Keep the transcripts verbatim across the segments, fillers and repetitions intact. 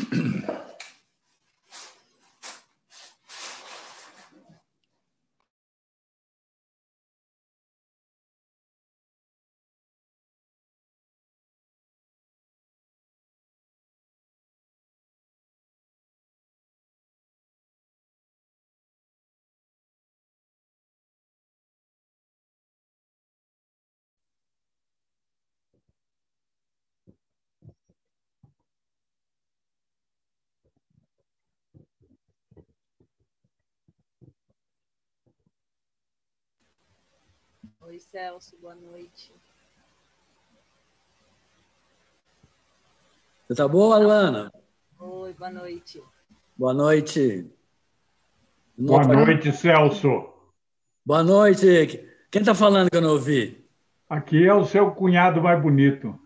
Oi, Celso, boa noite. Você tá boa, Alana? Oi, boa noite. Boa noite. Boa noite, Celso. Boa noite. Quem está falando que eu não ouvi? Aqui é o seu cunhado mais bonito.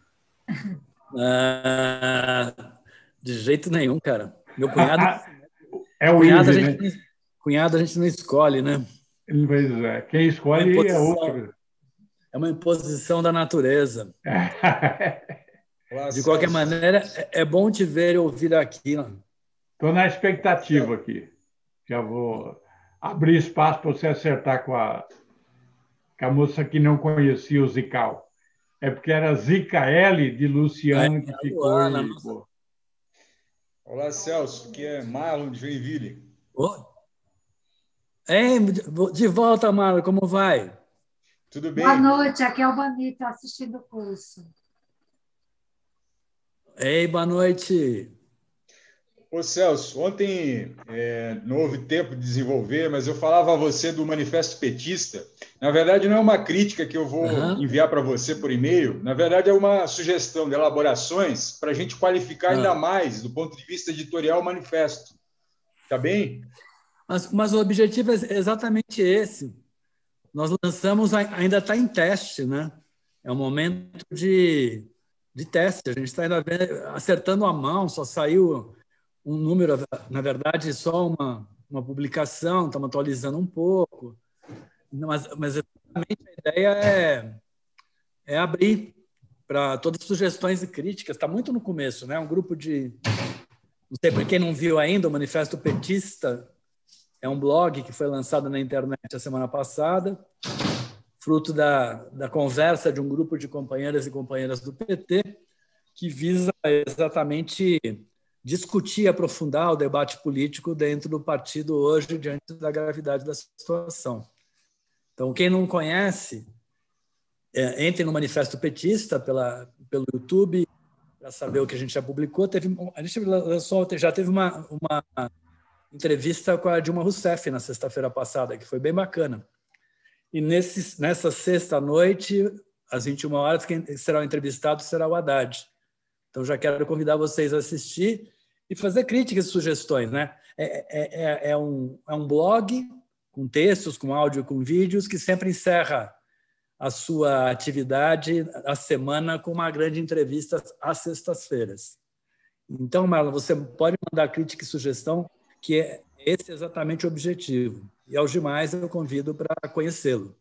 Ah, de jeito nenhum, cara. Meu cunhado... É o cunhado, a Ive, gente, né? cunhado a gente não escolhe, né? Pois é. Quem É uma escolhe é imposição, outro. é uma imposição da natureza. Olá, De qualquer Celso. maneira, é é bom te ver e ouvir aqui. Estou na expectativa aqui. Já vou abrir espaço para você acertar com a, com a moça que não conhecia o Zical. É porque era Zicaele de É, Luciano que a ficou Luana, e... nossa. Pô. Olá, Celso. Aqui é Marlon de Joinville. Ô. Ei, de volta, Mara, como vai? Tudo bem? Boa noite, aqui é o Bani, estou assistindo o curso. Ei, boa noite. Ô, Celso, ontem é, não houve tempo de desenvolver, mas eu falava a você do Manifesto Petista. Na verdade, não é uma crítica que eu vou Uhum. enviar para você por e-mail. Na verdade, é uma sugestão de elaborações para a gente qualificar ainda Ah. mais, do ponto de vista editorial, o manifesto. Tá bem? Mas, mas o objetivo é exatamente esse. Nós lançamos, ainda está em teste, né? É um momento de, de teste. A gente está ainda acertando a mão, só saiu um número, na verdade, só uma, uma publicação, estamos atualizando um pouco. Mas, mas exatamente a ideia é, é abrir para todas as sugestões e críticas. Está muito no começo, né? Um grupo de... Não sei para quem não viu ainda, o Manifesto Petista é um blog que foi lançado na internet a semana passada, fruto da, da conversa de um grupo de companheiras e companheiras do P T, que visa exatamente discutir e aprofundar o debate político dentro do partido hoje, diante da gravidade da situação. Então, quem não conhece, é, entre no Manifesto Petista pela, pelo YouTube, para saber o que a gente já publicou. Teve, a gente lançou, já teve uma, uma entrevista com a Dilma Rousseff na sexta-feira passada, que foi bem bacana. E nesse, nessa sexta-noite, às vinte e uma horas, quem será o entrevistado será o Haddad. Então, já quero convidar vocês a assistir e fazer críticas e sugestões, né? É, é, é, um, é um blog com textos, com áudio, com vídeos, que sempre encerra a sua atividade a semana com uma grande entrevista às sextas-feiras. Então, Marlon, você pode mandar crítica e sugestão, que é esse exatamente o objetivo. E aos demais eu convido para conhecê-lo.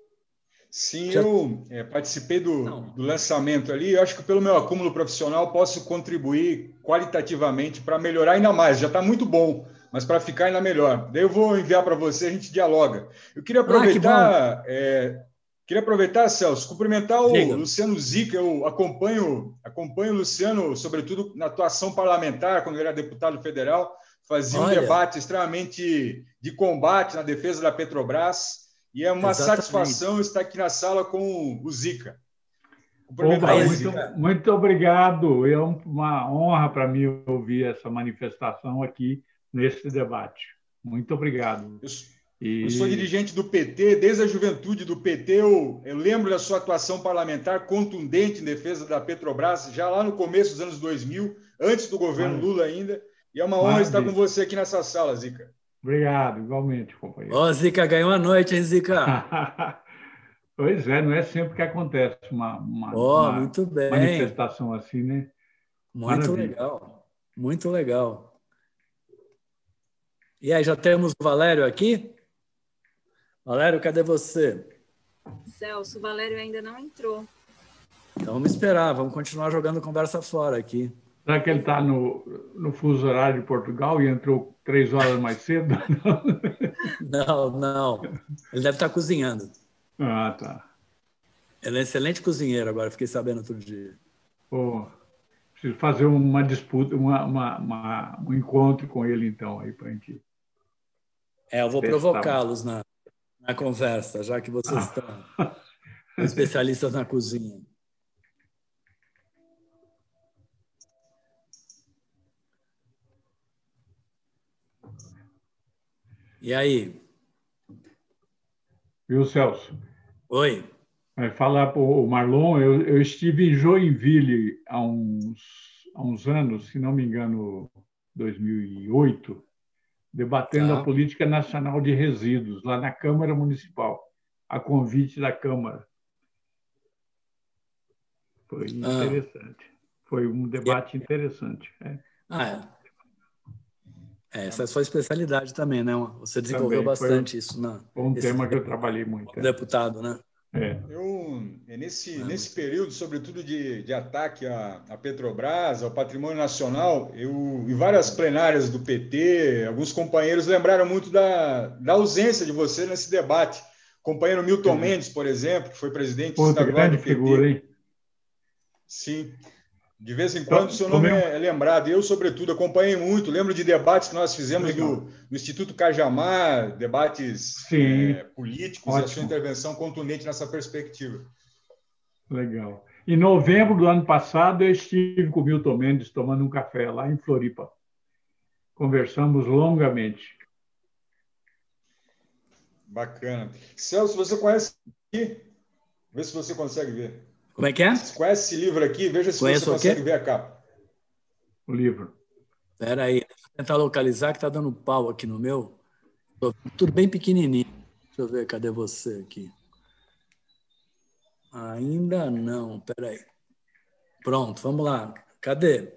Sim, Já... eu é, participei do, do lançamento ali. Eu acho que pelo meu acúmulo profissional posso contribuir qualitativamente para melhorar ainda mais. Já está muito bom, mas para ficar ainda melhor. Daí eu vou enviar para você, a gente dialoga. Eu queria aproveitar, ah, que é, queria aproveitar, Celso, cumprimentar o Diga. Luciano Zica. Eu acompanho, acompanho o Luciano, sobretudo na atuação parlamentar, quando ele era deputado federal, fazia Olha. um debate extremamente de combate na defesa da Petrobras. E é uma Exatamente. satisfação estar aqui na sala com o Zica. Opa, muito, muito obrigado. É uma honra para mim ouvir essa manifestação aqui nesse debate. Muito obrigado. Eu, e... eu sou dirigente do P T, desde a juventude do P T, eu, eu lembro da sua atuação parlamentar contundente em defesa da Petrobras, já lá no começo dos anos dois mil, antes do governo Maravilha. Lula ainda. E é uma honra Maravilha. estar com você aqui nessa sala, Zica. Obrigado, igualmente, companheiro. Ó, oh, Zica, ganhou a noite, hein, Zica? Pois é, não é sempre que acontece uma, uma, oh, uma muito bem. manifestação assim, né? Muito Maravilha. legal, muito legal. E aí, já temos o Valério aqui? Valério, cadê você? Celso, o Valério ainda não entrou. Então vamos esperar, vamos continuar jogando conversa fora aqui. Será que ele está no, no fuso horário de Portugal e entrou três horas mais cedo? Não, não. Ele deve estar cozinhando. Ah, tá. Ele é excelente cozinheiro, agora fiquei sabendo outro dia. Pô, preciso fazer uma disputa, uma, uma, uma, um encontro com ele, então, aí para a gente. É, eu vou provocá-los na, na conversa, já que vocês estão especialistas na cozinha. E aí? Viu, Celso? Oi. Vai falar para o Marlon, eu, eu estive em Joinville há uns, há uns anos, se não me engano, dois mil e oito, debatendo Tá. a política nacional de resíduos, lá na Câmara Municipal, a convite da Câmara. Foi interessante. Ah. Foi um debate interessante. É. Ah, é. É, essa é a sua especialidade também, né? Você desenvolveu também bastante foi, isso. Na, foi um tema que eu trabalhei muito. Como deputado, né? É. Eu, nesse, nesse período, sobretudo de, de ataque à, à Petrobras, ao patrimônio nacional, eu, em várias plenárias do P T, alguns companheiros lembraram muito da, da ausência de você nesse debate. O companheiro Milton Sim. Mendes, por exemplo, que foi presidente Outra estadual grande do P T. Figura, hein? Sim. De vez em quando, o seu então, nome é lembrado. Eu, sobretudo, acompanhei muito. Lembro de debates que nós fizemos no, no Instituto Cajamar, debates é, políticos, Ótimo. E a sua intervenção contundente nessa perspectiva. Legal. Em novembro do ano passado, eu estive com o Milton Mendes tomando um café lá em Floripa. Conversamos longamente. Bacana. Celso, você conhece aqui? Vê se você consegue ver. Como é que é? Você conhece esse livro aqui? Veja se Conheço você consegue ver a capa. O livro. Espera aí, deixa eu tentar localizar, que está dando pau aqui no meu. Tudo bem pequenininho. Deixa eu ver, cadê você aqui? Ainda não, espera aí. Pronto, vamos lá. Cadê?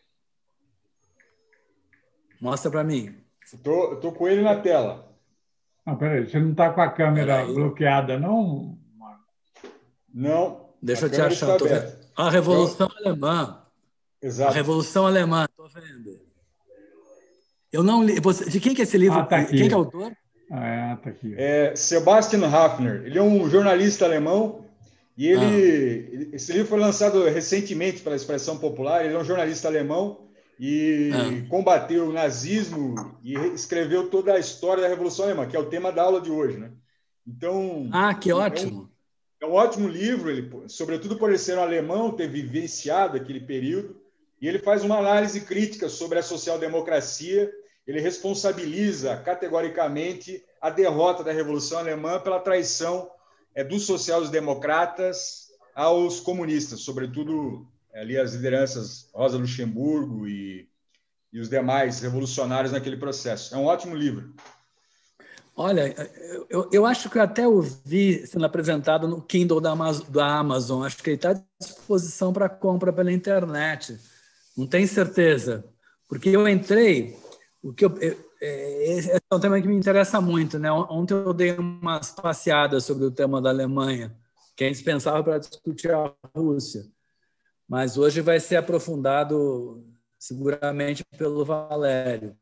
Mostra para mim. Estou tô, tô com ele na tela. Ah, peraí, você não está com a câmera bloqueada, não? Não. Deixa eu te achar. Tô vendo. A Revolução então... Alemã. Exato. A Revolução Alemã, estou vendo. Eu não li. Você... De quem que é esse livro? Ah, tá aqui. Quem que é o autor? Ah, tá aqui. É Sebastian Hafner. Ele é um jornalista alemão e ele, ah. esse livro foi lançado recentemente pela Expressão Popular. Ele é um jornalista alemão e ah. combateu o nazismo e escreveu toda a história da Revolução Alemã, que é o tema da aula de hoje, né? Então, ah, que ótimo. É um, é um ótimo livro, ele, sobretudo por ele ser um alemão, ter vivenciado aquele período, e ele faz uma análise crítica sobre a social-democracia. Ele responsabiliza categoricamente a derrota da Revolução Alemã pela traição é, dos social-democratas aos comunistas, sobretudo ali as lideranças Rosa Luxemburgo e, e os demais revolucionários naquele processo. É um ótimo livro. Olha, eu, eu acho que eu até ouvi sendo apresentado no Kindle da Amazon, da Amazon. Acho que ele está à disposição para compra pela internet. Não tenho certeza, porque eu entrei... O que eu, esse é um tema que me interessa muito, né? Ontem eu dei umas passeadas sobre o tema da Alemanha, que é indispensável para discutir a Rússia. Mas hoje vai ser aprofundado seguramente pelo Valério.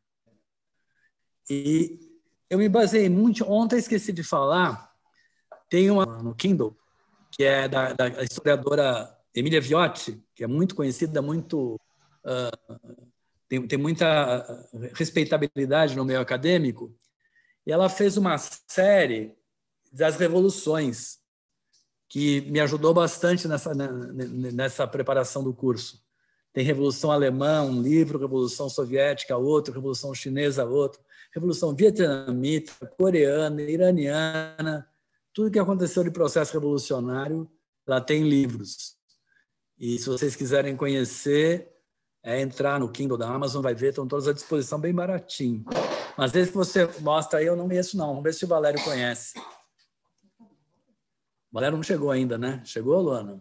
E eu me baseei muito... Ontem esqueci de falar, tem uma no Kindle, que é da, da historiadora Emília Viotti, que é muito conhecida, muito... Uh, Tem, tem muita respeitabilidade no meio acadêmico, e ela fez uma série das revoluções que me ajudou bastante nessa, nessa preparação do curso. Tem Revolução Alemã, um livro, Revolução Soviética, outro, Revolução Chinesa, outro, Revolução Vietnamita, Coreana, Iraniana, tudo que aconteceu de processo revolucionário, ela tem livros. E se vocês quiserem conhecer... É entrar no Kindle da Amazon, vai ver, estão todos à disposição, bem baratinho. Mas esse que você mostra aí, eu não conheço, não. Vamos ver se o Valério conhece. O Valério não chegou ainda, né? Chegou, Luana?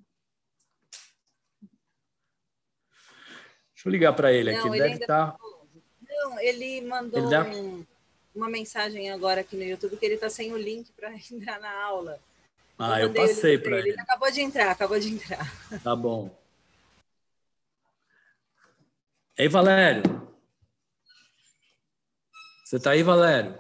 Deixa eu ligar para ele aqui. Não, ele ele deve estar... Tá... Não, ele mandou ele dá... um, uma mensagem agora aqui no YouTube que ele está sem o link para entrar na aula. Ah, eu, eu passei para ele. ele. Ele acabou de entrar, acabou de entrar. Tá bom. Ei, Valério. Você está aí, Valério?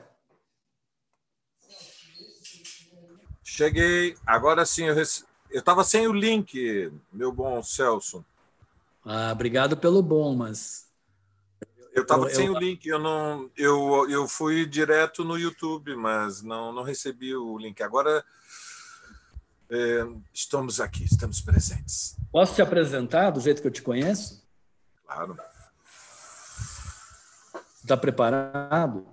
Cheguei. Agora sim, eu rece... eu estava sem o link, meu bom Celso. Ah, obrigado pelo bom, mas... Eu estava sem eu... o link, eu, não... eu, eu fui direto no YouTube, mas não, não recebi o link. Agora é, estamos aqui, estamos presentes. Posso te apresentar do jeito que eu te conheço? Claro. Está preparado?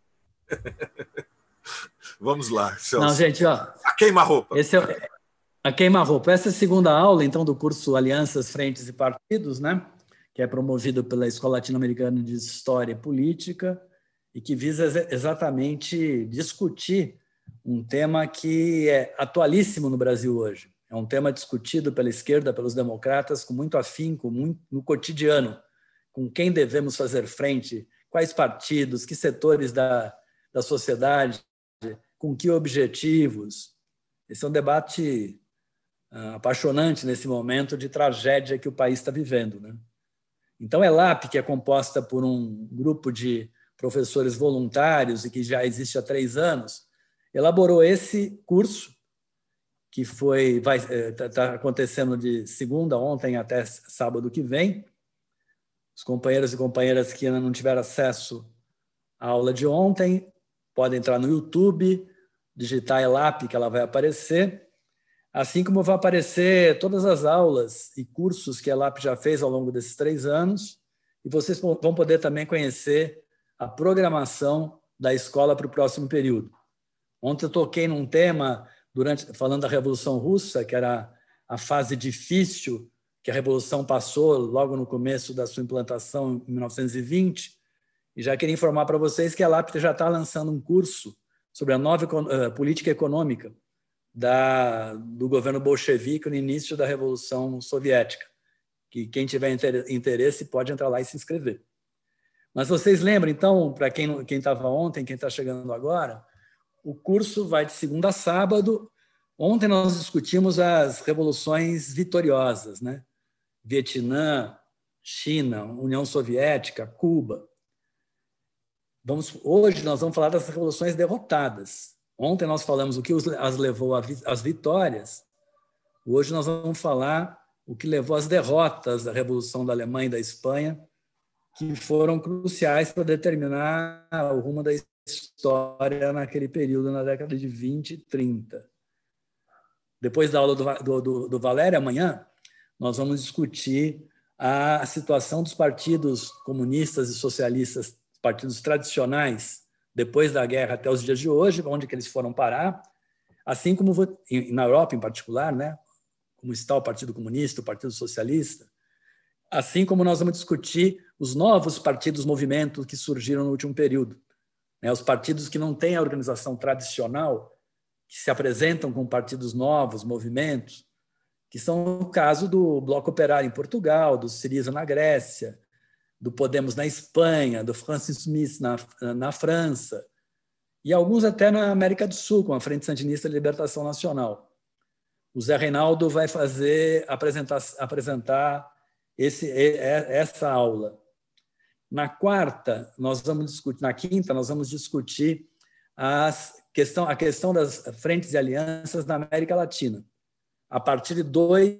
Vamos lá, Celso. Não, gente, ó. A queima-roupa. Esse é a queima-roupa. Essa é a segunda aula, então, do curso Alianças, Frentes e Partidos, né? Que é promovido pela Escola Latino-Americana de História e Política e que visa exatamente discutir um tema que é atualíssimo no Brasil hoje. É um tema discutido pela esquerda, pelos democratas, com muito afinco, muito no cotidiano, com quem devemos fazer frente, quais partidos, que setores da, da sociedade, com que objetivos. Esse é um debate uh, apaixonante nesse momento de tragédia que o país está vivendo, né? Então, a ELAP, que é composta por um grupo de professores voluntários e que já existe há três anos, elaborou esse curso, que foi vai está acontecendo de segunda, ontem até sábado que vem. Os companheiros e companheiras que ainda não tiveram acesso à aula de ontem podem entrar no YouTube, digitar ELAP, que ela vai aparecer, assim como vai aparecer todas as aulas e cursos que a ELAP já fez ao longo desses três anos, e vocês vão poder também conhecer a programação da escola para o próximo período. Ontem eu toquei num tema, durante, falando da Revolução Russa, que era a fase difícil que a Revolução passou logo no começo da sua implantação, em mil novecentos e vinte, e já queria informar para vocês que a ELAP já está lançando um curso sobre a nova uh, política econômica da, do governo bolchevique no início da Revolução Soviética, que quem tiver interesse pode entrar lá e se inscrever. Mas vocês lembram, então, para quem quem estava ontem, quem está chegando agora, o curso vai de segunda a sábado. Ontem nós discutimos as revoluções vitoriosas, né? Vietnã, China, União Soviética, Cuba. Vamos, hoje nós vamos falar das revoluções derrotadas. Ontem nós falamos o que as levou às vitórias. Hoje nós vamos falar o que levou às derrotas da Revolução da Alemanha e da Espanha, que foram cruciais para determinar o rumo da história naquele período, na década de vinte e trinta. Depois da aula do, do, do Valério, amanhã, nós vamos discutir a situação dos partidos comunistas e socialistas, partidos tradicionais, depois da guerra até os dias de hoje, onde que eles foram parar, assim como na Europa em particular, né? Como está o Partido Comunista, o Partido Socialista, assim como nós vamos discutir os novos partidos, movimentos que surgiram no último período, né? Os partidos que não têm a organização tradicional, que se apresentam como partidos novos, movimentos, que são o caso do Bloco Operário em Portugal, do Syriza na Grécia, do Podemos na Espanha, do Francis Smith na, na França, e alguns até na América do Sul, com a Frente Sandinista de Libertação Nacional. O Zé Reinaldo vai fazer, apresentar, apresentar esse, essa aula. Na quarta, nós vamos discutir, na quinta, nós vamos discutir as questão, a questão das frentes e alianças na América Latina, a partir de dois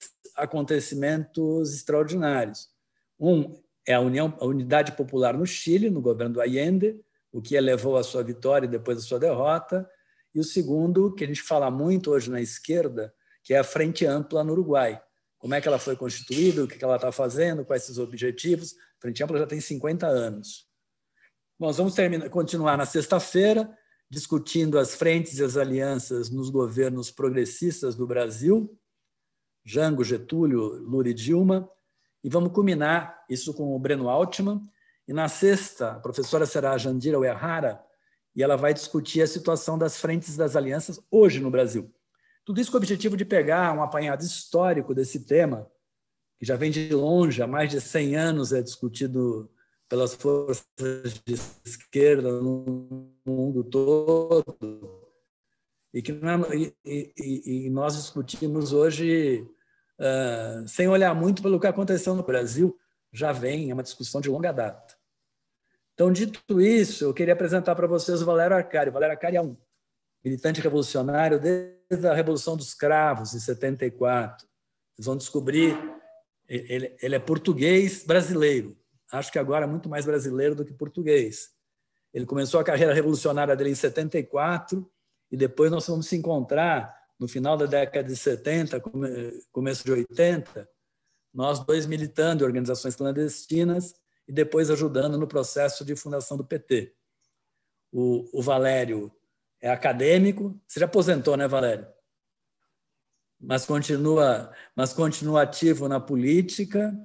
acontecimentos extraordinários. Um é a, União, a Unidade Popular no Chile, no governo do Allende, o que levou à sua vitória e depois à sua derrota, e o segundo, que a gente fala muito hoje na esquerda, que é a Frente Ampla no Uruguai. Como é que ela foi constituída, o que ela está fazendo, quais seus objetivos. A Frente Ampla já tem cinquenta anos. Nós vamos terminar, continuar na sexta-feira, discutindo as frentes e as alianças nos governos progressistas do Brasil, Jango, Getúlio, Lula e Dilma, e vamos culminar isso com o Breno Altman. E na sexta, a professora será a Jandira Uehara, e ela vai discutir a situação das frentes das alianças hoje no Brasil. Tudo isso com o objetivo de pegar um apanhado histórico desse tema, que já vem de longe, há mais de cem anos é discutido pelas forças de esquerda no mundo todo, e que e, e, e nós discutimos hoje uh, sem olhar muito pelo que aconteceu no Brasil, já vem, é uma discussão de longa data. Então, dito isso, eu queria apresentar para vocês o Valério Arcari. O Valério Arcari é um militante revolucionário desde a Revolução dos Cravos, em setenta e quatro. Vocês vão descobrir, ele, ele é português brasileiro. Acho que agora é muito mais brasileiro do que português. Ele começou a carreira revolucionária dele em setenta e quatro e depois nós vamos se encontrar no final da década de setenta, começo de oitenta, nós dois militando em organizações clandestinas e depois ajudando no processo de fundação do P T. O, o Valério é acadêmico, você já aposentou, né, Valério? Mas continua, mas continua ativo na política.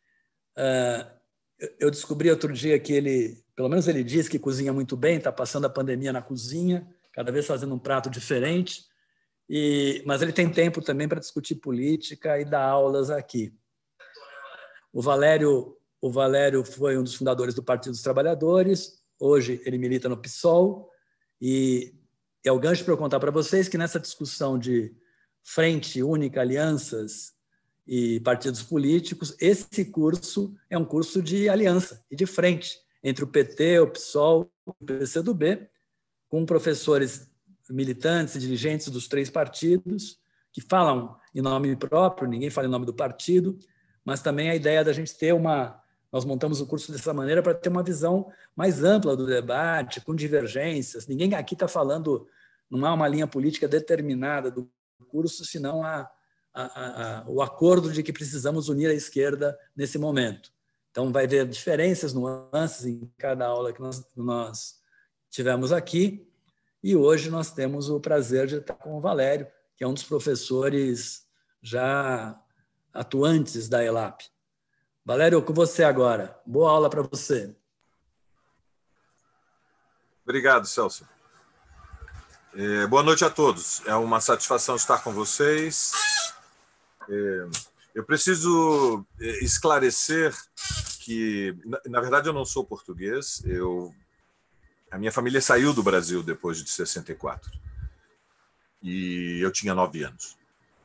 Eu descobri outro dia que ele, pelo menos ele diz que cozinha muito bem, está passando a pandemia na cozinha, cada vez fazendo um prato diferente, e, mas ele tem tempo também para discutir política e dar aulas aqui. O Valério, o Valério foi um dos fundadores do Partido dos Trabalhadores, hoje ele milita no PSOL, e é o gancho para eu contar para vocês que nessa discussão de frente única, alianças e partidos políticos, esse curso é um curso de aliança e de frente entre o P T, o PSOL e o P C do B, com professores militantes e dirigentes dos três partidos que falam em nome próprio, ninguém fala em nome do partido, mas também a ideia da gente ter uma... Nós montamos o curso dessa maneira para ter uma visão mais ampla do debate, com divergências. Ninguém aqui está falando, não há uma linha política determinada do curso, senão a, a, a, a, o acordo de que precisamos unir a esquerda nesse momento. Então, vai haver diferenças, nuances em cada aula que nós, nós tivemos aqui. E hoje nós temos o prazer de estar com o Valério, que é um dos professores já atuantes da ELAP. Valério, com você agora. Boa aula para você. Obrigado, Celso. É, boa noite a todos. É uma satisfação estar com vocês. É, eu preciso esclarecer que, na, na verdade, eu não sou português. Eu, a minha família saiu do Brasil depois de sessenta e quatro. E eu tinha nove anos.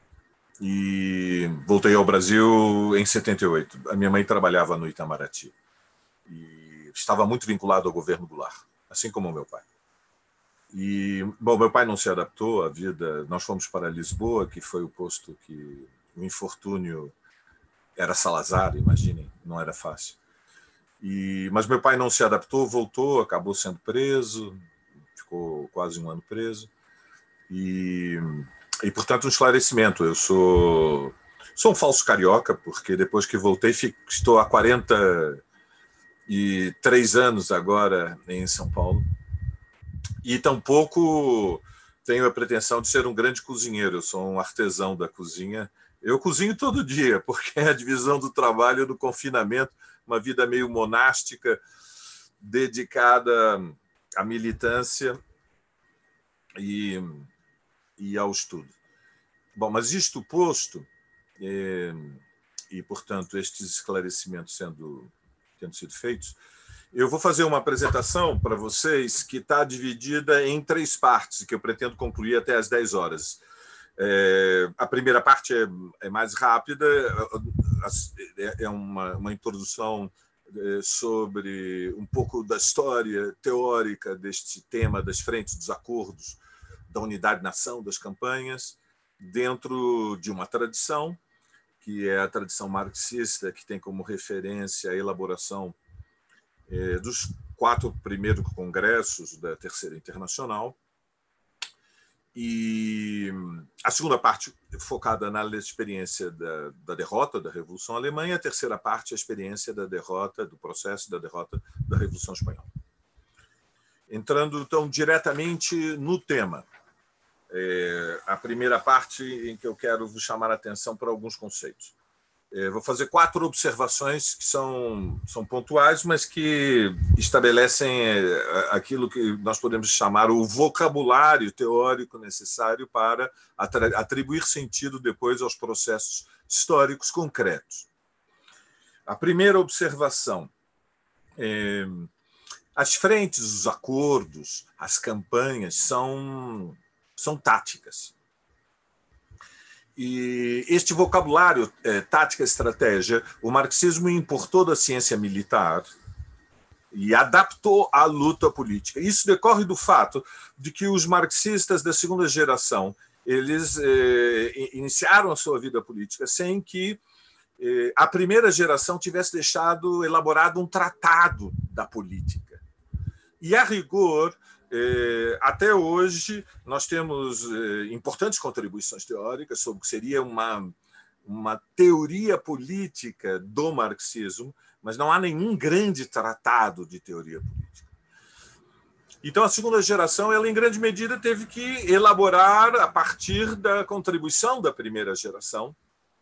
E voltei ao Brasil em setenta e oito. A minha mãe trabalhava no Itamaraty. E estava muito vinculado ao governo Goulart, assim como o meu pai. E, bom, meu pai não se adaptou à vida. Nós fomos para Lisboa, que foi o posto que o infortúnio era Salazar, imaginem, não era fácil. E, mas meu pai não se adaptou, voltou, acabou sendo preso, ficou quase um ano preso. E, e portanto, um esclarecimento. Eu sou, sou um falso carioca, porque depois que voltei, fico, estou há quarenta e três anos agora em São Paulo. E tampouco tenho a pretensão de ser um grande cozinheiro. Eu sou um artesão da cozinha. Eu cozinho todo dia, porque é a divisão do trabalho do confinamento, uma vida meio monástica, dedicada à militância e, e ao estudo. Bom, mas isto posto, é, e, portanto, estes esclarecimentos sendo, tendo sido feitos, eu vou fazer uma apresentação para vocês que está dividida em três partes, que eu pretendo concluir até às dez horas. É, a primeira parte é, é mais rápida, é uma, uma introdução sobre um pouco da história teórica deste tema das frentes, dos acordos, da unidade-nação, das campanhas, dentro de uma tradição, que é a tradição marxista, que tem como referência a elaboração dos quatro primeiros congressos da Terceira Internacional. E a segunda parte focada na experiência da, da derrota da Revolução Alemã, e a terceira parte a experiência da derrota, do processo da derrota da Revolução Espanhola. Entrando, então, diretamente no tema. É, a primeira parte em que eu quero vos chamar a atenção para alguns conceitos. É, vou fazer quatro observações que são, são pontuais, mas que estabelecem aquilo que nós podemos chamar o vocabulário teórico necessário para atribuir sentido depois aos processos históricos concretos. A primeira observação. É, as frentes, os acordos, as campanhas são, são táticas. E este vocabulário, é, tática, estratégia, o marxismo importou da ciência militar e adaptou à luta política. Isso decorre do fato de que os marxistas da segunda geração eles eh, iniciaram a sua vida política sem que eh, a primeira geração tivesse deixado elaborado um tratado da política. E, a rigor, eh, até hoje, nós temos eh, importantes contribuições teóricas sobre o que seria uma, uma teoria política do marxismo, mas não há nenhum grande tratado de teoria política. Então, a segunda geração, ela, em grande medida, teve que elaborar a partir da contribuição da primeira geração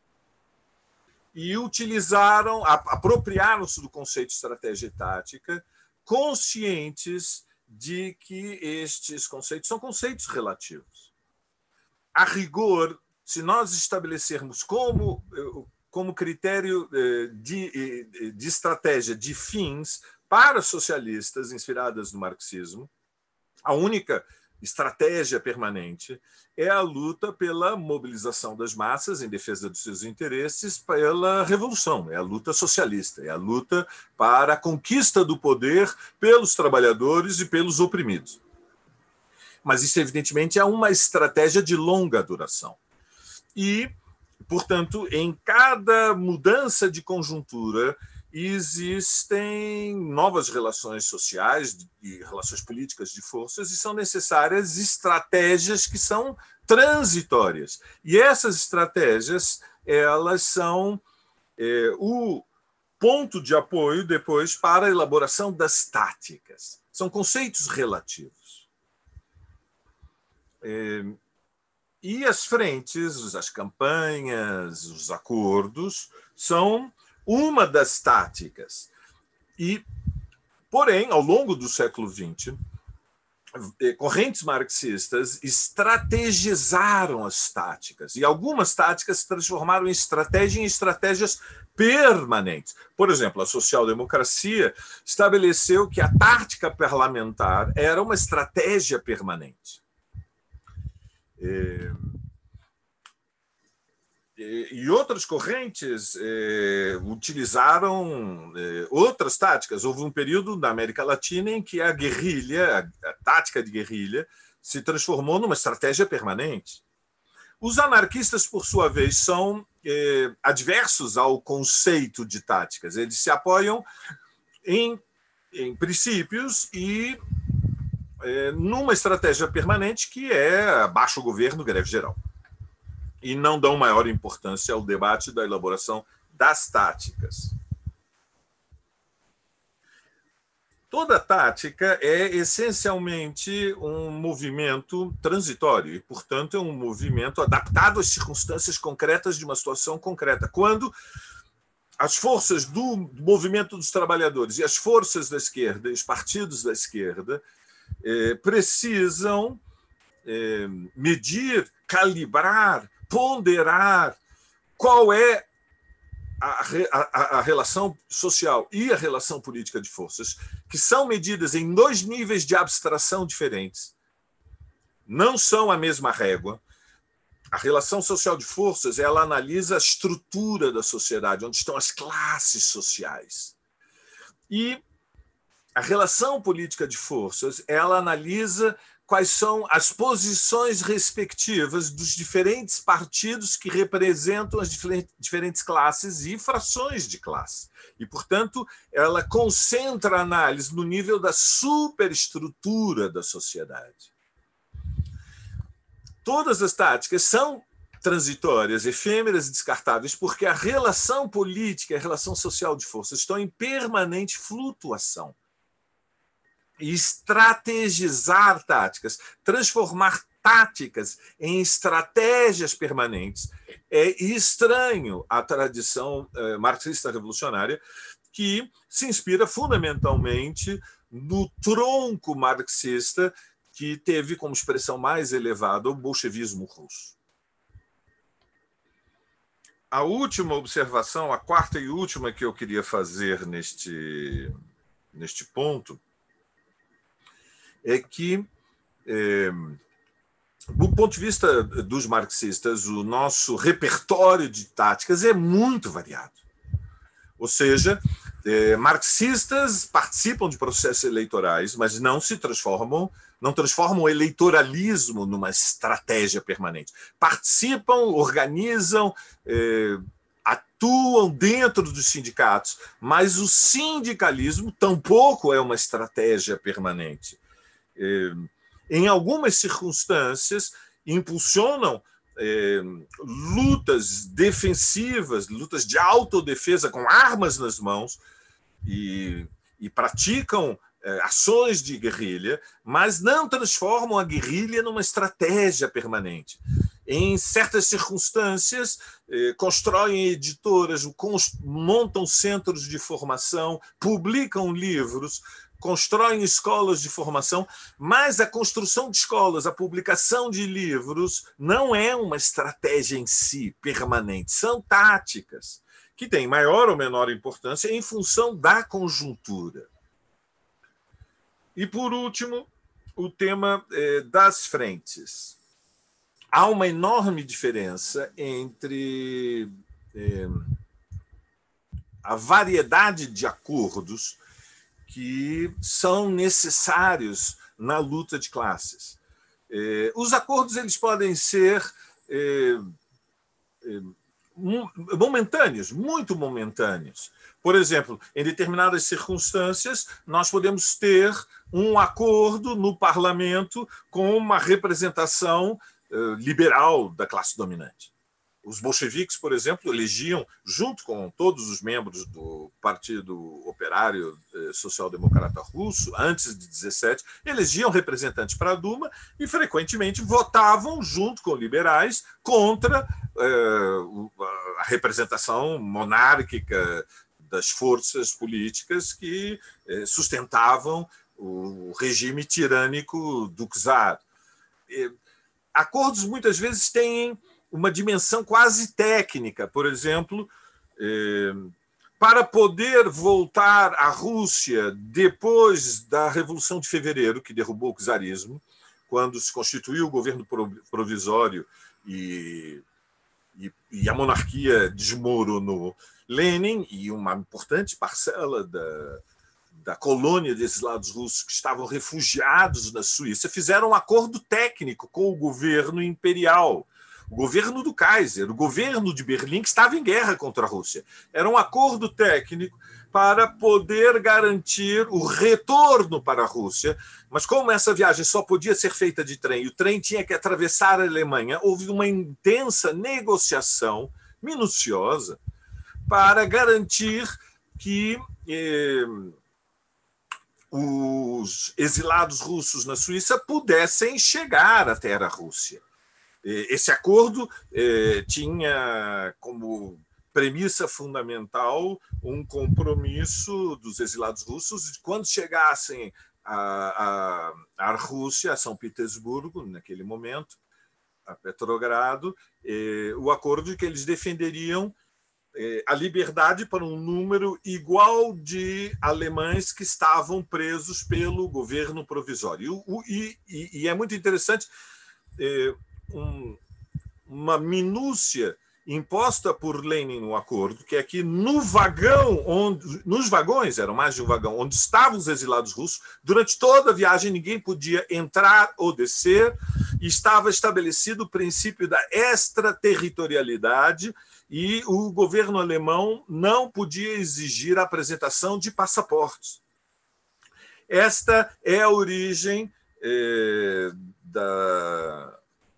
e utilizaram, apropriaram-se do conceito de estratégia e tática, conscientes de que estes conceitos são conceitos relativos. A rigor, se nós estabelecermos como, como critério de, de estratégia de fins para socialistas inspiradas no marxismo, a única estratégia permanente é a luta pela mobilização das massas em defesa dos seus interesses, pela revolução, é a luta socialista, é a luta para a conquista do poder pelos trabalhadores e pelos oprimidos. Mas isso, evidentemente, é uma estratégia de longa duração. E, portanto, em cada mudança de conjuntura, existem novas relações sociais e relações políticas de forças e são necessárias estratégias que são transitórias. E essas estratégias, elas são é, o ponto de apoio depois para a elaboração das táticas. São conceitos relativos. É, e as frentes, as campanhas, os acordos, são uma das táticas. E, porém, ao longo do século vinte, correntes marxistas estrategizaram as táticas, e algumas táticas se transformaram em estratégia em estratégias permanentes. Por exemplo, a social-democracia estabeleceu que a tática parlamentar era uma estratégia permanente. É... E outras correntes eh, utilizaram eh, outras táticas. Houve um período na América Latina em que a guerrilha, a, a tática de guerrilha, se transformou numa estratégia permanente. Os anarquistas, por sua vez, são eh, adversos ao conceito de táticas. Eles se apoiam em, em princípios e eh, numa estratégia permanente que é baixo governo, greve geral. E não dão maior importância ao debate da elaboração das táticas. Toda tática é essencialmente um movimento transitório e, portanto, é um movimento adaptado às circunstâncias concretas de uma situação concreta. Quando as forças do movimento dos trabalhadores e as forças da esquerda e os partidos da esquerda eh, precisam eh, medir, calibrar, ponderar qual é a, a, a relação social e a relação política de forças, que são medidas em dois níveis de abstração diferentes. Não são a mesma régua. A relação social de forças, ela analisa a estrutura da sociedade, onde estão as classes sociais. E a relação política de forças, ela analisa quais são as posições respectivas dos diferentes partidos que representam as diferentes classes e frações de classe. E, portanto, ela concentra a análise no nível da superestrutura da sociedade. Todas as táticas são transitórias, efêmeras e descartáveis, porque a relação política e a relação social de forças estão em permanente flutuação. E estrategizar táticas, transformar táticas em estratégias permanentes é estranho à tradição eh, marxista revolucionária, que se inspira fundamentalmente no tronco marxista que teve como expressão mais elevada o bolchevismo russo. A última observação, a quarta e última que eu queria fazer neste, neste ponto, é que é, do ponto de vista dos marxistas, o nosso repertório de táticas é muito variado. Ou seja, eh, marxistas participam de processos eleitorais, mas não se transformam, não transformam o eleitoralismo numa estratégia permanente. Participam, organizam, eh, atuam dentro dos sindicatos, mas o sindicalismo tampouco é uma estratégia permanente. Eh, em algumas circunstâncias, impulsionam É, lutas defensivas, lutas de autodefesa com armas nas mãos e, e praticam é, ações de guerrilha, mas não transformam a guerrilha numa estratégia permanente. Em certas circunstâncias, é, constroem editoras, montam centros de formação, publicam livros, constroem escolas de formação, mas a construção de escolas, a publicação de livros não é uma estratégia em si permanente, são táticas que têm maior ou menor importância em função da conjuntura. E, por último, o tema eh, das frentes. Há uma enorme diferença entre eh, a variedade de acordos que são necessários na luta de classes. Eh, os acordos eles podem ser eh, eh, momentâneos, muito momentâneos. Por exemplo, em determinadas circunstâncias, nós podemos ter um acordo no parlamento com uma representação eh, liberal da classe dominante. Os bolcheviques, por exemplo, elegiam, junto com todos os membros do Partido Operário Social-Democrata Russo, antes de dezessete, elegiam representantes para a Duma e, frequentemente, votavam, junto com liberais, contra eh, a representação monárquica das forças políticas que eh, sustentavam o regime tirânico do czar. E, acordos, muitas vezes, têm uma dimensão quase técnica. Por exemplo, eh, para poder voltar à Rússia depois da Revolução de Fevereiro, que derrubou o czarismo, quando se constituiu o governo provisório e, e, e a monarquia desmoronou, Lenin e uma importante parcela da, da colônia de exilados russos que estavam refugiados na Suíça fizeram um acordo técnico com o governo imperial, o governo do Kaiser, o governo de Berlim, que estava em guerra contra a Rússia. Era um acordo técnico para poder garantir o retorno para a Rússia, mas como essa viagem só podia ser feita de trem, e o trem tinha que atravessar a Alemanha, houve uma intensa negociação minuciosa para garantir que eh, os exilados russos na Suíça pudessem chegar até a Rússia. Esse acordo eh, tinha como premissa fundamental um compromisso dos exilados russos de quando chegassem à, à, à Rússia, a São Petersburgo, naquele momento, a Petrogrado, eh, o acordo de que eles defenderiam eh, a liberdade para um número igual de alemães que estavam presos pelo governo provisório. E, e, e é muito interessante eh, um, uma minúcia imposta por Lenin no acordo, que é que no vagão, onde, nos vagões, eram mais de um vagão, onde estavam os exilados russos, durante toda a viagem ninguém podia entrar ou descer, e estava estabelecido o princípio da extraterritorialidade, e o governo alemão não podia exigir a apresentação de passaportes. Esta é a origem eh, da,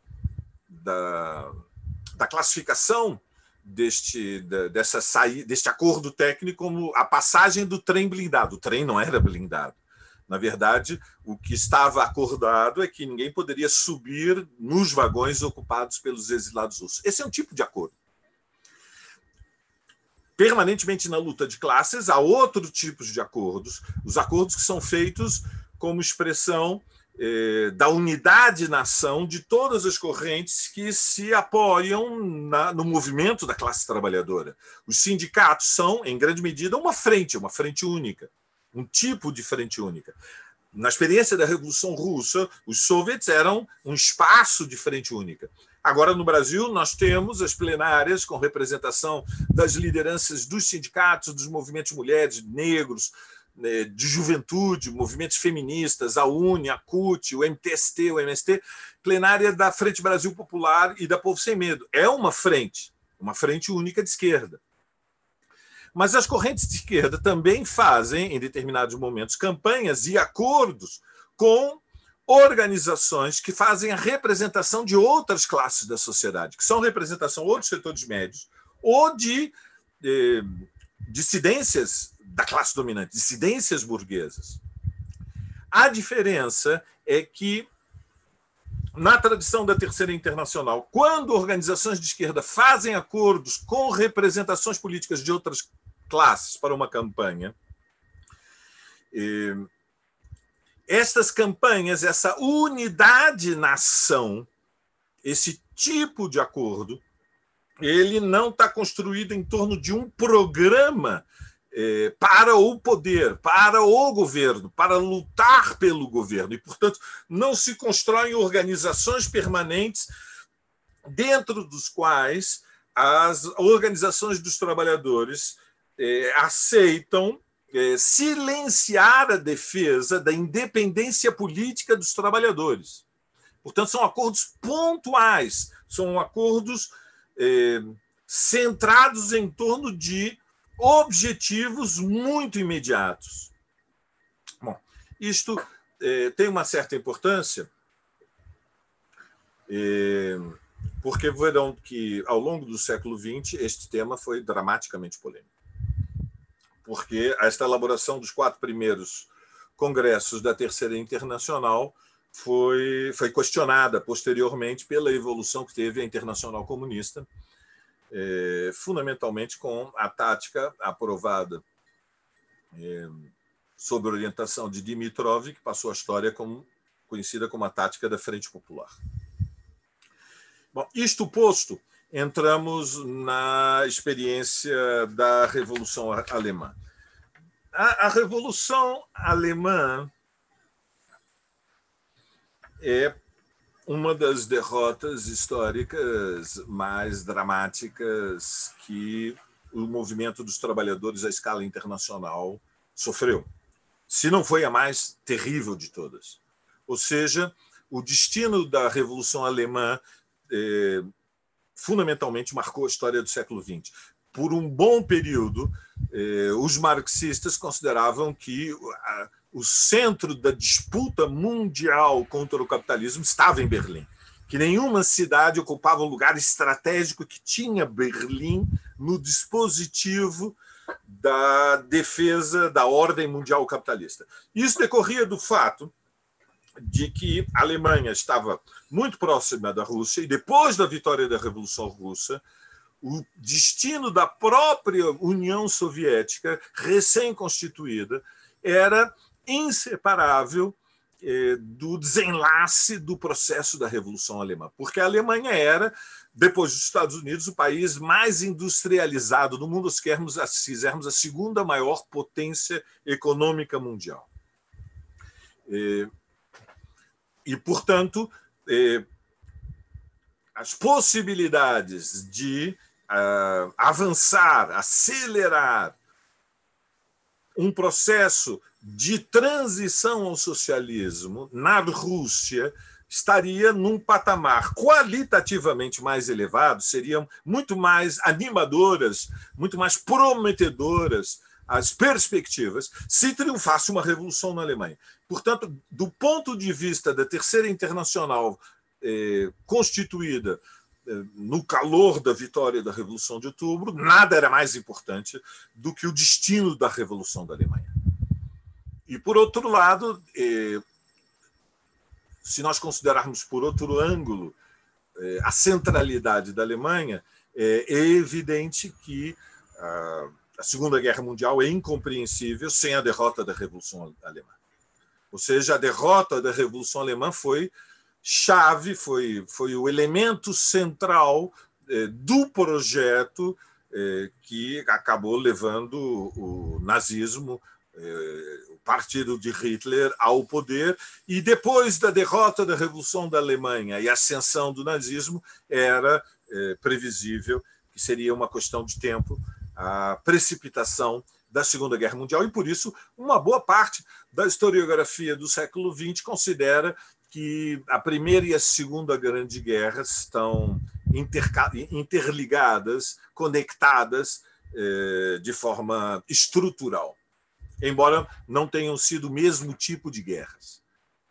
da da classificação deste, dessa saída, deste acordo técnico como a passagem do trem blindado. O trem não era blindado. Na verdade, o que estava acordado é que ninguém poderia subir nos vagões ocupados pelos exilados russos. Esse é um tipo de acordo. Permanentemente na luta de classes, há outros tipos de acordos, os acordos que são feitos como expressão da unidade-nação de todas as correntes que se apoiam na, no movimento da classe trabalhadora. Os sindicatos são, em grande medida, uma frente, uma frente única, um tipo de frente única. na experiência da Revolução Russa, os soviets eram um espaço de frente única. Agora, no Brasil, nós temos as plenárias com representação das lideranças dos sindicatos, dos movimentos mulheres, negros, de juventude, movimentos feministas, a U N E, a C U T, o M T S T, o M S T, plenária da Frente Brasil Popular e da Povo Sem Medo. É uma frente, uma frente única de esquerda. Mas as correntes de esquerda também fazem, em determinados momentos, campanhas e acordos com organizações que fazem a representação de outras classes da sociedade, que são representação ou dos setores médios ou de eh, dissidências da classe dominante, dissidências burguesas. A diferença é que, na tradição da Terceira Internacional, quando organizações de esquerda fazem acordos com representações políticas de outras classes para uma campanha, eh, estas campanhas, essa unidade na ação, esse tipo de acordo, ele não está construído em torno de um programa eh, para o poder, para o governo, para lutar pelo governo. E, portanto, não se constroem organizações permanentes dentro dos quais as organizações dos trabalhadores eh, aceitam silenciar a defesa da independência política dos trabalhadores. Portanto, são acordos pontuais, são acordos eh, centrados em torno de objetivos muito imediatos. Bom, isto eh, tem uma certa importância, eh, porque verão que, ao longo do século vinte, este tema foi dramaticamente polêmico. Porque esta elaboração dos quatro primeiros congressos da Terceira Internacional foi, foi questionada posteriormente pela evolução que teve a Internacional Comunista, eh, fundamentalmente com a tática aprovada eh, sob orientação de Dimitrov, que passou a história como, conhecida como a tática da Frente Popular. Bom, isto posto, entramos na experiência da Revolução Alemã. A, a Revolução Alemã é uma das derrotas históricas mais dramáticas que o movimento dos trabalhadores à escala internacional sofreu, se não foi a mais terrível de todas. Ou seja, o destino da Revolução Alemã é, fundamentalmente marcou a história do século vinte. Por um bom período, eh, os marxistas consideravam que a, o centro da disputa mundial contra o capitalismo estava em Berlim, que nenhuma cidade ocupava um lugar estratégico que tinha Berlim no dispositivo da defesa da ordem mundial capitalista. Isso decorria do fato de que a Alemanha estava muito próxima da Rússia e, depois da vitória da Revolução Russa, o destino da própria União Soviética, recém-constituída, era inseparável eh, do desenlace do processo da Revolução Alemã, porque a Alemanha era, depois dos Estados Unidos, o país mais industrializado do mundo, se quisermos, se fizermos a segunda maior potência econômica mundial. Eh, E, portanto, eh, as possibilidades de uh, avançar, acelerar um processo de transição ao socialismo na Rússia estaria num patamar qualitativamente mais elevado, seriam muito mais animadoras, muito mais prometedoras as perspectivas se triunfasse uma revolução na Alemanha. Portanto, do ponto de vista da Terceira Internacional eh, constituída eh, no calor da vitória da Revolução de Outubro, nada era mais importante do que o destino da Revolução da Alemanha. E, por outro lado, eh, se nós considerarmos por outro ângulo eh, a centralidade da Alemanha, eh, é evidente que ah, a Segunda Guerra Mundial é incompreensível sem a derrota da Revolução Alemã. Ou seja, a derrota da Revolução Alemã foi chave, foi, foi o elemento central eh, do projeto eh, que acabou levando o nazismo, eh, partido de Hitler ao poder, e depois da derrota da Revolução da Alemanha e ascensão do nazismo, era é, previsível que seria uma questão de tempo a precipitação da Segunda Guerra Mundial, e por isso uma boa parte da historiografia do século vinte considera que a Primeira e a Segunda Grande Guerra estão interligadas, conectadas eh, de forma estrutural, embora não tenham sido o mesmo tipo de guerras.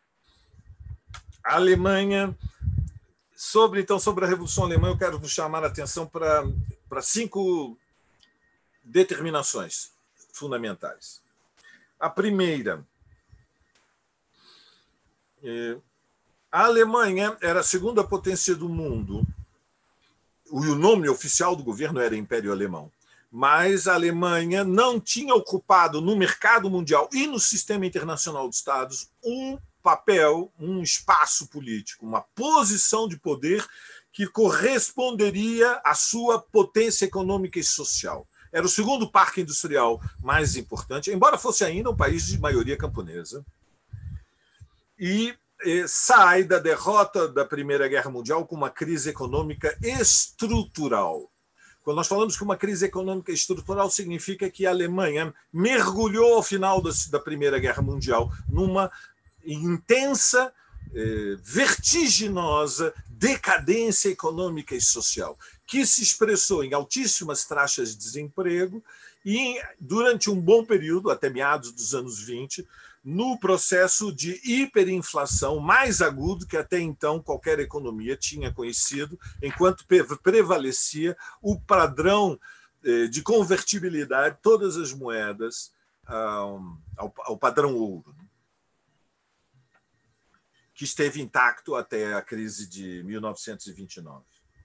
A Alemanha, sobre então sobre a Revolução Alemã, eu quero vos chamar a atenção para para cinco determinações fundamentais. A primeira, a Alemanha era a segunda potência do mundo. O nome oficial do governo era Império Alemão, mas a Alemanha não tinha ocupado no mercado mundial e no sistema internacional dos Estados um papel, um espaço político, uma posição de poder que corresponderia à sua potência econômica e social. Era o segundo parque industrial mais importante, embora fosse ainda um país de maioria camponesa, e eh, sai da derrota da Primeira Guerra Mundial com uma crise econômica estrutural. Quando nós falamos que uma crise econômica estrutural, significa que a Alemanha mergulhou ao final da, da Primeira Guerra Mundial numa intensa, eh, vertiginosa decadência econômica e social, que se expressou em altíssimas taxas de desemprego e, durante um bom período, até meados dos anos vinte, no processo de hiperinflação mais agudo que até então qualquer economia tinha conhecido, enquanto prevalecia o padrão de convertibilidade de todas as moedas ao, ao padrão ouro, que esteve intacto até a crise de mil novecentos e vinte e nove.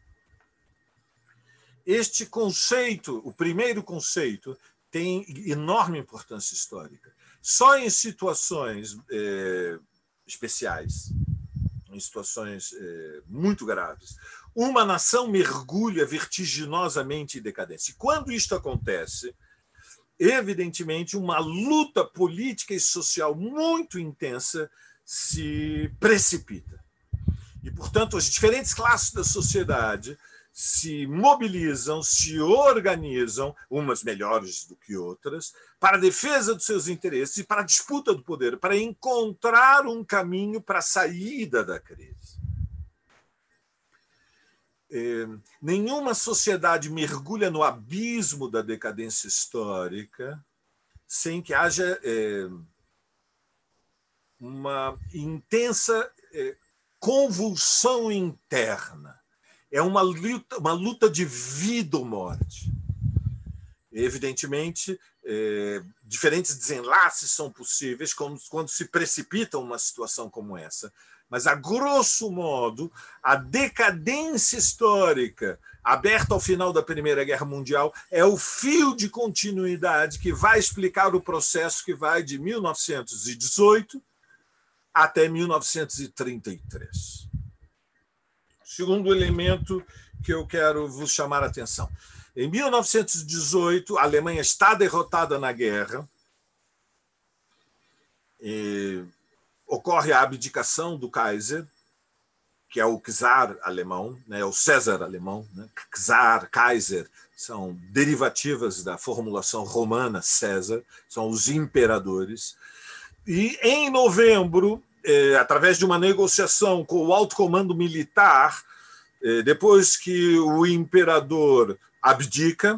Este conceito, o primeiro conceito, tem enorme importância histórica. Só em situações eh, especiais, em situações eh, muito graves, uma nação mergulha vertiginosamente em decadência. E quando isto acontece, evidentemente, uma luta política e social muito intensa se precipita. E, portanto, as diferentes classes da sociedade se mobilizam, se organizam, umas melhores do que outras, para a defesa dos seus interesses e para a disputa do poder, para encontrar um caminho para a saída da crise. É, nenhuma sociedade mergulha no abismo da decadência histórica sem que haja é, uma intensa é, convulsão interna. É uma luta, uma luta de vida ou morte. Evidentemente, é, diferentes desenlaces são possíveis quando, quando se precipita uma situação como essa. Mas, a grosso modo, a decadência histórica aberta ao final da Primeira Guerra Mundial é o fio de continuidade que vai explicar o processo que vai de mil novecentos e dezoito até mil novecentos e trinta e três. Segundo elemento que eu quero vos chamar a atenção. Em mil novecentos e dezoito, a Alemanha está derrotada na guerra. E ocorre a abdicação do Kaiser, que é o czar alemão, né, o César alemão. Né? Czar, Kaiser, são derivativas da formulação romana César, são os imperadores. E, em novembro, eh, através de uma negociação com o alto comando militar, eh, depois que o imperador abdica,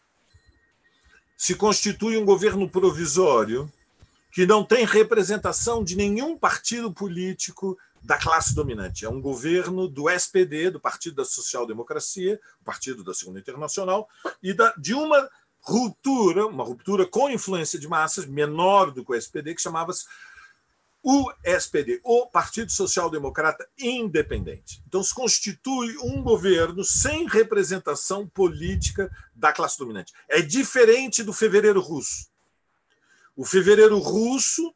se constitui um governo provisório que não tem representação de nenhum partido político da classe dominante. É um governo do S P D, do Partido da Social Democracia, o Partido da Segunda Internacional, e da, de uma ruptura, uma ruptura com influência de massas, menor do que o S P D, que chamava-se o S P D, o Partido Social Democrata Independente. Então, se constitui um governo sem representação política da classe dominante. É diferente do Fevereiro Russo. O Fevereiro Russo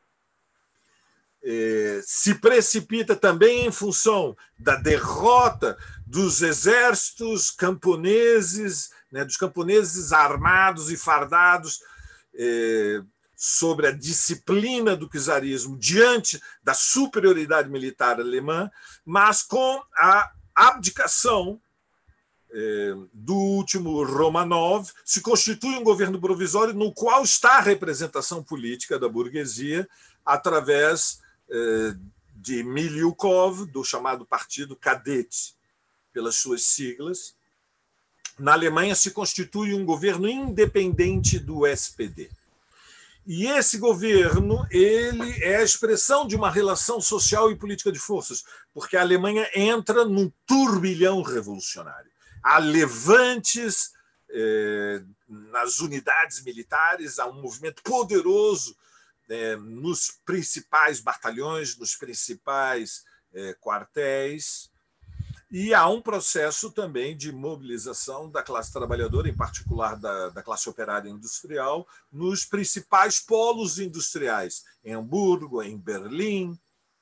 eh, se precipita também em função da derrota dos exércitos camponeses, né, dos camponeses armados e fardados, eh, sobre a disciplina do czarismo diante da superioridade militar alemã, mas com a abdicação eh, do último Romanov, se constitui um governo provisório no qual está a representação política da burguesia através eh, de Miliukov, do chamado Partido Cadete, pelas suas siglas. Na Alemanha se constitui um governo independente do S P D. E esse governo ele é a expressão de uma relação social e política de forças, porque a Alemanha entra num turbilhão revolucionário. Há levantes eh, nas unidades militares, há um movimento poderoso eh, nos principais batalhões, nos principais eh, quartéis, e há um processo também de mobilização da classe trabalhadora, em particular da, da classe operária industrial, nos principais polos industriais, em Hamburgo, em Berlim.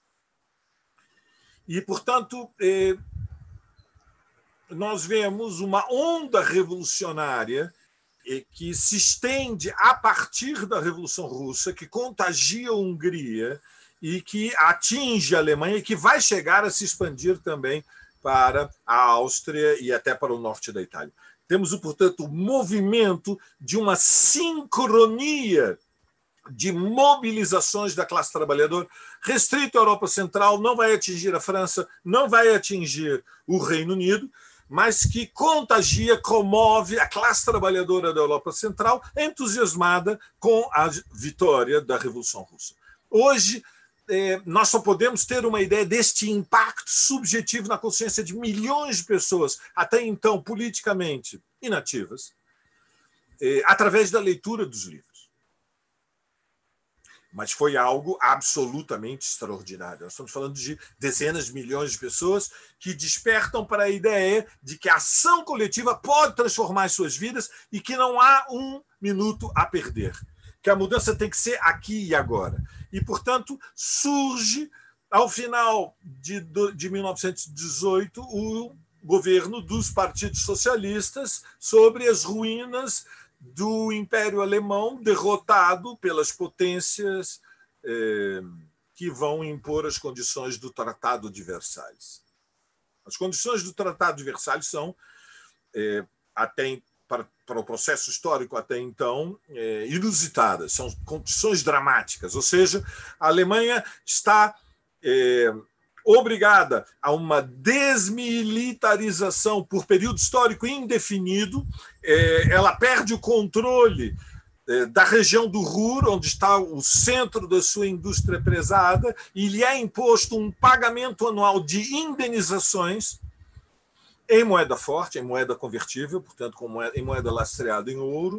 E, portanto, eh, nós vemos uma onda revolucionária eh, que se estende a partir da Revolução Russa, que contagia a Hungria e que atinge a Alemanha e que vai chegar a se expandir também para a Áustria e até para o norte da Itália. Temos, portanto, o movimento de uma sincronia de mobilizações da classe trabalhadora, restrito à Europa Central, não vai atingir a França, não vai atingir o Reino Unido, mas que contagia, comove a classe trabalhadora da Europa Central, entusiasmada com a vitória da Revolução Russa. Hoje, nós só podemos ter uma ideia deste impacto subjetivo na consciência de milhões de pessoas, até então politicamente inativas, através da leitura dos livros. Mas foi algo absolutamente extraordinário. Nós estamos falando de dezenas de milhões de pessoas que despertam para a ideia de que a ação coletiva pode transformar as suas vidas e que não há um minuto a perder, que a mudança tem que ser aqui e agora. E, portanto, surge, ao final de, de mil novecentos e dezoito, o governo dos partidos socialistas sobre as ruínas do Império Alemão, derrotado pelas potências eh, que vão impor as condições do Tratado de Versalhes. As condições do Tratado de Versalhes são, eh, até Para, para o processo histórico até então, é, inusitadas, são condições dramáticas, ou seja, a Alemanha está é, obrigada a uma desmilitarização por período histórico indefinido, é, ela perde o controle é, da região do Ruhr, onde está o centro da sua indústria pesada, e lhe é imposto um pagamento anual de indenizações em moeda forte, em moeda convertível, portanto, com moeda, em moeda lastreada em ouro.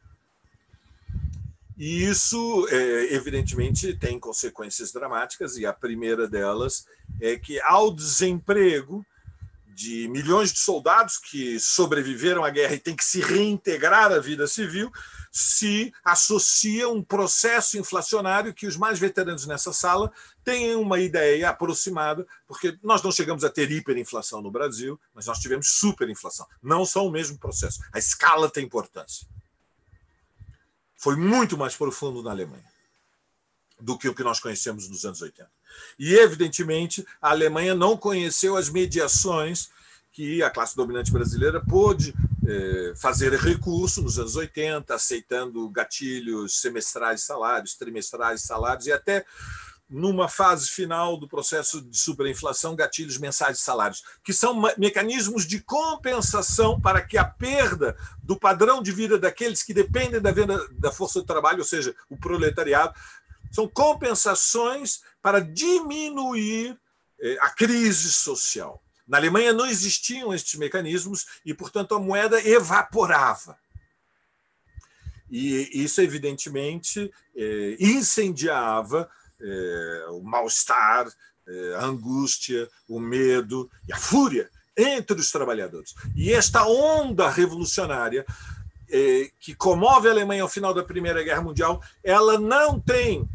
E isso, é, evidentemente, tem consequências dramáticas, e a primeira delas é que, ao desemprego de milhões de soldados que sobreviveram à guerra e têm que se reintegrar à vida civil, se associa um processo inflacionário que os mais veteranos nessa sala têm uma ideia aproximada, porque nós não chegamos a ter hiperinflação no Brasil, mas nós tivemos superinflação. Não são o mesmo processo. A escala tem importância. Foi muito mais profundo na Alemanha do que o que nós conhecemos nos anos oitenta. E, evidentemente, a Alemanha não conheceu as mediações que a classe dominante brasileira pôde eh, fazer recurso nos anos oitenta, aceitando gatilhos semestrais de salários, trimestrais de salários, e até, numa fase final do processo de superinflação, gatilhos mensais de salários, que são mecanismos de compensação para que a perda do padrão de vida daqueles que dependem da venda da força de trabalho, ou seja, o proletariado, são compensações para diminuir eh, a crise social. Na Alemanha não existiam estes mecanismos e, portanto, a moeda evaporava. E isso, evidentemente, eh, incendiava eh, o mal-estar, eh, a angústia, o medo e a fúria entre os trabalhadores. E esta onda revolucionária eh, que comove a Alemanha ao final da Primeira Guerra Mundial, ela não tem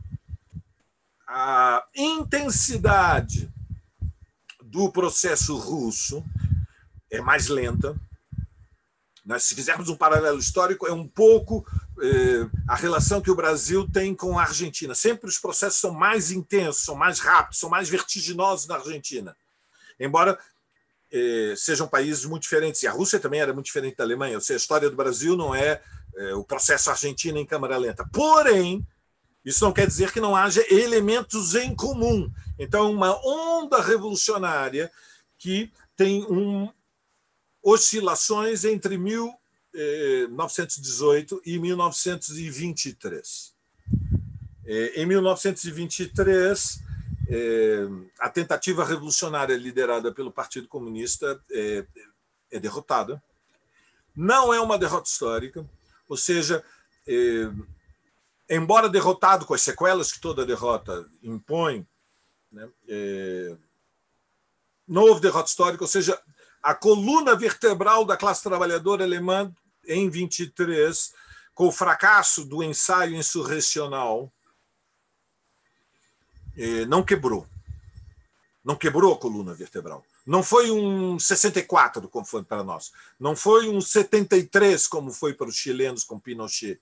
a intensidade do processo russo, é mais lenta. Se fizermos um paralelo histórico, é um pouco a relação que o Brasil tem com a Argentina. Sempre os processos são mais intensos, são mais rápidos, são mais vertiginosos na Argentina. Embora eh, sejam países muito diferentes. E a Rússia também era muito diferente da Alemanha. Ou seja, a história do Brasil não é eh, o processo argentino em câmara lenta. Porém, isso não quer dizer que não haja elementos em comum. Então, uma onda revolucionária que tem um, oscilações entre mil novecentos e dezoito e mil novecentos e vinte e três. Em mil novecentos e vinte e três, a tentativa revolucionária liderada pelo Partido Comunista é derrotada. Não é uma derrota histórica, ou seja, embora derrotado com as sequelas que toda derrota impõe, né, não houve derrota histórica, ou seja, a coluna vertebral da classe trabalhadora alemã em vinte e três, com o fracasso do ensaio insurrecional, não quebrou. Não quebrou a coluna vertebral. Não foi um sessenta e quatro, como foi para nós. Não foi um setenta e três, como foi para os chilenos com Pinochet.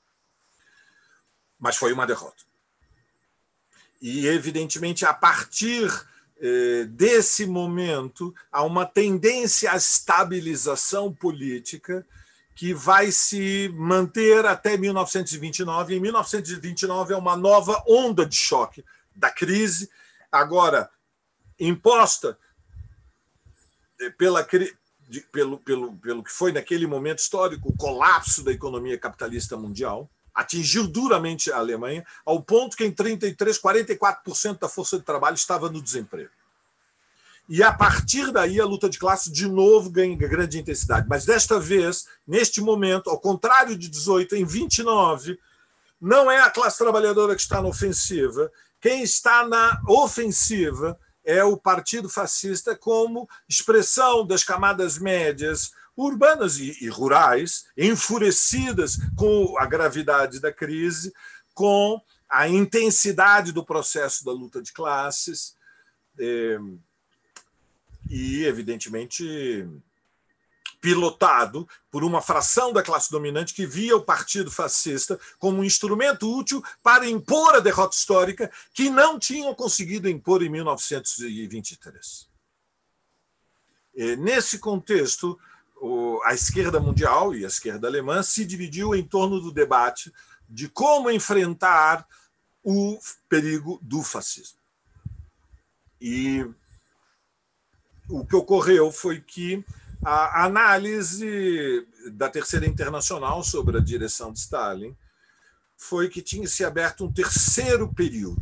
Mas foi uma derrota. E, evidentemente, a partir desse momento, há uma tendência à estabilização política que vai se manter até mil novecentos e vinte e nove. Em mil novecentos e vinte e nove é uma nova onda de choque da crise, agora imposta pela, pelo, pelo, pelo que foi naquele momento histórico, o colapso da economia capitalista mundial, atingiu duramente a Alemanha, ao ponto que em trinta e três, quarenta e quatro por cento da força de trabalho estava no desemprego. E, a partir daí, a luta de classe, de novo, ganha grande intensidade. Mas, desta vez, neste momento, ao contrário de dezoito, em vinte e nove, não é a classe trabalhadora que está na ofensiva. Quem está na ofensiva é o Partido Fascista como expressão das camadas médias, urbanas e, e rurais, enfurecidas com a gravidade da crise, com a intensidade do processo da luta de classes é, e, evidentemente, pilotado por uma fração da classe dominante que via o Partido Fascista como um instrumento útil para impor a derrota histórica que não tinham conseguido impor em mil novecentos e vinte e três. E, nesse contexto, a esquerda mundial e a esquerda alemã se dividiu em torno do debate de como enfrentar o perigo do fascismo. E o que ocorreu foi que a análise da Terceira Internacional sobre a direção de Stalin foi que tinha se aberto um terceiro período.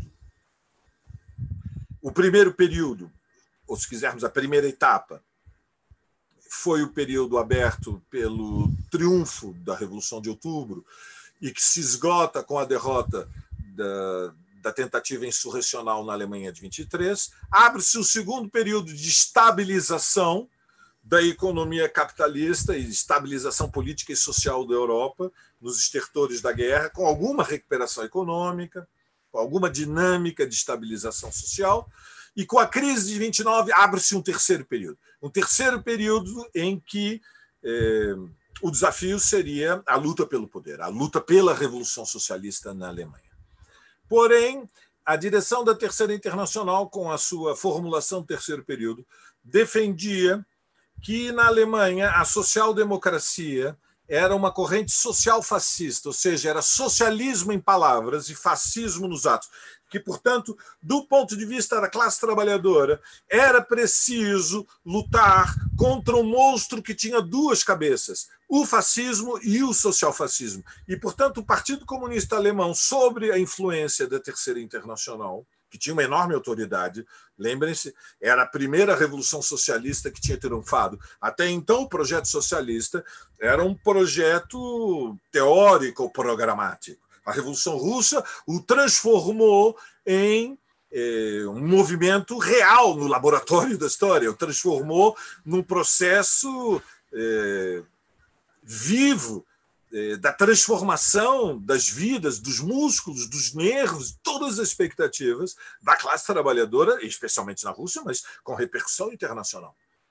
O primeiro período, ou se quisermos a primeira etapa, foi o período aberto pelo triunfo da Revolução de Outubro e que se esgota com a derrota da, da tentativa insurrecional na Alemanha de vinte e três. Abre-se o segundo período de estabilização da economia capitalista e estabilização política e social da Europa nos estertores da guerra, com alguma recuperação econômica, com alguma dinâmica de estabilização social. E com a crise de vinte e nove abre-se um terceiro período. Um terceiro período em que eh, o desafio seria a luta pelo poder, a luta pela Revolução Socialista na Alemanha. Porém, a direção da Terceira Internacional, com a sua formulação do terceiro período, defendia que na Alemanha a social-democracia era uma corrente social-fascista, ou seja, era socialismo em palavras e fascismo nos atos. Que, portanto, do ponto de vista da classe trabalhadora, era preciso lutar contra um monstro que tinha duas cabeças, o fascismo e o social-fascismo. E, portanto, o Partido Comunista Alemão, sob a influência da Terceira Internacional, que tinha uma enorme autoridade, lembrem-se, era a primeira revolução socialista que tinha triunfado. Até então, o projeto socialista era um projeto teórico, programático. A Revolução Russa o transformou em eh, um movimento real no laboratório da história, o transformou num processo eh, vivo eh, da transformação das vidas, dos músculos, dos nervos, todas as expectativas da classe trabalhadora, especialmente na Rússia, mas com repercussão internacional.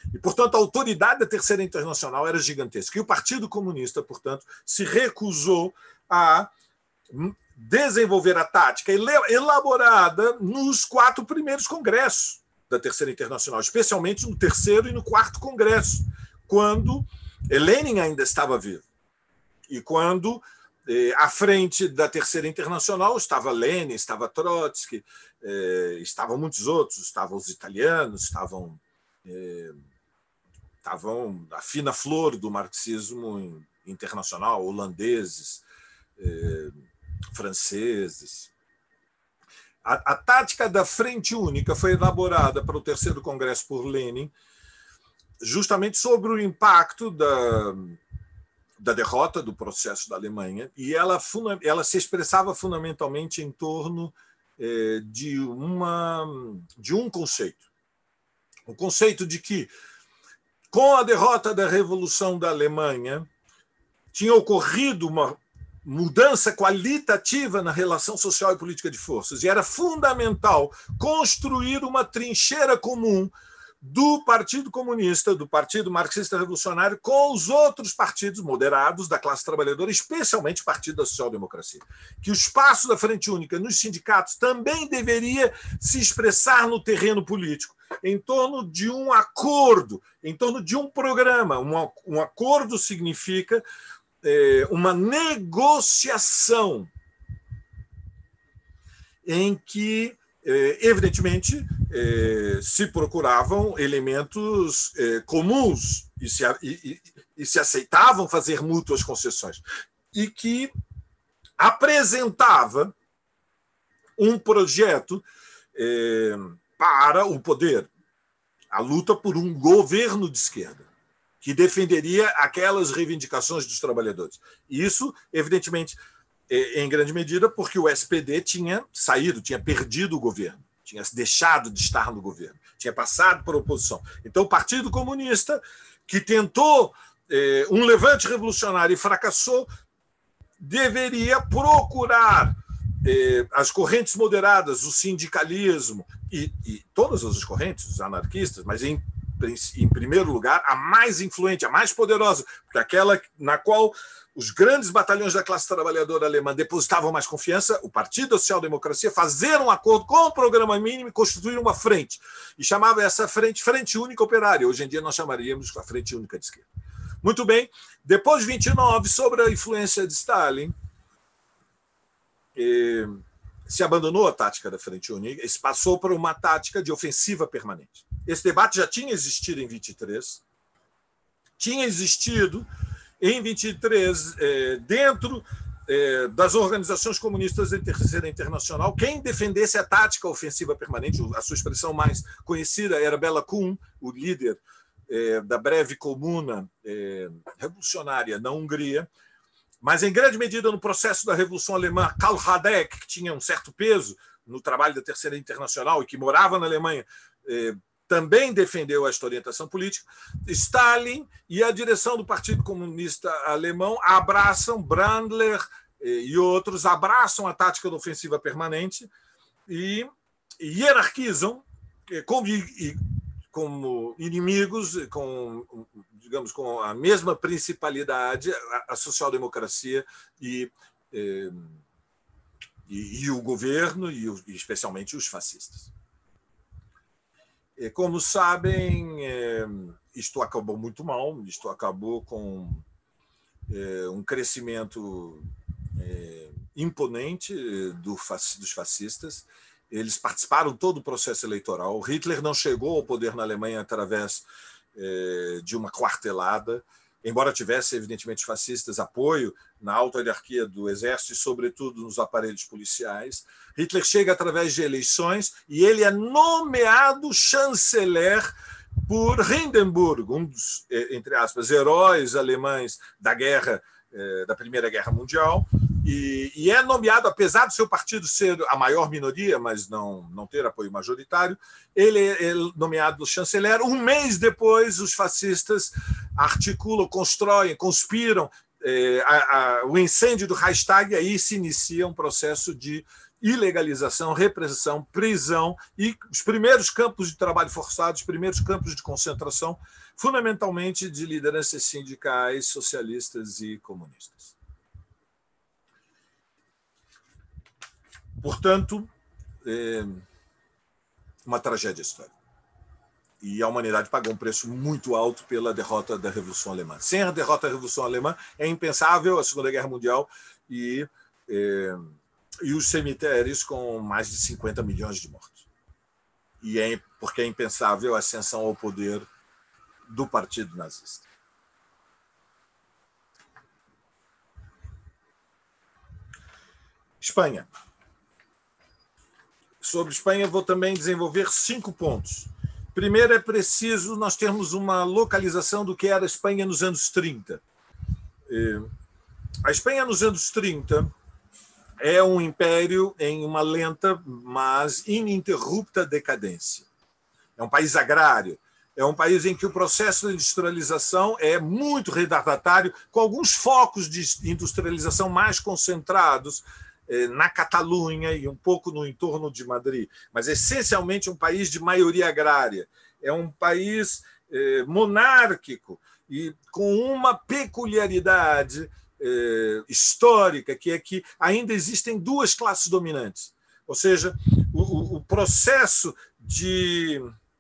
E, portanto, a autoridade da Terceira Internacional era gigantesca. E o Partido Comunista, portanto, se recusou a desenvolver a tática elaborada nos quatro primeiros congressos da Terceira Internacional, especialmente no terceiro e no quarto congresso, quando Lenin ainda estava vivo. E quando, eh, à frente da Terceira Internacional, estava Lenin, estava Trotsky, eh, estavam muitos outros, estavam os italianos, estavam, eh, estavam a fina flor do marxismo internacional, holandeses, eh, franceses. A, a tática da Frente Única foi elaborada para o terceiro congresso por Lenin, justamente sobre o impacto da, da derrota do processo da Alemanha, e ela, ela se expressava fundamentalmente em torno eh, de, uma, de um conceito. O conceito de que, com a derrota da Revolução da Alemanha, tinha ocorrido uma mudança qualitativa na relação social e política de forças, e era fundamental construir uma trincheira comum do Partido Comunista, do Partido Marxista Revolucionário, com os outros partidos moderados da classe trabalhadora, especialmente o Partido da Social-Democracia. Que o espaço da Frente Única nos sindicatos também deveria se expressar no terreno político, em torno de um acordo, em torno de um programa. Um, um acordo significa é, uma negociação em que, evidentemente, se procuravam elementos comuns e se, e, e se aceitavam fazer mútuas concessões, e que apresentava um projeto para o poder, a luta por um governo de esquerda, que defenderia aquelas reivindicações dos trabalhadores. Isso, evidentemente, em grande medida porque o S P D tinha saído, tinha perdido o governo, tinha deixado de estar no governo, tinha passado para a oposição. Então, o Partido Comunista, que tentou eh, um levante revolucionário e fracassou, deveria procurar eh, as correntes moderadas, o sindicalismo e, e todas as correntes, os anarquistas, mas em, em primeiro lugar, a mais influente, a mais poderosa, porque aquela na qual os grandes batalhões da classe trabalhadora alemã depositavam mais confiança, o Partido da Social-Democracia, fazer um acordo com o programa mínimo e constituir uma frente. E chamava essa frente Frente Única Operária. Hoje em dia nós chamaríamos a Frente Única de Esquerda. Muito bem. Depois de vinte e nove, sobre a influência de Stalin, eh, se abandonou a tática da Frente Única e se passou para uma tática de ofensiva permanente. Esse debate já tinha existido em vinte e três, tinha existido em vinte e três, dentro das organizações comunistas da Terceira Internacional, quem defendesse a tática ofensiva permanente, a sua expressão mais conhecida era Bela Kun, o líder da breve comuna revolucionária na Hungria, mas em grande medida no processo da Revolução Alemã, Karl Radek, que tinha um certo peso no trabalho da Terceira Internacional e que morava na Alemanha, também defendeu esta orientação política. Stalin e a direção do Partido Comunista Alemão abraçam, Brandler e outros abraçam a tática da ofensiva permanente e hierarquizam como, como inimigos, com, digamos, com a mesma principalidade, a social-democracia e, e, e o governo, e especialmente os fascistas. Como sabem, isto acabou muito mal, isto acabou com um crescimento imponente dos fascistas. Eles participaram todo o processo eleitoral. Hitler não chegou ao poder na Alemanha através de uma quartelada, embora tivesse, evidentemente, fascistas apoio na alta hierarquia do exército e, sobretudo, nos aparelhos policiais. Hitler chega através de eleições e ele é nomeado chanceler por Hindenburg, um dos, entre aspas, heróis alemães da guerra, da Primeira Guerra Mundial, e, e é nomeado, apesar do seu partido ser a maior minoria, mas não, não ter apoio majoritário, ele é nomeado chanceler. Um mês depois, os fascistas articulam, constroem, conspiram eh, a, a, o incêndio do Reichstag, e aí se inicia um processo de ilegalização, repressão, prisão e os primeiros campos de trabalho forçado, os primeiros campos de concentração, fundamentalmente de lideranças sindicais, socialistas e comunistas. Portanto, é uma tragédia histórica. E a humanidade pagou um preço muito alto pela derrota da Revolução Alemã. Sem a derrota da Revolução Alemã, é impensável a Segunda Guerra Mundial e, é, e os cemitérios com mais de cinquenta milhões de mortos. E é porque é impensável a ascensão ao poder do Partido Nazista. Espanha. Sobre Espanha, vou também desenvolver cinco pontos. Primeiro, é preciso nós termos uma localização do que era a Espanha nos anos trinta. A Espanha nos anos trinta é um império em uma lenta, mas ininterrupta decadência. É um país agrário, é um país em que o processo de industrialização é muito retardatário, com alguns focos de industrialização mais concentrados na Catalunha e um pouco no entorno de Madrid, mas essencialmente um país de maioria agrária. É um país eh, monárquico e com uma peculiaridade eh, histórica, que é que ainda existem duas classes dominantes. Ou seja, o, o processo de,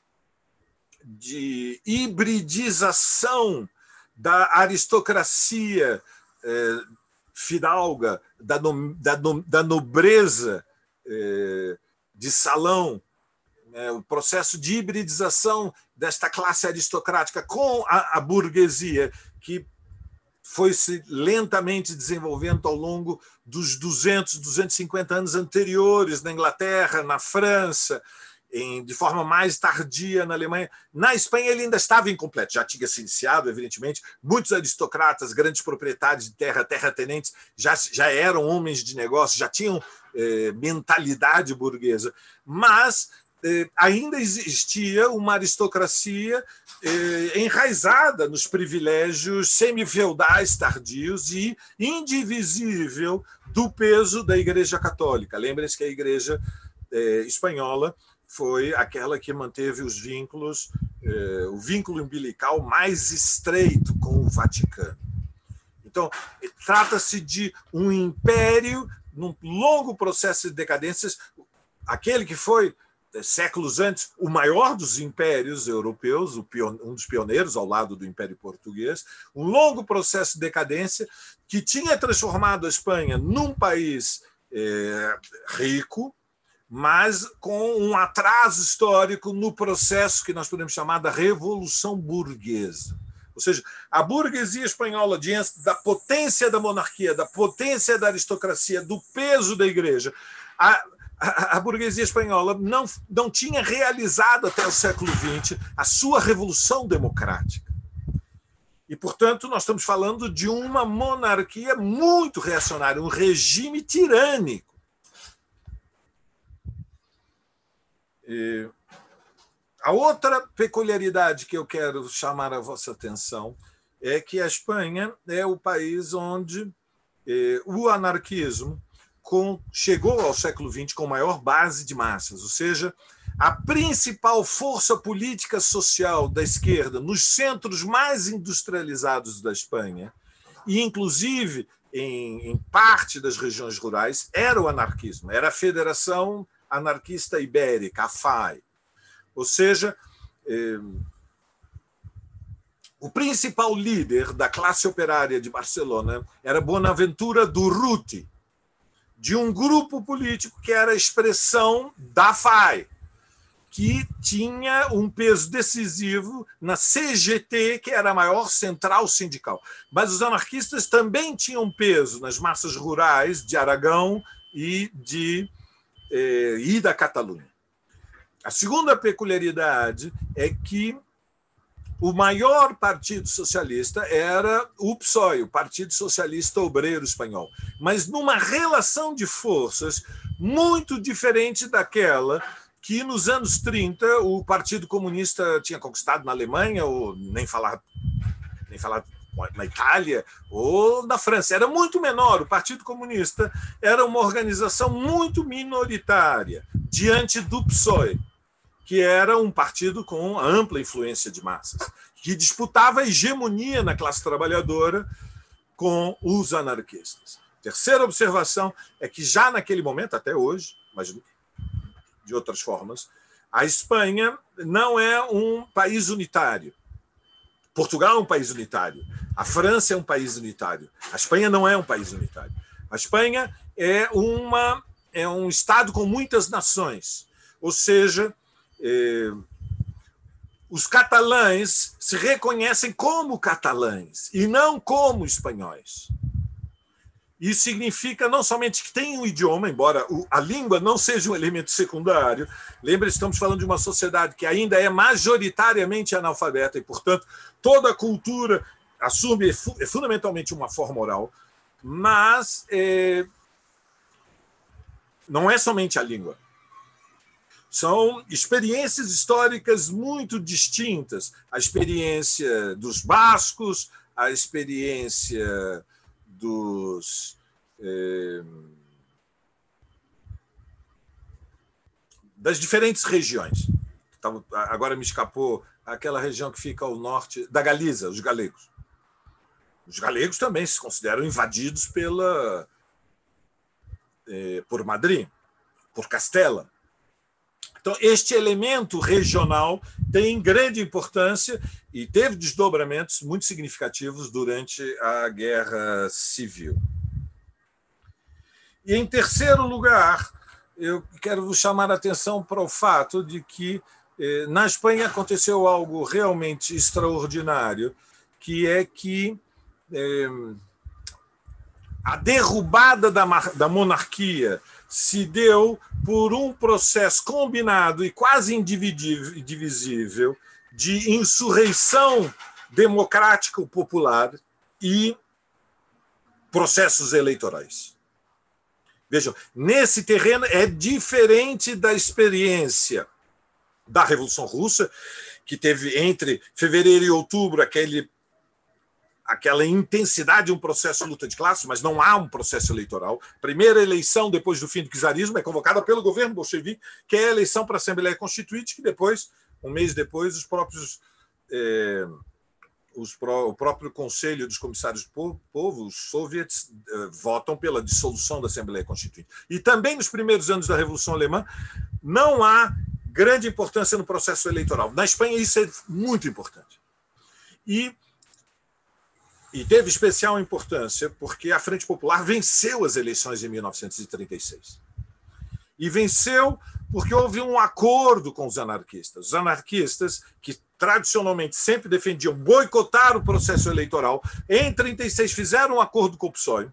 de hibridização da aristocracia eh, fidalga, da, no, da, no, da nobreza eh, de salão, né, o processo de hibridização desta classe aristocrática com a, a burguesia, que foi se lentamente desenvolvendo ao longo dos duzentos, duzentos e cinquenta anos anteriores na Inglaterra, na França, em, de forma mais tardia na Alemanha. Na Espanha ele ainda estava incompleto, já tinha se iniciado, evidentemente. Muitos aristocratas, grandes proprietários de terra, terratenentes, já, já eram homens de negócio, já tinham eh, mentalidade burguesa, mas eh, ainda existia uma aristocracia eh, enraizada nos privilégios semifeudais tardios e indivisível do peso da Igreja Católica. Lembrem-se que a Igreja eh, espanhola foi aquela que manteve os vínculos, eh, o vínculo umbilical mais estreito com o Vaticano. Então, trata-se de um império num longo processo de decadências, aquele que foi, séculos antes, o maior dos impérios europeus, um dos pioneiros ao lado do Império Português, um longo processo de decadência que tinha transformado a Espanha num país eh, rico, mas com um atraso histórico no processo que nós podemos chamar da Revolução Burguesa. Ou seja, a burguesia espanhola, diante da potência da monarquia, da potência da aristocracia, do peso da Igreja, a, a, a burguesia espanhola não, não tinha realizado até o século vinte a sua revolução democrática. E, portanto, nós estamos falando de uma monarquia muito reacionária, um regime tirânico. E a outra peculiaridade que eu quero chamar a vossa atenção é que a Espanha é o país onde eh, o anarquismo com, chegou ao século vinte com maior base de massas, ou seja, a principal força política social da esquerda nos centros mais industrializados da Espanha, e inclusive em, em parte das regiões rurais, era o anarquismo, era a Federação Anarquista Ibérica, a F A I. Ou seja, eh, o principal líder da classe operária de Barcelona era Bonaventura Durruti, de um grupo político que era a expressão da F A I, que tinha um peso decisivo na C G T, que era a maior central sindical. Mas os anarquistas também tinham peso nas massas rurais de Aragão e de e da Catalunha. A segunda peculiaridade é que o maior partido socialista era o P S O E, o Partido Socialista Obreiro Espanhol, mas numa relação de forças muito diferente daquela que nos anos trinta o Partido Comunista tinha conquistado na Alemanha, ou nem falar, nem falar na Itália ou na França. Era muito menor. O Partido Comunista era uma organização muito minoritária diante do P SOE, que era um partido com ampla influência de massas, que disputava a hegemonia na classe trabalhadora com os anarquistas. Terceira observação é que já naquele momento, até hoje, mas de outras formas, a Espanha não é um país unitário. Portugal é um país unitário. A França é um país unitário. A Espanha não é um país unitário. A Espanha é, uma, é um Estado com muitas nações. Ou seja, eh, os catalães se reconhecem como catalães e não como espanhóis. Isso significa não somente que tem um idioma, embora a língua não seja um elemento secundário. Lembre-se, estamos falando de uma sociedade que ainda é majoritariamente analfabeta e, portanto, toda a cultura assume é fundamentalmente uma forma oral, mas é, não é somente a língua. São experiências históricas muito distintas. A experiência dos bascos, a experiência dos eh, das diferentes regiões. Agora me escapou aquela região que fica ao norte da Galiza, os galegos. Os galegos também se consideram invadidos pela eh, por Madrid, por Castela. Então, este elemento regional tem grande importância e teve desdobramentos muito significativos durante a Guerra Civil. E, em terceiro lugar, eu quero vos chamar a atenção para o fato de que, eh, na Espanha, aconteceu algo realmente extraordinário, que é que eh, a derrubada da, da monarquia se deu por um processo combinado e quase indivisível de insurreição democrática popular e processos eleitorais. Vejam, nesse terreno é diferente da experiência da Revolução Russa, que teve entre fevereiro e outubro aquele aquela intensidade de um processo de luta de classes, mas não há um processo eleitoral. Primeira eleição depois do fim do czarismo é convocada pelo governo bolchevique, que é a eleição para a Assembleia Constituinte, que depois, um mês depois, os próprios, eh, os pró, o próprio Conselho dos Comissários do Povo, os soviets, eh, votam pela dissolução da Assembleia Constituinte. E também nos primeiros anos da Revolução Alemã não há grande importância no processo eleitoral. Na Espanha isso é muito importante. E E teve especial importância porque a Frente Popular venceu as eleições em mil novecentos e trinta e seis. E venceu porque houve um acordo com os anarquistas. Os anarquistas, que tradicionalmente sempre defendiam boicotar o processo eleitoral, em trinta e seis fizeram um acordo com o P SOE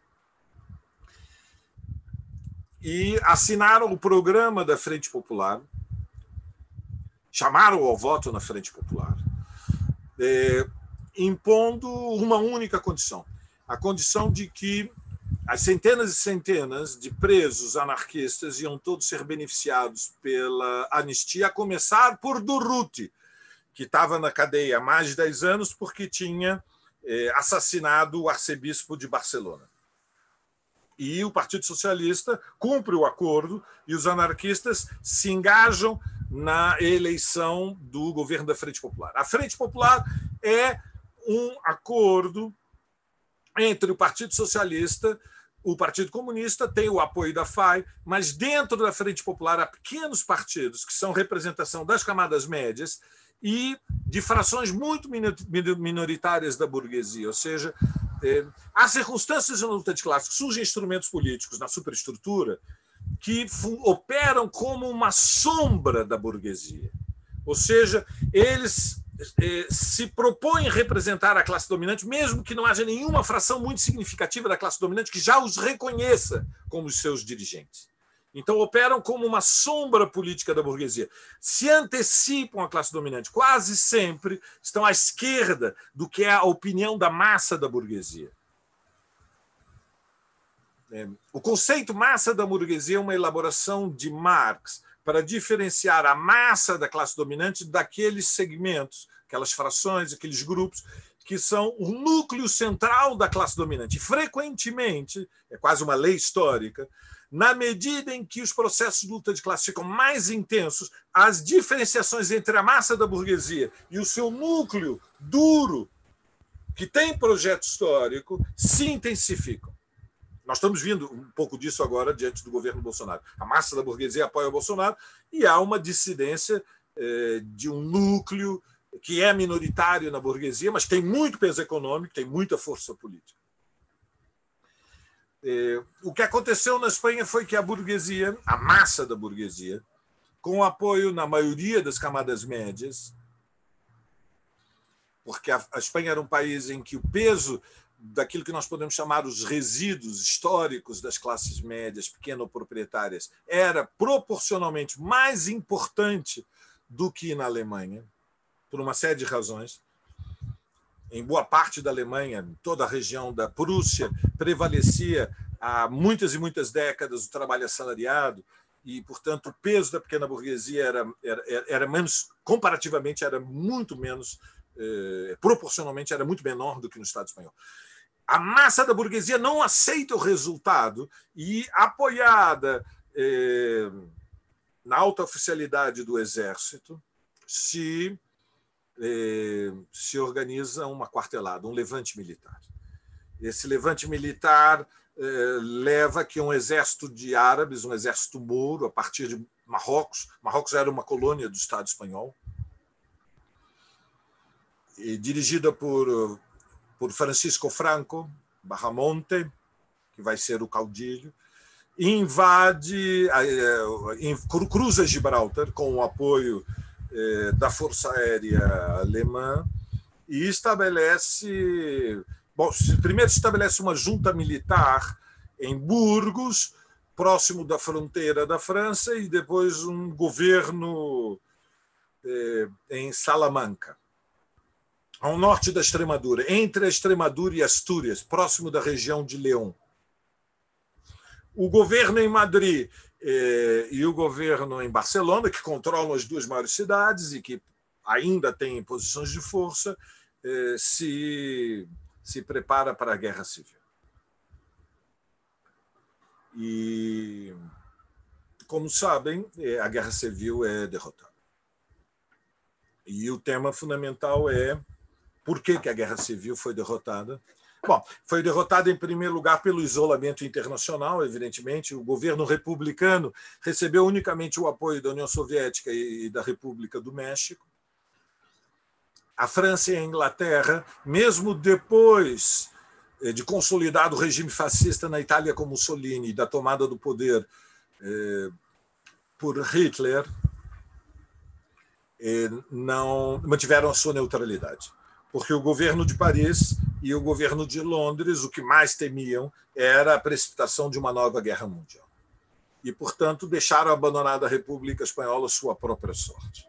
e assinaram o programa da Frente Popular, chamaram ao voto na Frente Popular, é, impondo uma única condição, a condição de que as centenas e centenas de presos anarquistas iam todos ser beneficiados pela anistia, a começar por Durruti, que estava na cadeia há mais de dez anos porque tinha eh, assassinado o arcebispo de Barcelona. E o Partido Socialista cumpre o acordo e os anarquistas se engajam na eleição do governo da Frente Popular. A Frente Popular é um acordo entre o Partido Socialista, o Partido Comunista, tem o apoio da F A I, mas dentro da Frente Popular há pequenos partidos que são representação das camadas médias e de frações muito minoritárias da burguesia, ou seja, eh, há circunstâncias na luta de classes, surgem instrumentos políticos na superestrutura que operam como uma sombra da burguesia, ou seja, eles se propõem representar a classe dominante, mesmo que não haja nenhuma fração muito significativa da classe dominante que já os reconheça como os seus dirigentes. Então, operam como uma sombra política da burguesia. Se antecipam à classe dominante. Quase sempre estão à esquerda do que é a opinião da massa da burguesia. O conceito massa da burguesia é uma elaboração de Marx para diferenciar a massa da classe dominante daqueles segmentos, aquelas frações, aqueles grupos que são o núcleo central da classe dominante. E, frequentemente, é quase uma lei histórica, na medida em que os processos de luta de classe ficam mais intensos, as diferenciações entre a massa da burguesia e o seu núcleo duro, que tem projeto histórico, se intensificam. Nós estamos vendo um pouco disso agora diante do governo Bolsonaro. A massa da burguesia apoia o Bolsonaro e há uma dissidência eh, de um núcleo que é minoritário na burguesia, mas tem muito peso econômico, tem muita força política. Eh, o que aconteceu na Espanha foi que a burguesia, a massa da burguesia, com apoio na maioria das camadas médias, porque a, a Espanha era um país em que o peso daquilo que nós podemos chamar os resíduos históricos das classes médias pequeno-proprietárias era proporcionalmente mais importante do que na Alemanha, por uma série de razões. Em boa parte da Alemanha, toda a região da Prússia, prevalecia há muitas e muitas décadas o trabalho assalariado e, portanto, o peso da pequena burguesia era, era, era menos, comparativamente, era muito menos, eh, proporcionalmente, era muito menor do que no Estado espanhol. A massa da burguesia não aceita o resultado e, apoiada eh, na alta oficialidade do exército, se, eh, se organiza uma quartelada, um levante militar. Esse levante militar eh, leva que um exército de árabes, um exército mouro, a partir de Marrocos, Marrocos era uma colônia do Estado espanhol, e dirigida por por Francisco Franco, Bahamonte, que vai ser o caudilho, invade, cruza Gibraltar com o apoio da Força Aérea Alemã e estabelece... Bom, primeiro estabelece uma junta militar em Burgos, próximo da fronteira da França, e depois um governo em Salamanca, ao norte da Extremadura, entre a Extremadura e Astúrias, próximo da região de León. O governo em Madrid eh, e o governo em Barcelona, que controlam as duas maiores cidades e que ainda têm posições de força, eh, se, se prepara para a guerra civil. E, como sabem, a guerra civil é derrotada. E o tema fundamental é por que que a guerra civil foi derrotada. Bom, foi derrotada, em primeiro lugar, pelo isolamento internacional, evidentemente. O governo republicano recebeu unicamente o apoio da União Soviética e da República do México. A França e a Inglaterra, mesmo depois de consolidado o regime fascista na Itália com Mussolini e da tomada do poder eh, por Hitler, eh, não mantiveram a sua neutralidade. Porque o governo de Paris e o governo de Londres, o que mais temiam era a precipitação de uma nova guerra mundial. E, portanto, deixaram abandonada a República Espanhola sua própria sorte.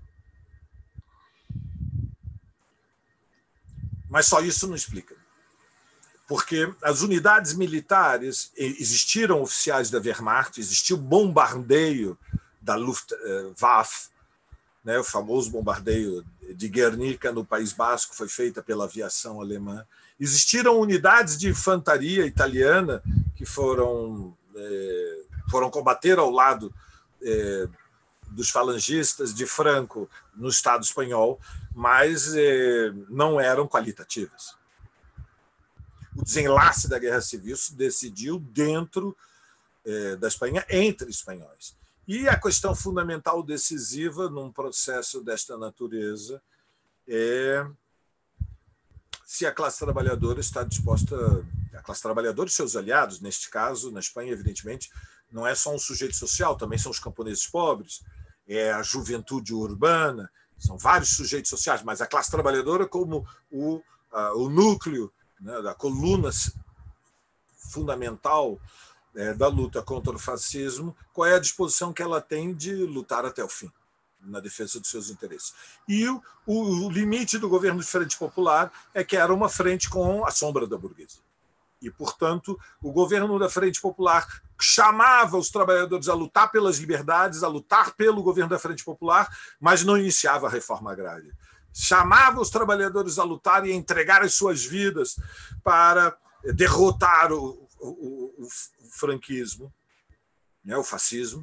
Mas só isso não explica. Porque as unidades militares, existiram oficiais da Wehrmacht, existiu bombardeio da Luftwaffe, né, o famoso bombardeio de Guernica, no País Basco, foi feita pela aviação alemã. Existiram unidades de infantaria italiana que foram, eh, foram combater ao lado eh, dos falangistas de Franco no Estado espanhol, mas eh, não eram qualitativas. O desenlace da Guerra Civil se decidiu dentro eh, da Espanha, entre espanhóis. E a questão fundamental decisiva num processo desta natureza é se a classe trabalhadora está disposta, a classe trabalhadora e seus aliados, neste caso, na Espanha, evidentemente, não é só um sujeito social, também são os camponeses pobres, é a juventude urbana, são vários sujeitos sociais, mas a classe trabalhadora como o, a, o núcleo, né, da coluna fundamental É, da luta contra o fascismo, qual é a disposição que ela tem de lutar até o fim, na defesa dos seus interesses. E o, o limite do governo de Frente Popular é que era uma frente com a sombra da burguesia. E, portanto, o governo da Frente Popular chamava os trabalhadores a lutar pelas liberdades, a lutar pelo governo da Frente Popular, mas não iniciava a reforma agrária. chamava os trabalhadores a lutar e a entregar as suas vidas para derrotar o, o, o, o franquismo, né, o fascismo,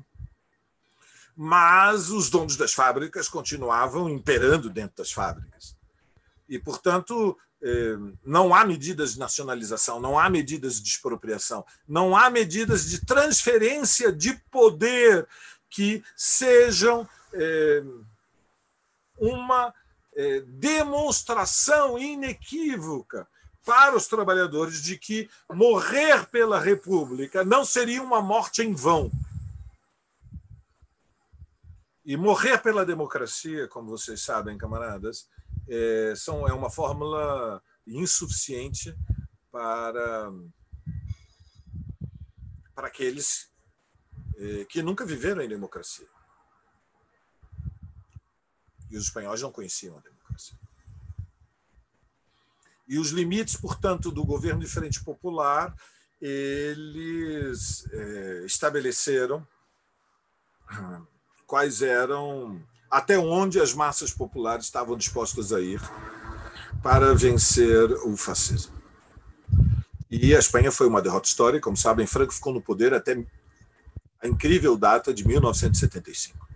mas os donos das fábricas continuavam imperando dentro das fábricas. E, portanto, não há medidas de nacionalização, não há medidas de expropriação, não há medidas de transferência de poder que sejam é, uma é, demonstração inequívoca para os trabalhadores de que morrer pela República não seria uma morte em vão. E morrer pela democracia, como vocês sabem, camaradas, é, são, é uma fórmula insuficiente para, para aqueles é, que nunca viveram em democracia. E os espanhóis não conheciam a democracia. E os limites, portanto, do governo de Frente Popular, eles é, estabeleceram quais eram, até onde as massas populares estavam dispostas a ir para vencer o fascismo. E a Espanha foi uma derrota histórica. Como sabem, Franco ficou no poder até a incrível data de mil novecentos e setenta e cinco.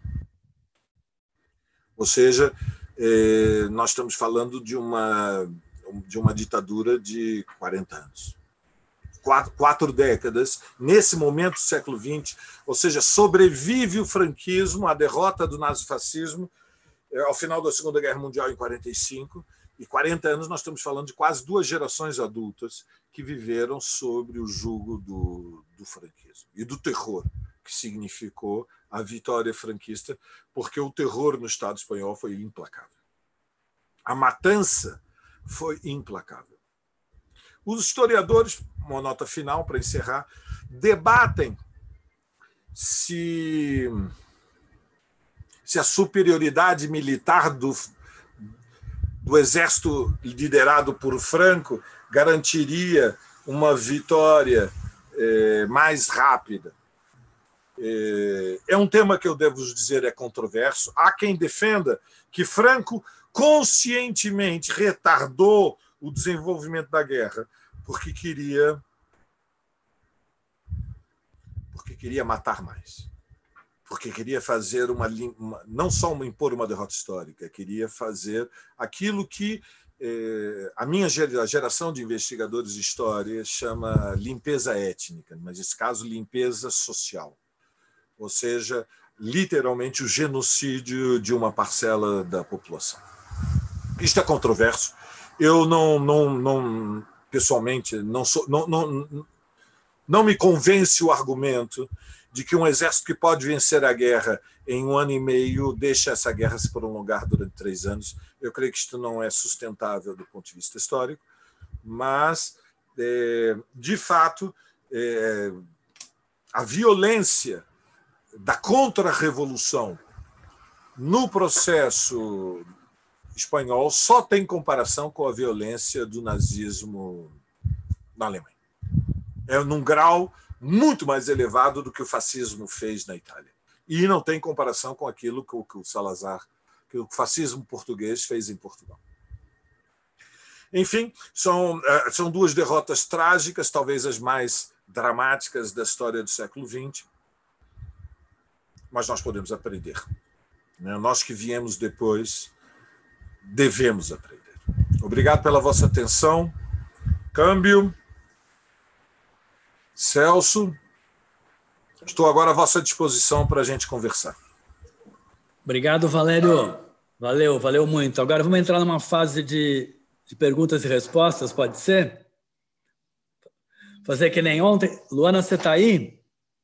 Ou seja, nós estamos falando de uma, de uma ditadura de quarenta anos. Quatro, quatro décadas, nesse momento do século vinte, ou seja, sobrevive o franquismo, a derrota do nazifascismo, ao final da Segunda Guerra Mundial, em quarenta e cinco, e quarenta anos nós estamos falando de quase duas gerações adultas que viveram sob o jugo do, do franquismo e do terror que significou a vitória franquista, porque o terror no Estado espanhol foi implacável. A matança foi implacável. Os historiadores, uma nota final para encerrar, debatem se, se a superioridade militar do, do exército liderado por Franco garantiria uma vitória é, mais rápida. É, é um tema que eu devo dizer é controverso. Há quem defenda que Franco conscientemente retardou o desenvolvimento da guerra porque queria porque queria matar mais, porque queria fazer uma, uma não só uma, impor uma derrota histórica, queria fazer aquilo que eh, a minha geração de investigadores de história chama limpeza étnica, mas nesse caso limpeza social, ou seja, literalmente o genocídio de uma parcela da população. Isto é controverso. Eu não, não, não pessoalmente, não, sou, não, não, não me convence o argumento de que um exército que pode vencer a guerra em um ano e meio deixa essa guerra se prolongar durante três anos. Eu creio que isto não é sustentável do ponto de vista histórico, mas, é, de fato, é, a violência da contra-revolução no processo espanhol só tem comparação com a violência do nazismo na Alemanha. É num grau muito mais elevado do que o fascismo fez na Itália. E não tem comparação com aquilo que o Salazar, que o fascismo português fez em Portugal. Enfim, são, são duas derrotas trágicas, talvez as mais dramáticas da história do século vinte, mas nós podemos aprender. Nós que viemos depois devemos aprender. Obrigado pela vossa atenção. Câmbio. Celso, estou agora à vossa disposição para a gente conversar. Obrigado, Valério. Valeu, valeu muito. Agora vamos entrar numa fase de, de perguntas e respostas, pode ser? Fazer que nem ontem. Luana, você está aí?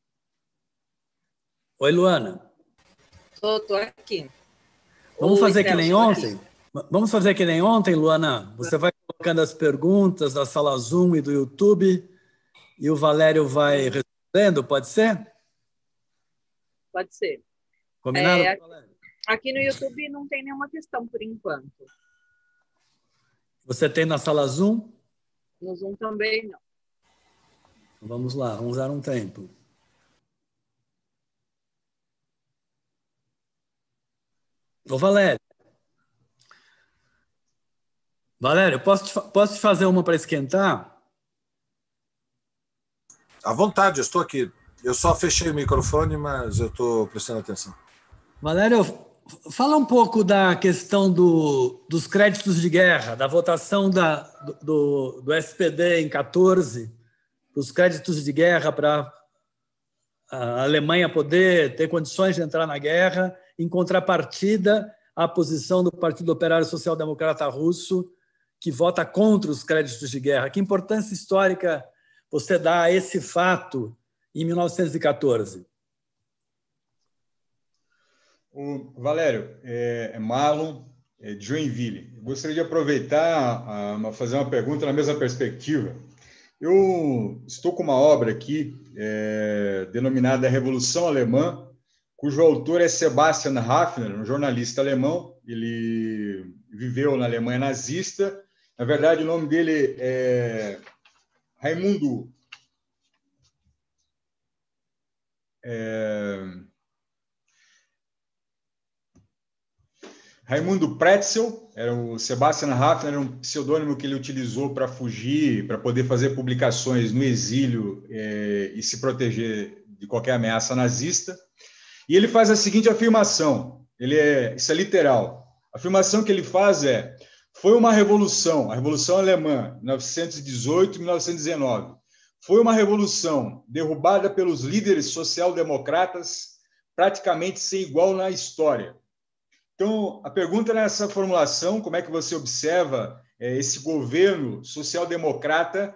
Oi, Luana. Estou aqui. Vamos Oi, fazer que nem Celso, ontem? Vamos fazer que nem ontem, Luana? Você vai colocando as perguntas da sala Zoom e do YouTube e o Valério vai respondendo, pode ser? Pode ser. Combinado? É, aqui no YouTube não tem nenhuma questão por enquanto. Você tem na sala Zoom? No Zoom também não. Vamos lá, vamos dar um tempo. Ô, Valério, Valério, posso te, posso te fazer uma para esquentar? À vontade, eu estou aqui. Eu só fechei o microfone, mas eu estou prestando atenção. Valério, fala um pouco da questão do, dos créditos de guerra, da votação da, do, do S P D em quatorze, os créditos de guerra para a Alemanha poder ter condições de entrar na guerra, em contrapartida à posição do Partido Operário Social Democrata Russo, que vota contra os créditos de guerra. Que importância histórica você dá a esse fato em mil novecentos e quatorze? O Valério, é, é Marlon, é de Joinville. Eu gostaria de aproveitar a fazer uma pergunta na mesma perspectiva. Eu estou com uma obra aqui é, denominada Revolução Alemã, cujo autor é Sebastian Haffner, um jornalista alemão. Ele viveu na Alemanha nazista. Na verdade, o nome dele é Raimundo... É, Raimundo Pretzel, era o Sebastian Haffner, era um pseudônimo que ele utilizou para fugir, para poder fazer publicações no exílio é, e se proteger de qualquer ameaça nazista. E ele faz a seguinte afirmação, ele é, isso é literal. A afirmação que ele faz é: foi uma revolução, a Revolução Alemã, mil novecentos e dezoito a mil novecentos e dezenove, foi uma revolução derrubada pelos líderes social-democratas praticamente sem igual na história. Então, a pergunta nessa formulação, como é que você observa é, esse governo social-democrata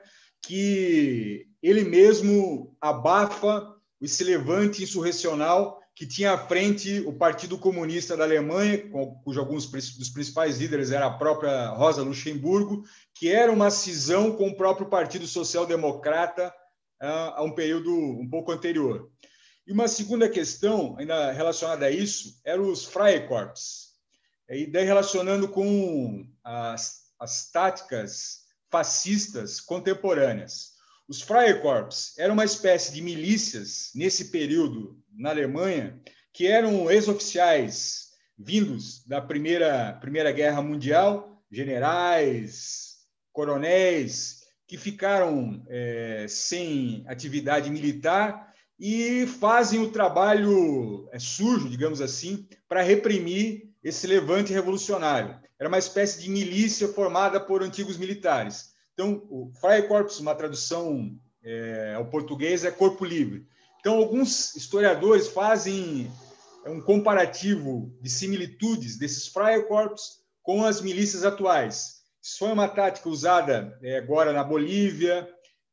que ele mesmo abafa esse levante insurrecional que tinha à frente o Partido Comunista da Alemanha, cujo alguns dos principais líderes era a própria Rosa Luxemburgo, que era uma cisão com o próprio Partido Social-Democrata a um período um pouco anterior. E uma segunda questão, ainda relacionada a isso, eram os Freikorps. E daí relacionando com as, as táticas fascistas contemporâneas. Os Freikorps eram uma espécie de milícias, nesse período, na Alemanha, que eram ex-oficiais vindos da Primeira, Primeira Guerra Mundial, generais, coronéis, que ficaram é, sem atividade militar e fazem o trabalho é, sujo, digamos assim, para reprimir esse levante revolucionário. Era uma espécie de milícia formada por antigos militares. Então, o Freikorps, uma tradução é, ao português, é corpo livre. Então, alguns historiadores fazem um comparativo de similitudes desses Freikorps com as milícias atuais. Isso foi uma tática usada é, agora na Bolívia,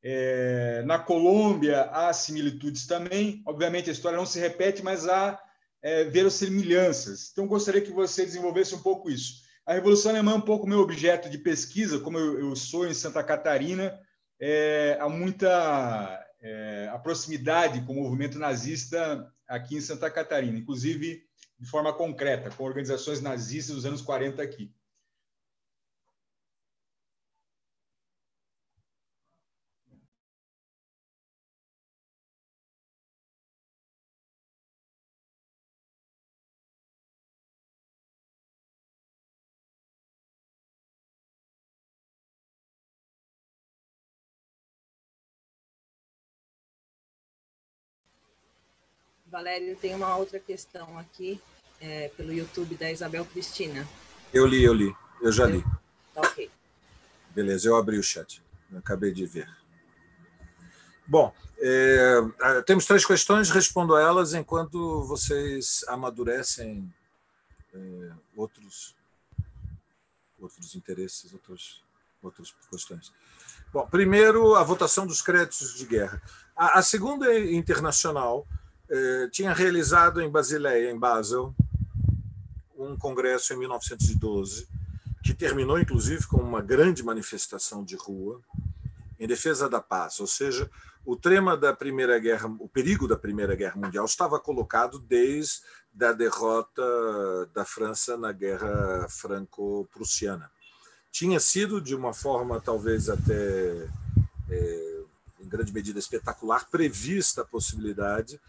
É, na Colômbia há similitudes também. Obviamente a história não se repete, mas há é, verossimilhanças. Então gostaria que você desenvolvesse um pouco isso. A Revolução Alemã é um pouco meu objeto de pesquisa, como eu, eu sou em Santa Catarina, é, há muita é, a proximidade com o movimento nazista aqui em Santa Catarina, inclusive de forma concreta, com organizações nazistas dos anos quarenta aqui. Valério, tem uma outra questão aqui, é, pelo YouTube da Isabel Cristina. Eu li, eu li. Eu já li. Tá ok. Beleza, eu abri o chat. Eu acabei de ver. Bom, é, temos três questões, respondo a elas enquanto vocês amadurecem é, outros, outros interesses, outros, outras questões. Bom, primeiro, a votação dos créditos de guerra. A, a segunda internacional eh, tinha realizado em Basileia, em Basel, um congresso em mil novecentos e doze, que terminou, inclusive, com uma grande manifestação de rua em defesa da paz, ou seja, o tema da Primeira Guerra, o perigo da Primeira Guerra Mundial estava colocado desde a derrota da França na Guerra Franco-Prussiana. Tinha sido, de uma forma talvez até, é, em grande medida espetacular, prevista a possibilidade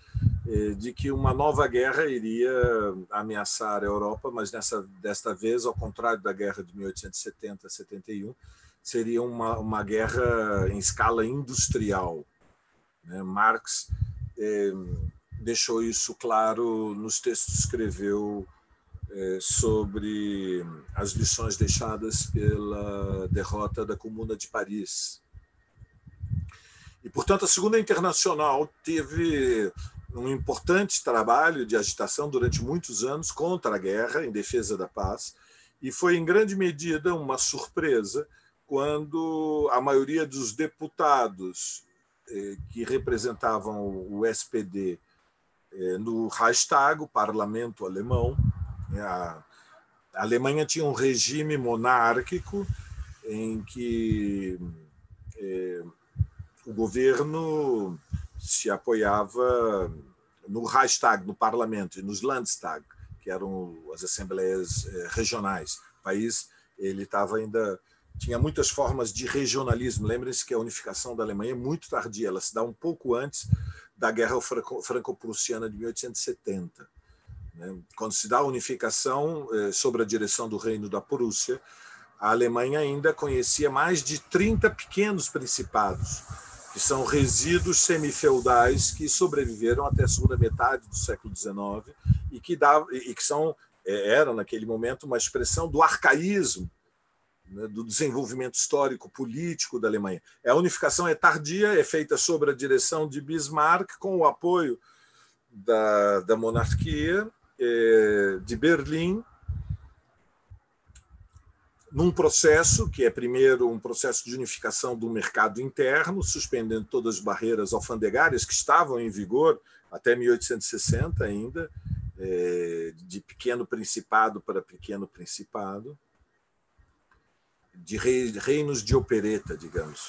de que uma nova guerra iria ameaçar a Europa, mas nessa, desta vez, ao contrário da guerra de mil oitocentos e setenta a setenta e um, seria uma, uma guerra em escala industrial. Marx eh, deixou isso claro nos textos que escreveu eh, sobre as lições deixadas pela derrota da Comuna de Paris. E, portanto, a Segunda Internacional teve um importante trabalho de agitação durante muitos anos contra a guerra, em defesa da paz, e foi, em grande medida, uma surpresa quando a maioria dos deputados eh, que representavam o S P D eh, no Reichstag, o parlamento alemão, a, a Alemanha tinha um regime monárquico em que eh, o governo se apoiava no Reichstag, no parlamento, e nos Landtag, que eram as assembleias regionais. O país ele estava ainda tinha muitas formas de regionalismo. Lembrem-se que a unificação da Alemanha é muito tardia, ela se dá um pouco antes da Guerra Franco-Prussiana de mil oitocentos e setenta. Quando se dá a unificação sob a direção do Reino da Prússia, a Alemanha ainda conhecia mais de trinta pequenos principados, que são resíduos semifeudais que sobreviveram até a segunda metade do século dezenove e que, dava, e que são, eram, naquele momento, uma expressão do arcaísmo, né, do desenvolvimento histórico-político da Alemanha. A unificação é tardia, é feita sob a direção de Bismarck, com o apoio da, da monarquia é, de Berlim, num processo que é, primeiro, um processo de unificação do mercado interno, suspendendo todas as barreiras alfandegárias que estavam em vigor até mil oitocentos e sessenta ainda, de pequeno principado para pequeno principado, de reinos de opereta, digamos.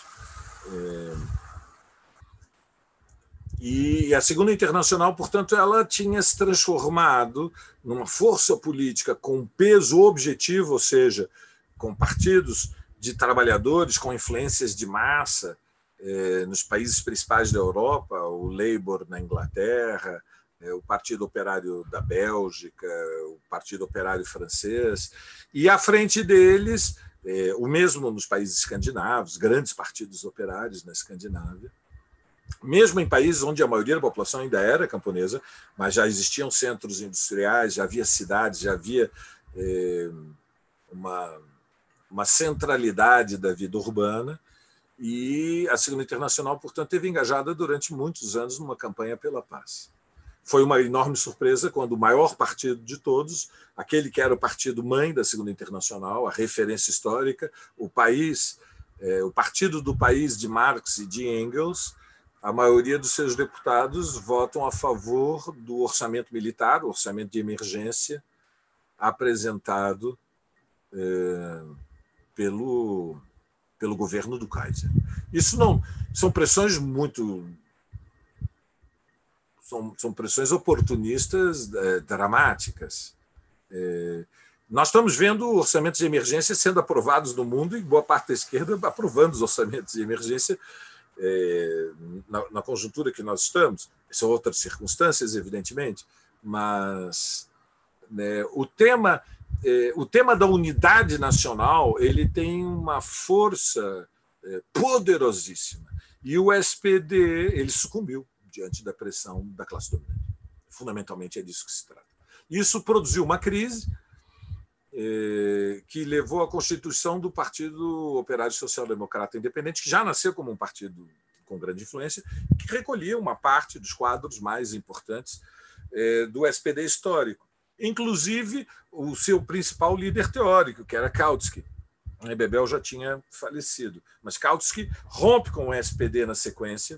E a Segunda Internacional, portanto, ela tinha se transformado numa força política com peso objetivo, ou seja, com partidos de trabalhadores com influências de massa eh, nos países principais da Europa, o Labour na Inglaterra, eh, o Partido Operário da Bélgica, o Partido Operário francês, e à frente deles, eh, o mesmo nos países escandinavos, grandes partidos operários na Escandinávia, mesmo em países onde a maioria da população ainda era camponesa, mas já existiam centros industriais, já havia cidades, já havia eh, uma... uma centralidade da vida urbana, e a Segunda Internacional, portanto, esteve engajada durante muitos anos numa campanha pela paz. Foi uma enorme surpresa quando o maior partido de todos, aquele que era o partido mãe da Segunda Internacional, a referência histórica, o país, é, o partido do país de Marx e de Engels, a maioria dos seus deputados votam a favor do orçamento militar, o orçamento de emergência, apresentado é, pelo, pelo governo do Kaiser. Isso não são pressões muito são, são pressões oportunistas é, dramáticas. É, nós estamos vendo orçamentos de emergência sendo aprovados no mundo e boa parte da esquerda aprovando os orçamentos de emergência é, na, na conjuntura que nós estamos. São outras circunstâncias, evidentemente, mas né, o tema O tema da unidade nacional ele tem uma força poderosíssima. E o S P D ele sucumbiu diante da pressão da classe dominante. Fundamentalmente é disso que se trata. Isso produziu uma crise que levou à constituição do Partido Operário Social Democrata Independente, que já nasceu como um partido com grande influência, que recolhia uma parte dos quadros mais importantes do S P D histórico. Inclusive o seu principal líder teórico, que era Kautsky. Bebel já tinha falecido, mas Kautsky rompe com o S P D na sequência.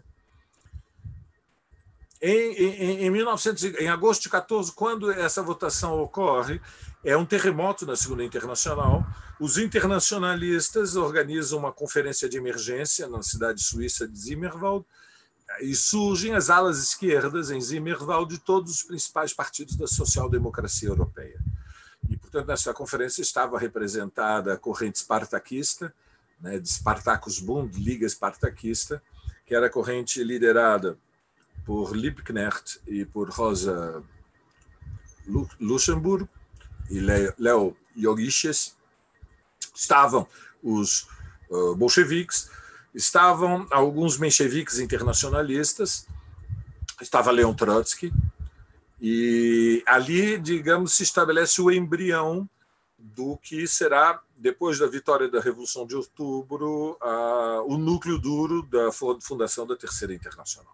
Em, em, em, mil e novecentos, em agosto de catorze, quando essa votação ocorre, é um terremoto na Segunda Internacional. Os internacionalistas organizam uma conferência de emergência na cidade suíça de Zimmerwald, e surgem as alas esquerdas em Zimmerwald de todos os principais partidos da social-democracia europeia. E, portanto, nessa conferência estava representada a corrente espartaquista, né, de Spartacus Bund, Liga Espartaquista, que era a corrente liderada por Liebknecht e por Rosa Luxemburg e Leo Jogiches, estavam os uh, bolcheviques, estavam alguns mencheviques internacionalistas, estava Leon Trotsky, e ali, digamos, se estabelece o embrião do que será, depois da vitória da Revolução de Outubro, uh, o núcleo duro da fundação da Terceira Internacional.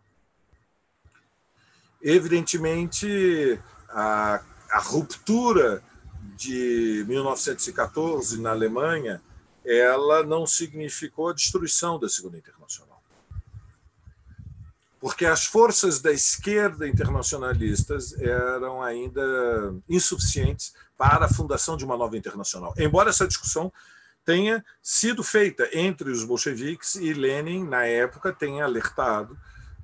Evidentemente, a, a ruptura de mil novecentos e quatorze na Alemanha, ela não significou a destruição da Segunda Internacional. Porque as forças da esquerda internacionalistas eram ainda insuficientes para a fundação de uma nova internacional. Embora essa discussão tenha sido feita entre os bolcheviques e Lenin, na época, tenha alertado,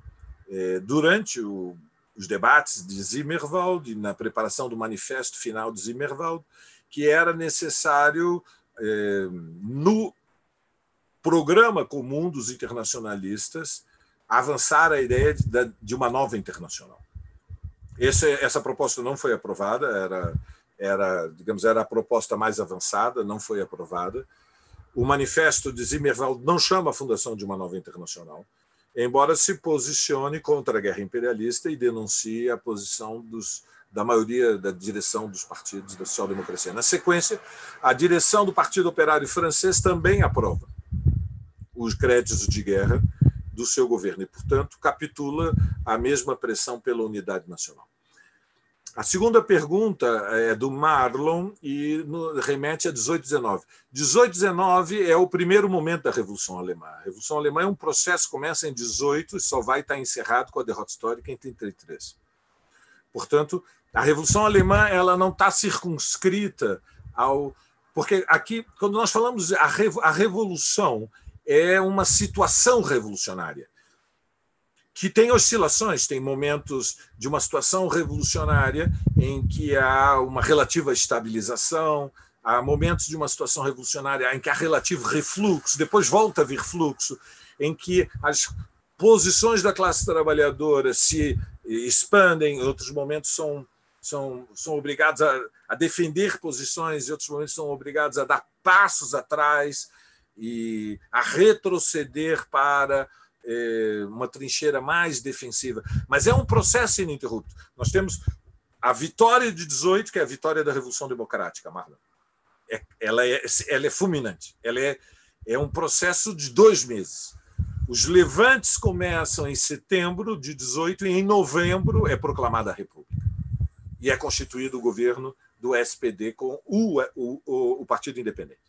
eh, durante o, os debates de Zimmerwald, na preparação do manifesto final de Zimmerwald, que era necessário, eh, no programa comum dos internacionalistas, avançar a ideia de, de uma nova internacional. Esse, essa proposta não foi aprovada, era, era, digamos, era a proposta mais avançada, não foi aprovada. O manifesto de Zimmerwald não chama a fundação de uma nova internacional, embora se posicione contra a guerra imperialista e denuncie a posição dos, da maioria da direção dos partidos da social-democracia. Na sequência, a direção do Partido Operário Francês também aprova os créditos de guerra do seu governo e, portanto, capitula a mesma pressão pela unidade nacional. A segunda pergunta é do Marlon e remete a dezoito dezenove. dezoito dezenove é o primeiro momento da Revolução Alemã. A Revolução Alemã é um processo que começa em dezoito e só vai estar encerrado com a derrota histórica em trinta e três. Portanto, a Revolução Alemã ela não está circunscrita ao... Porque aqui, quando nós falamos a, revo... a revolução, é uma situação revolucionária, que tem oscilações, tem momentos de uma situação revolucionária em que há uma relativa estabilização, há momentos de uma situação revolucionária em que há relativo refluxo, depois volta a vir fluxo, em que as posições da classe trabalhadora se expandem, em outros momentos são, são, são obrigados a, a defender posições, em outros momentos são obrigados a dar passos atrás, e a retroceder para eh, uma trincheira mais defensiva. Mas é um processo ininterrupto. Nós temos a vitória de dezoito, que é a vitória da Revolução Democrática, Marlon. É, ela, é, ela é fulminante. Ela é, é um processo de dois meses. Os levantes começam em setembro de dezoito e em novembro é proclamada a República. E é constituído o governo do S P D com o, o, o Partido Independente.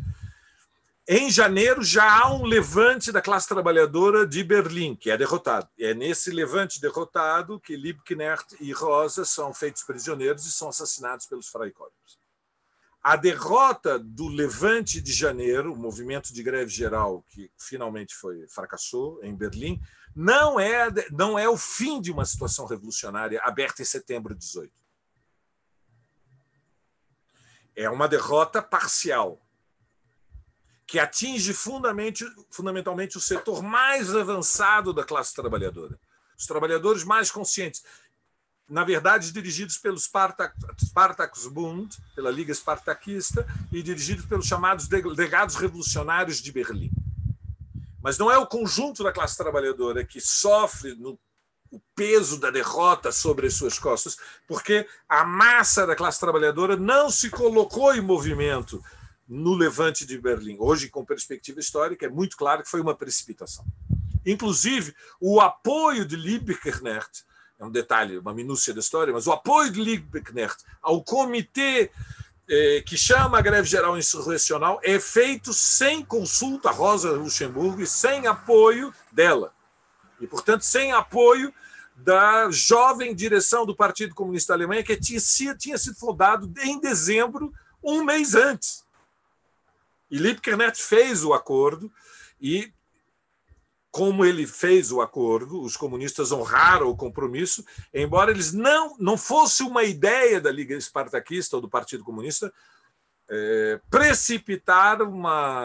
Em janeiro, já há um levante da classe trabalhadora de Berlim, que é derrotado. É nesse levante derrotado que Liebknecht e Rosa são feitos prisioneiros e são assassinados pelos Freikorps. A derrota do levante de janeiro, o movimento de greve geral que finalmente foi, fracassou em Berlim, não é, não é o fim de uma situação revolucionária aberta em setembro de dezoito. É uma derrota parcial, que atinge fundamentalmente o setor mais avançado da classe trabalhadora. Os trabalhadores mais conscientes, na verdade, dirigidos pelo Spartakusbund, pela Liga Espartaquista, e dirigidos pelos chamados delegados revolucionários de Berlim. Mas não é o conjunto da classe trabalhadora que sofre no, o peso da derrota sobre as suas costas, porque a massa da classe trabalhadora não se colocou em movimento no levante de Berlim. Hoje, com perspectiva histórica, é muito claro que foi uma precipitação. Inclusive, o apoio de Liebknecht, é um detalhe, uma minúcia da história, mas o apoio de Liebknecht ao comitê eh, que chama a greve geral insurrecional é feito sem consulta a Rosa Luxemburgo e sem apoio dela. E, portanto, sem apoio da jovem direção do Partido Comunista da Alemanha, que tinha, tinha sido fundado em dezembro, um mês antes. E Liebknecht fez o acordo e, como ele fez o acordo, os comunistas honraram o compromisso, embora eles não, não fosse uma ideia da Liga Espartaquista ou do Partido Comunista é, precipitar uma,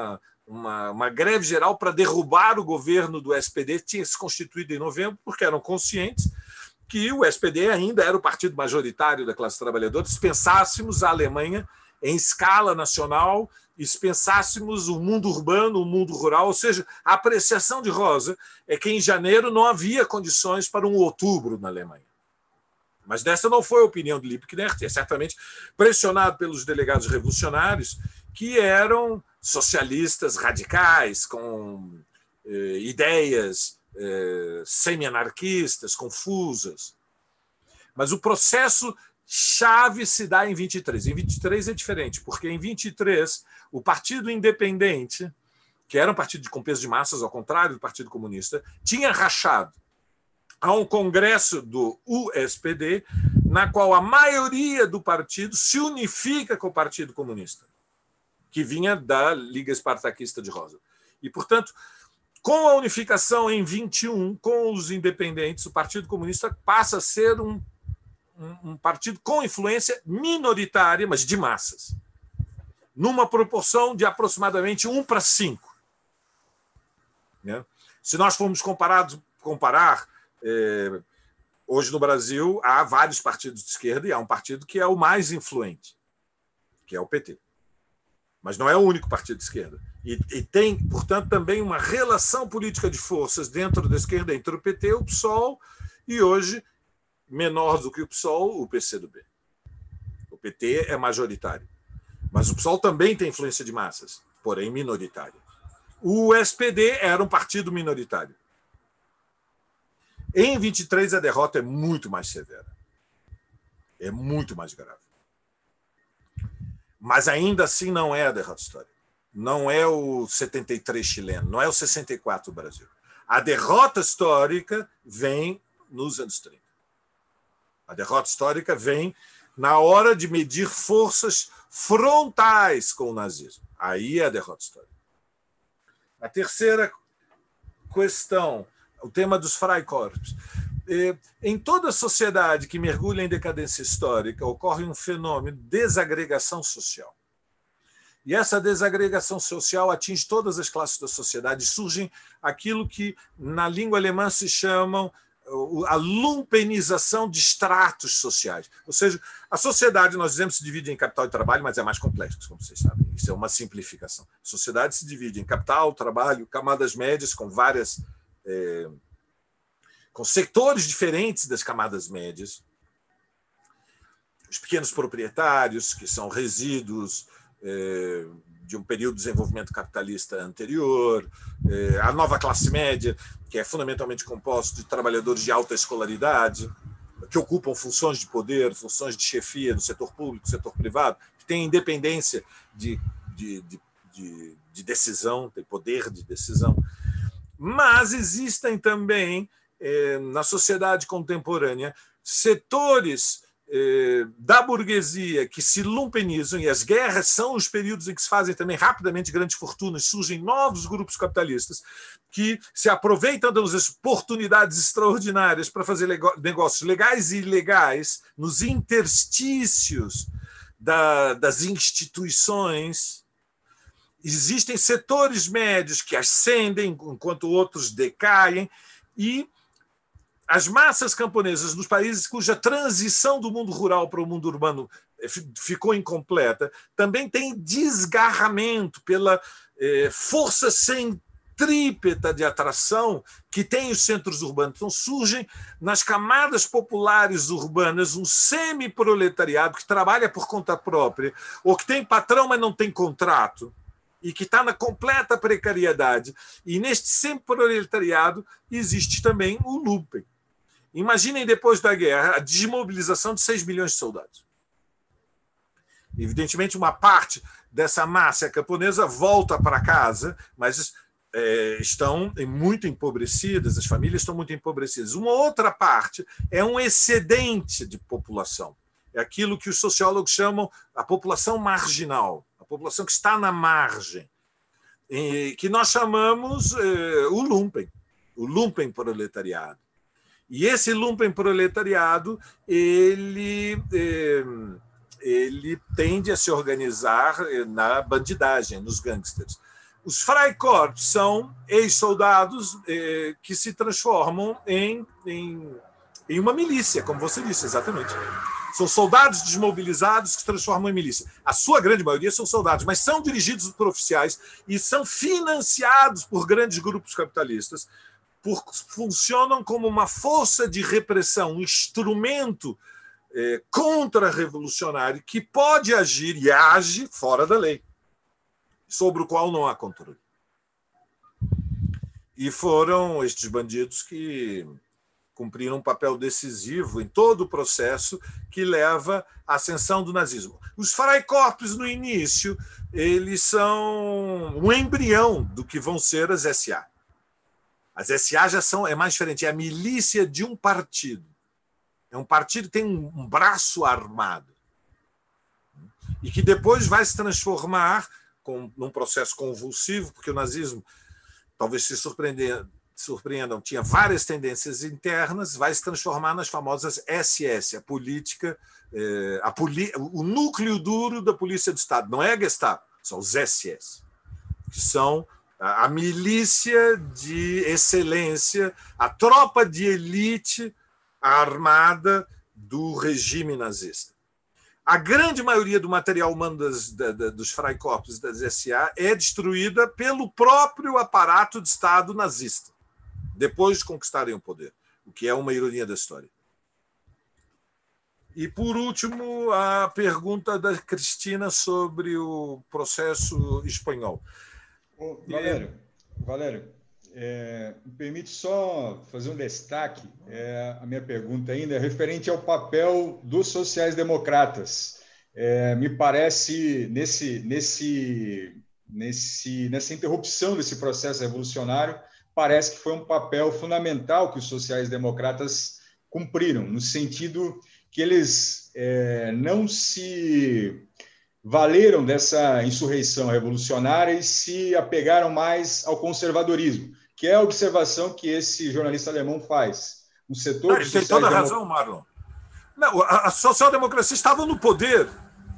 uma, uma greve geral para derrubar o governo do S P D, que tinha se constituído em novembro, porque eram conscientes que o S P D ainda era o partido majoritário da classe trabalhadora. Se pensássemos a Alemanha em escala nacional, e se pensássemos o mundo urbano, o mundo rural, ou seja, a apreciação de Rosa é que em janeiro não havia condições para um outubro na Alemanha. Mas dessa não foi a opinião de Liebknecht, é certamente pressionado pelos delegados revolucionários, que eram socialistas radicais, com eh, ideias eh, semi-anarquistas, confusas. Mas o processo chave se dá em vinte e três. Em vinte e três é diferente, porque em vinte e três o Partido Independente, que era um partido com peso de massas, ao contrário do Partido Comunista, tinha rachado. Há um congresso do U S P D, na qual a maioria do partido se unifica com o Partido Comunista, que vinha da Liga Espartaquista de Rosa. E, portanto, com a unificação em vinte e um, com os independentes, o Partido Comunista passa a ser um, um, um partido com influência minoritária, mas de massas, numa proporção de aproximadamente um para cinco. Né? Se nós formos comparados, comparar, é, hoje no Brasil há vários partidos de esquerda e há um partido que é o mais influente, que é o P T. Mas não é o único partido de esquerda. E, e tem, portanto, também uma relação política de forças dentro da esquerda entre o P T, o PSOL e, hoje, menor do que o PSOL, o P C do B. O P T é majoritário. Mas o PSOL também tem influência de massas, porém minoritária. O S P D era um partido minoritário. Em vinte e três, a derrota é muito mais severa. É muito mais grave. Mas ainda assim não é a derrota histórica. Não é o setenta e três chileno, não é o sessenta e quatro do Brasil. A derrota histórica vem nos anos trinta. A derrota histórica vem na hora de medir forças frontais com o nazismo. Aí é a derrota histórica. A terceira questão, o tema dos Freikorps. Em toda sociedade que mergulha em decadência histórica, ocorre um fenômeno de desagregação social. E essa desagregação social atinge todas as classes da sociedade. Surgem aquilo que, na língua alemã, se chamam a lumpenização de estratos sociais. Ou seja, a sociedade, nós dizemos, se divide em capital e trabalho, mas é mais complexo, como vocês sabem. Isso é uma simplificação. A sociedade se divide em capital, trabalho, camadas médias, com várias... É, com setores diferentes das camadas médias, os pequenos proprietários, que são resíduos eh, de um período de desenvolvimento capitalista anterior, eh, a nova classe média, que é fundamentalmente composta de trabalhadores de alta escolaridade, que ocupam funções de poder, funções de chefia no setor público, no setor privado, que têm independência de, de, de, de, de decisão, tem poder de decisão. Mas existem também, na sociedade contemporânea, setores da burguesia que se lumpenizam, e as guerras são os períodos em que se fazem também rapidamente grandes fortunas, surgem novos grupos capitalistas que se aproveitam das oportunidades extraordinárias para fazer negócios legais e ilegais nos interstícios da, das instituições. Existem setores médios que ascendem enquanto outros decaem, e as massas camponesas nos países cuja transição do mundo rural para o mundo urbano ficou incompleta também têm desgarramento pela eh, força centrípeta de atração que tem os centros urbanos. Então surgem nas camadas populares urbanas um semi-proletariado que trabalha por conta própria, ou que tem patrão, mas não tem contrato, e que está na completa precariedade. E neste semi-proletariado existe também o lumpen. Imaginem, depois da guerra, a desmobilização de seis milhões de soldados. Evidentemente, uma parte dessa massa camponesa volta para casa, mas é, estão muito empobrecidas, as famílias estão muito empobrecidas. Uma outra parte é um excedente de população. É aquilo que os sociólogos chamam a população marginal, a população que está na margem, que nós chamamos é, o lumpen, o lumpen proletariado. E esse lumpen proletariado, ele, ele tende a se organizar na bandidagem, nos gangsters. Os Freikorps são ex-soldados eh, que se transformam em, em, em uma milícia, como você disse, exatamente. São soldados desmobilizados que se transformam em milícia. A sua grande maioria são soldados, mas são dirigidos por oficiais e são financiados por grandes grupos capitalistas, por, funcionam como uma força de repressão, um instrumento eh, contra-revolucionário que pode agir e age fora da lei, sobre o qual não há controle. E foram estes bandidos que cumpriram um papel decisivo em todo o processo que leva à ascensão do nazismo. Os Freikorps, no início, eles são um embrião do que vão ser as S A. As S A já são, é mais diferente, é a milícia de um partido. É um partido que tem um braço armado e que depois vai se transformar com, num processo convulsivo, porque o nazismo, talvez se surpreendam, surpreendam, tinha várias tendências internas, vai se transformar nas famosas S S, a política, eh, a poli, o núcleo duro da Polícia do Estado. Não é a Gestapo, são os S S, que são a, a milícia de excelência, a tropa de elite armada do regime nazista. A grande maioria do material humano das, da, da, dos Freikorps e das S A é destruída pelo próprio aparato de Estado nazista, depois de conquistarem o poder, o que é uma ironia da história. E, por último, a pergunta da Cristina sobre o processo espanhol. Ô, Valério, Valério é, me permite só fazer um destaque. É, a minha pergunta ainda é referente ao papel dos sociais-democratas. É, me parece, nesse, nesse, nesse, nessa interrupção desse processo revolucionário, parece que foi um papel fundamental que os sociais-democratas cumpriram, no sentido que eles é, não se valeram dessa insurreição revolucionária e se apegaram mais ao conservadorismo, que é a observação que esse jornalista alemão faz. O setor não, ele tem toda a razão, Marlon. Não, a, a social-democracia estava no poder.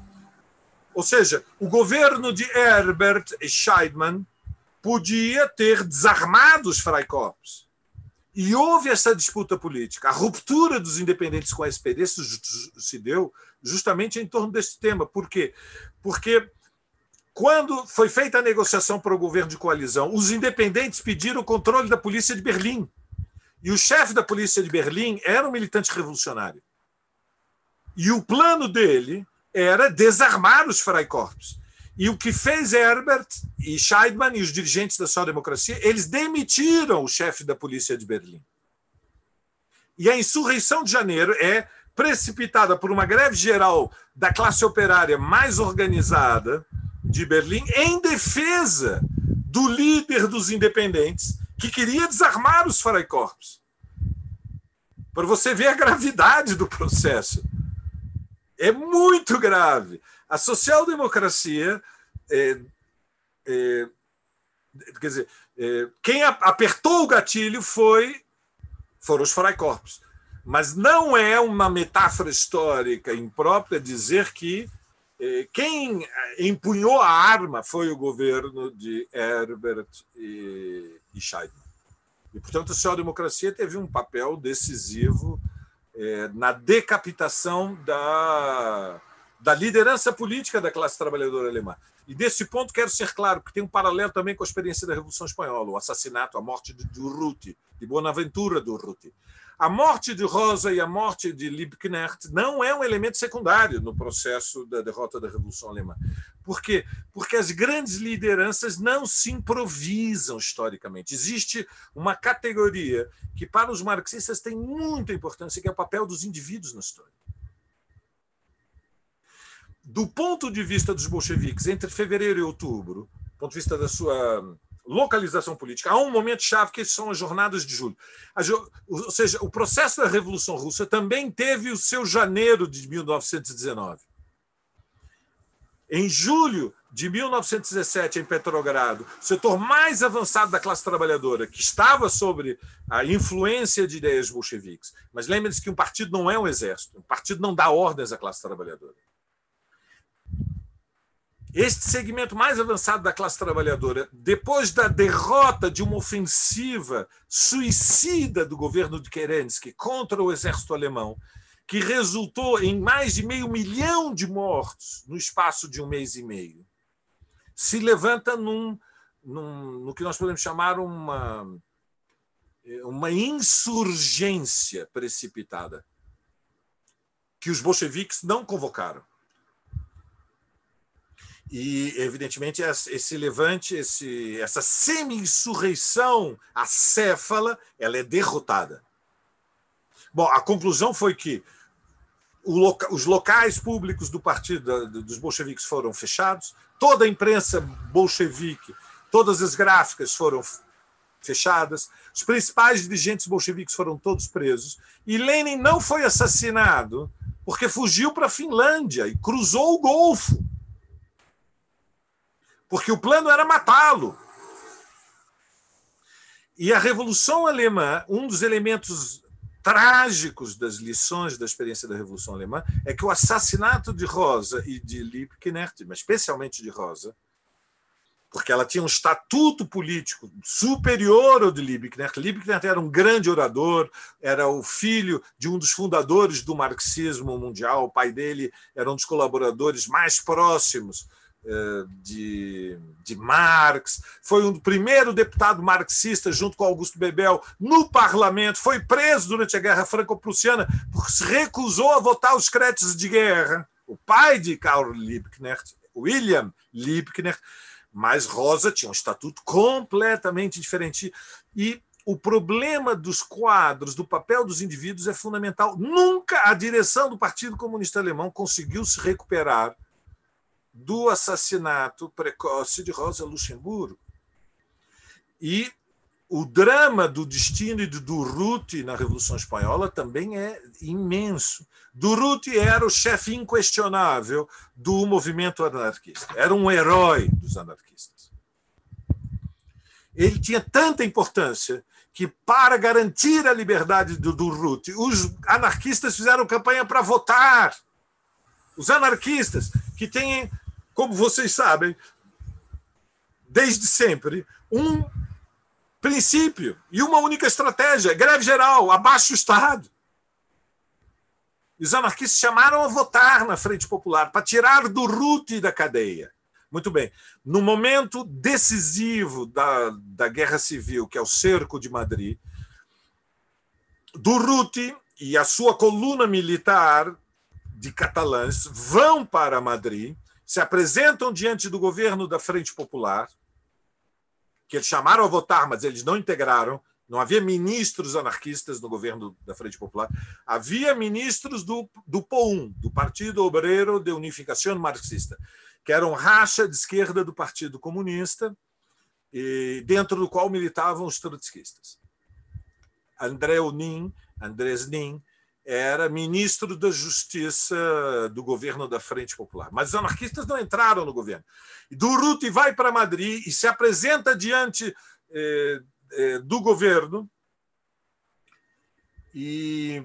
Ou seja, o governo de Herbert Scheidmann podia ter desarmado os Freikorps. E houve essa disputa política. A ruptura dos independentes com a S P D se deu justamente em torno desse tema. Por quê? Porque quando foi feita a negociação para o governo de coalizão, os independentes pediram o controle da polícia de Berlim. E o chefe da polícia de Berlim era um militante revolucionário. E o plano dele era desarmar os Freikorps. E o que fez Herbert e Scheidmann e os dirigentes da social-democracia, eles demitiram o chefe da polícia de Berlim. E a insurreição de janeiro é precipitada por uma greve geral da classe operária mais organizada de Berlim em defesa do líder dos independentes, que queria desarmar os Freikorps. Para você ver a gravidade do processo. É muito grave. A social-democracia, é, é, quer dizer, é, quem apertou o gatilho foi, foram os Freikorps. Mas não é uma metáfora histórica imprópria dizer que é, quem empunhou a arma foi o governo de Herbert e, e Scheidmann. E, portanto, a social-democracia teve um papel decisivo é, na decapitação da... da liderança política da classe trabalhadora alemã. E, desse ponto, quero ser claro, que tem um paralelo também com a experiência da Revolução Espanhola, o assassinato, a morte de Durruti, de Bonaventura Durruti. A morte de Rosa e a morte de Liebknecht não é um elemento secundário no processo da derrota da Revolução Alemã. Por quê? Porque as grandes lideranças não se improvisam historicamente. Existe uma categoria que, para os marxistas, tem muita importância, que é o papel dos indivíduos na história. Do ponto de vista dos bolcheviques, entre fevereiro e outubro, do ponto de vista da sua localização política, há um momento-chave que são as jornadas de julho. Ou seja, o processo da Revolução Russa também teve o seu janeiro de mil novecentos e dezenove. Em julho de mil novecentos e dezessete, em Petrogrado, o setor mais avançado da classe trabalhadora, que estava sob a influência de ideias bolcheviques. Mas lembre-se que um partido não é um exército, um partido não dá ordens à classe trabalhadora. este segmento mais avançado da classe trabalhadora, depois da derrota de uma ofensiva suicida do governo de Kerensky contra o exército alemão, que resultou em mais de meio milhão de mortos no espaço de um mês e meio, se levanta num, num, no que nós podemos chamar uma, uma insurgência precipitada, que os bolcheviques não convocaram. E, evidentemente, esse levante, esse, essa semi-insurreição acéfala, ela é derrotada. Bom, a conclusão foi que o loca, os locais públicos do partido dos bolcheviques foram fechados, toda a imprensa bolchevique, todas as gráficas foram fechadas, os principais dirigentes bolcheviques foram todos presos, e Lenin não foi assassinado porque fugiu para a Finlândia e cruzou o Golfo, porque o plano era matá-lo. E a Revolução Alemã, um dos elementos trágicos das lições da experiência da Revolução Alemã, é que o assassinato de Rosa e de Liebknecht, mas especialmente de Rosa, porque ela tinha um estatuto político superior ao de Liebknecht. Liebknecht era um grande orador, era o filho de um dos fundadores do marxismo mundial, o pai dele era um dos colaboradores mais próximos De, de Marx, foi o primeiro deputado marxista junto com Augusto Bebel no parlamento, foi preso durante a Guerra Franco-Prussiana porque se recusou a votar os créditos de guerra. O pai de Karl Liebknecht, William Liebknecht, mas Rosa tinha um estatuto completamente diferente. E o problema dos quadros, do papel dos indivíduos é fundamental. Nunca a direção do Partido Comunista Alemão conseguiu se recuperar do assassinato precoce de Rosa Luxemburgo. E o drama do destino de Durruti na Revolução Espanhola também é imenso. Durruti era o chefe inquestionável do movimento anarquista, era um herói dos anarquistas. Ele tinha tanta importância que, para garantir a liberdade do Durruti, os anarquistas fizeram campanha para votar. Os anarquistas, que têm, como vocês sabem, desde sempre, um princípio e uma única estratégia: greve geral, abaixo o Estado. E os anarquistas chamaram a votar na Frente Popular para tirar Durruti da cadeia. Muito bem. No momento decisivo da, da Guerra Civil, que é o cerco de Madrid, Durruti e a sua coluna militar de catalães vão para Madrid, se apresentam diante do governo da Frente Popular, que eles chamaram a votar, mas eles não integraram. Não havia ministros anarquistas no governo da Frente Popular. Havia ministros do, do P O U M, do Partido Obrero de Unificação Marxista, que era um racha de esquerda do Partido Comunista, e dentro do qual militavam os trotskistas. André Nin, Andrés Nin, era ministro da Justiça do governo da Frente Popular. Mas os anarquistas não entraram no governo. E Durruti vai para Madrid e se apresenta diante eh, eh, do governo e,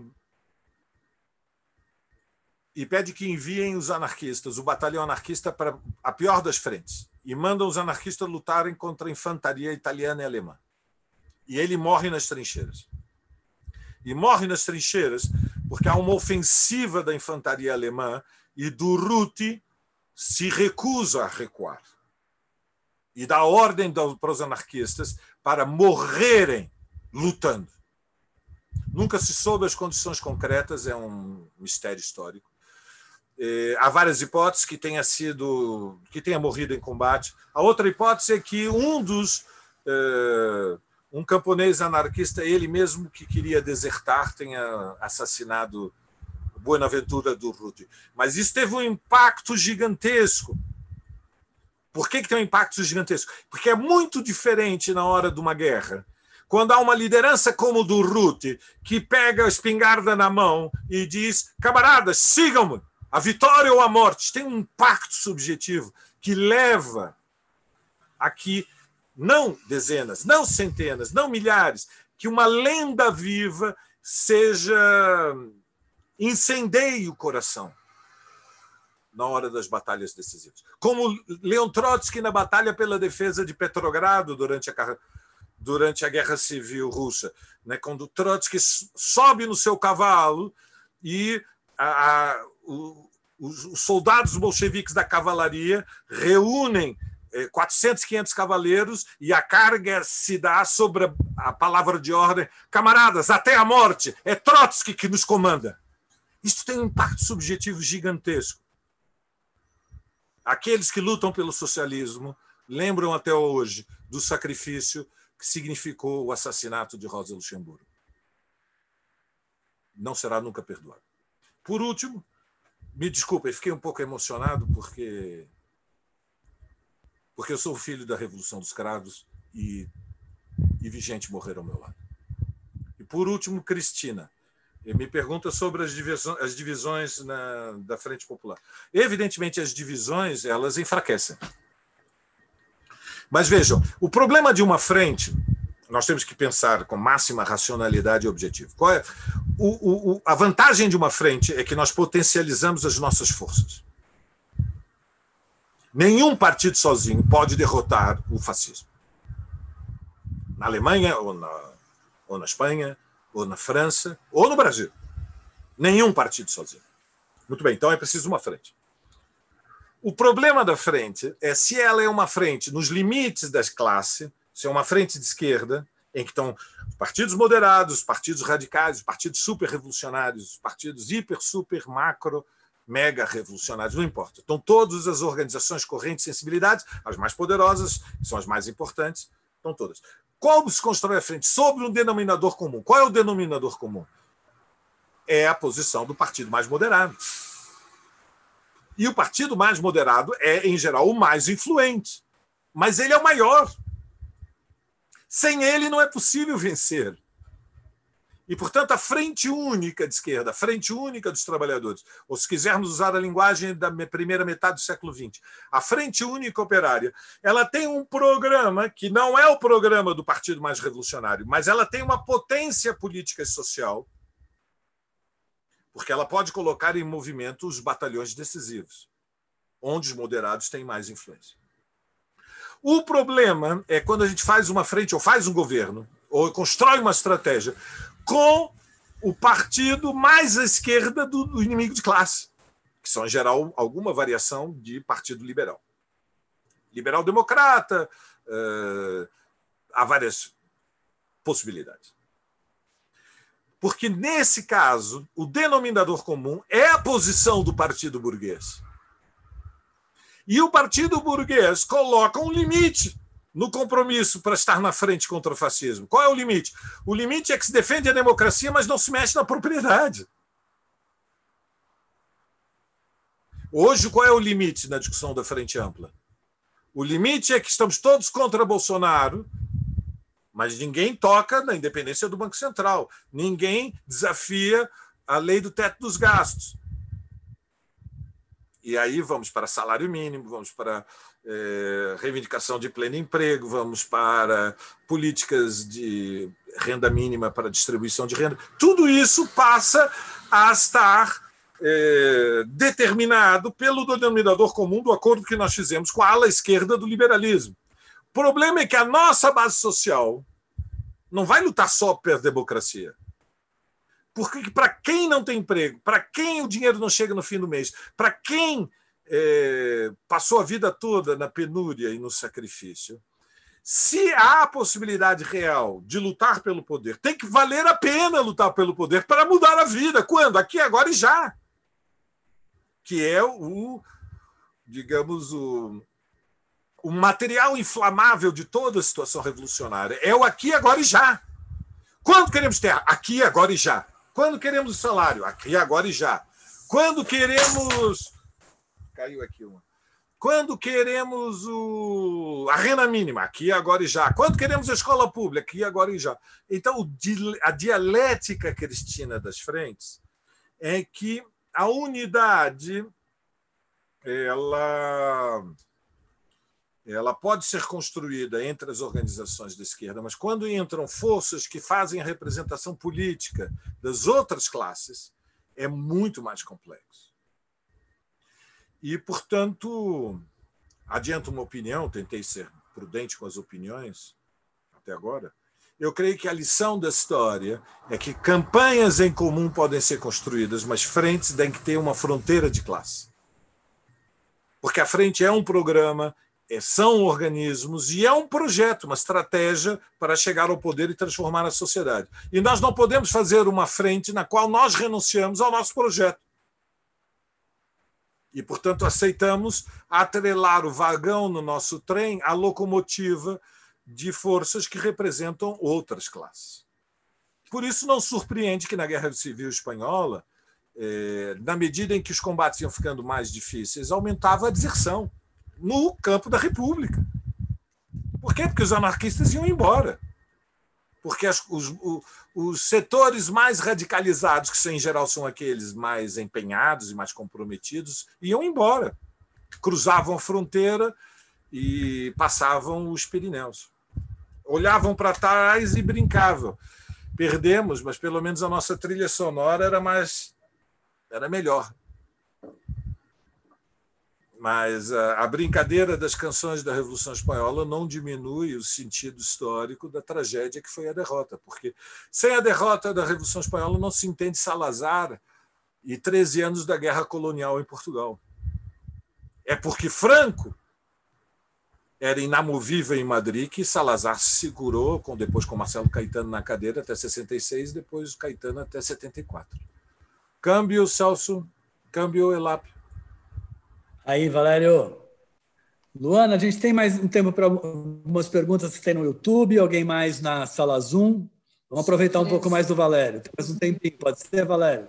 e pede que enviem os anarquistas, o batalhão anarquista, para a pior das frentes, e mandam os anarquistas lutarem contra a infantaria italiana e alemã. E ele morre nas trincheiras. E morre nas trincheiras porque há uma ofensiva da infantaria alemã e Durruti se recusa a recuar. E dá ordem para os anarquistas para morrerem lutando. Nunca se soube as condições concretas, é um mistério histórico. É, há várias hipóteses que tenha sido, que tenha morrido em combate. A outra hipótese é que um dos... É, um camponês anarquista, ele mesmo que queria desertar, tenha assassinado Buenaventura Durruti. Mas isso teve um impacto gigantesco. Por que que tem um impacto gigantesco? Porque é muito diferente na hora de uma guerra. Quando há uma liderança como Durruti, que pega a espingarda na mão e diz: camaradas, sigam-me, a vitória ou a morte. Tem um impacto subjetivo que leva a que não dezenas, não centenas, não milhares, que uma lenda viva seja incendeie o coração na hora das batalhas decisivas. Como Leon Trotsky na batalha pela defesa de Petrogrado durante a, durante a Guerra Civil Russa, né? Quando Trotsky sobe no seu cavalo e a, a, o, os, os soldados bolcheviques da cavalaria reúnem quatrocentos, quinhentos cavaleiros e a carga se dá sobre a palavra de ordem: camaradas, até a morte, é Trotsky que nos comanda. Isso tem um impacto subjetivo gigantesco. Aqueles que lutam pelo socialismo lembram até hoje do sacrifício que significou o assassinato de Rosa Luxemburgo. Não será nunca perdoado. Por último, me desculpem, fiquei um pouco emocionado porque porque eu sou filho da Revolução dos Cravos e, e vi gente morrer ao meu lado. E, por último, Cristina me pergunta sobre as divisões, as divisões na, da Frente Popular. Evidentemente, as divisões elas enfraquecem. Mas vejam, o problema de uma frente, nós temos que pensar com máxima racionalidade e objetivo. Qual é? O, o, a vantagem de uma frente é que nós potencializamos as nossas forças. Nenhum partido sozinho pode derrotar o fascismo. Na Alemanha, ou na, ou na Espanha, ou na França, ou no Brasil. Nenhum partido sozinho. Muito bem, então é preciso uma frente. O problema da frente é se ela é uma frente nos limites das classes, se é uma frente de esquerda, em que estão os partidos moderados, os partidos radicais, os partidos super-revolucionários, os partidos hiper, super, macro, mega revolucionários, não importa. Estão todas as organizações, correntes, sensibilidades, as mais poderosas, que são as mais importantes, estão todas. Como se constrói a frente? Sobre um denominador comum. Qual é o denominador comum? É a posição do partido mais moderado. E o partido mais moderado é, em geral, o mais influente. Mas ele é o maior. Sem ele não é possível vencer. E, portanto, a frente única de esquerda, a frente única dos trabalhadores, ou se quisermos usar a linguagem da primeira metade do século vinte, a frente única operária, ela tem um programa que não é o programa do partido mais revolucionário, mas ela tem uma potência política e social, porque ela pode colocar em movimento os batalhões decisivos, onde os moderados têm mais influência. O problema é quando a gente faz uma frente, ou faz um governo, ou constrói uma estratégia, com o partido mais à esquerda do, do inimigo de classe, que são, em geral, alguma variação de partido liberal. Liberal-democrata, uh, há várias possibilidades. Porque, nesse caso, o denominador comum é a posição do partido burguês. E o partido burguês coloca um limite no compromisso para estar na frente contra o fascismo. Qual é o limite? O limite é que se defende a democracia, mas não se mexe na propriedade. Hoje, qual é o limite na discussão da Frente Ampla? O limite é que estamos todos contra Bolsonaro, mas ninguém toca na independência do Banco Central. Ninguém desafia a lei do teto dos gastos. E aí vamos para salário mínimo, vamos para eh, reivindicação de pleno emprego, vamos para políticas de renda mínima para distribuição de renda. Tudo isso passa a estar eh, determinado pelo denominador comum do acordo que nós fizemos com a ala esquerda do liberalismo. O problema é que a nossa base social não vai lutar só pela democracia. Porque para quem não tem emprego, para quem o dinheiro não chega no fim do mês, para quem é, passou a vida toda na penúria e no sacrifício, se há a possibilidade real de lutar pelo poder, tem que valer a pena lutar pelo poder para mudar a vida. Quando? Aqui, agora e já. Que é o, digamos, o, o material inflamável de toda a situação revolucionária. É o aqui, agora e já. Quando queremos ter? Aqui, agora e já. Quando queremos o salário? Aqui, agora e já. Quando queremos... Caiu aqui uma. Quando queremos o... a renda mínima? Aqui, agora e já. Quando queremos a escola pública? Aqui, agora e já. Então, a dialética cristina das frentes é que a unidade ela... ela pode ser construída entre as organizações da esquerda, mas quando entram forças que fazem a representação política das outras classes, é muito mais complexo. E, portanto, adianto uma opinião, tentei ser prudente com as opiniões até agora. Eu creio que a lição da história é que campanhas em comum podem ser construídas, mas frentes têm que ter uma fronteira de classe. Porque a frente é um programa, são organismos e é um projeto, uma estratégia para chegar ao poder e transformar a sociedade. E nós não podemos fazer uma frente na qual nós renunciamos ao nosso projeto. E, portanto, aceitamos atrelar o vagão no nosso trem à locomotiva de forças que representam outras classes. Por isso, não surpreende que na Guerra Civil Espanhola, eh, na medida em que os combates iam ficando mais difíceis, aumentava a deserção no campo da República. Por quê? Porque os anarquistas iam embora. Porque as, os, os, os setores mais radicalizados, que em geral são aqueles mais empenhados e mais comprometidos, iam embora. Cruzavam a fronteira e passavam os Pirineus. Olhavam para trás e brincavam. Perdemos, mas pelo menos a nossa trilha sonora era mais, era melhor. Mas a, a brincadeira das canções da Revolução Espanhola não diminui o sentido histórico da tragédia que foi a derrota, porque sem a derrota da Revolução Espanhola não se entende Salazar e treze anos da guerra colonial em Portugal. É porque Franco era inamovível em Madrid que Salazar se segurou, com, depois com Marcelo Caetano na cadeira até sessenta e seis, depois Caetano até setenta e quatro. Câmbio, Celso. Câmbio, Elápio. Aí, Valério. Luana, a gente tem mais um tempo para algumas perguntas que tem no YouTube, alguém mais na sala Zoom. Vamos aproveitar um pouco mais do Valério. Tem mais um tempinho, pode ser, Valério?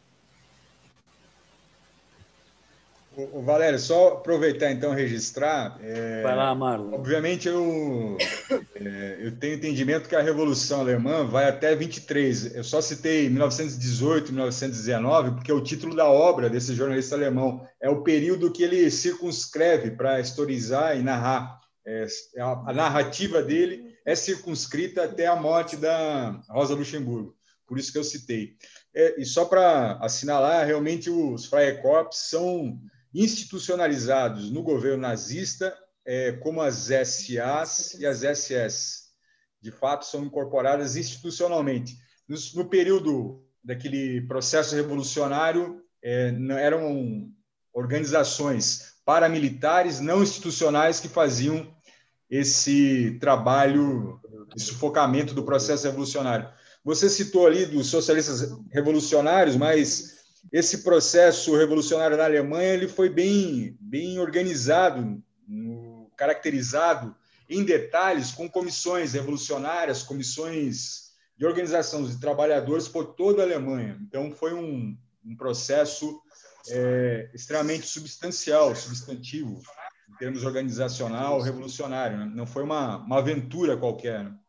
O Valério, só aproveitar então registrar. É, vai lá, Marlon. Obviamente eu, é, eu tenho entendimento que a Revolução Alemã vai até vinte e três. Eu só citei mil novecentos e dezoito, mil novecentos e dezenove, porque é o título da obra desse jornalista alemão. É o período que ele circunscreve para historizar e narrar. É, a, a narrativa dele é circunscrita até a morte da Rosa Luxemburgo. Por isso que eu citei. É, e só para assinalar, realmente os Freikorps são institucionalizados no governo nazista, é, como as S As e as S S. De fato, são incorporadas institucionalmente. No, no período daquele processo revolucionário, é, eram organizações paramilitares não institucionais que faziam esse trabalho de sufocamento do processo revolucionário. Você citou ali dos socialistas revolucionários, mas esse processo revolucionário na Alemanha ele foi bem, bem organizado, caracterizado em detalhes com comissões revolucionárias, comissões de organização de trabalhadores por toda a Alemanha. Então, foi um, um processo é, extremamente substancial, substantivo, em termos organizacional, revolucionário. Né? Não foi uma, uma aventura qualquer. Né?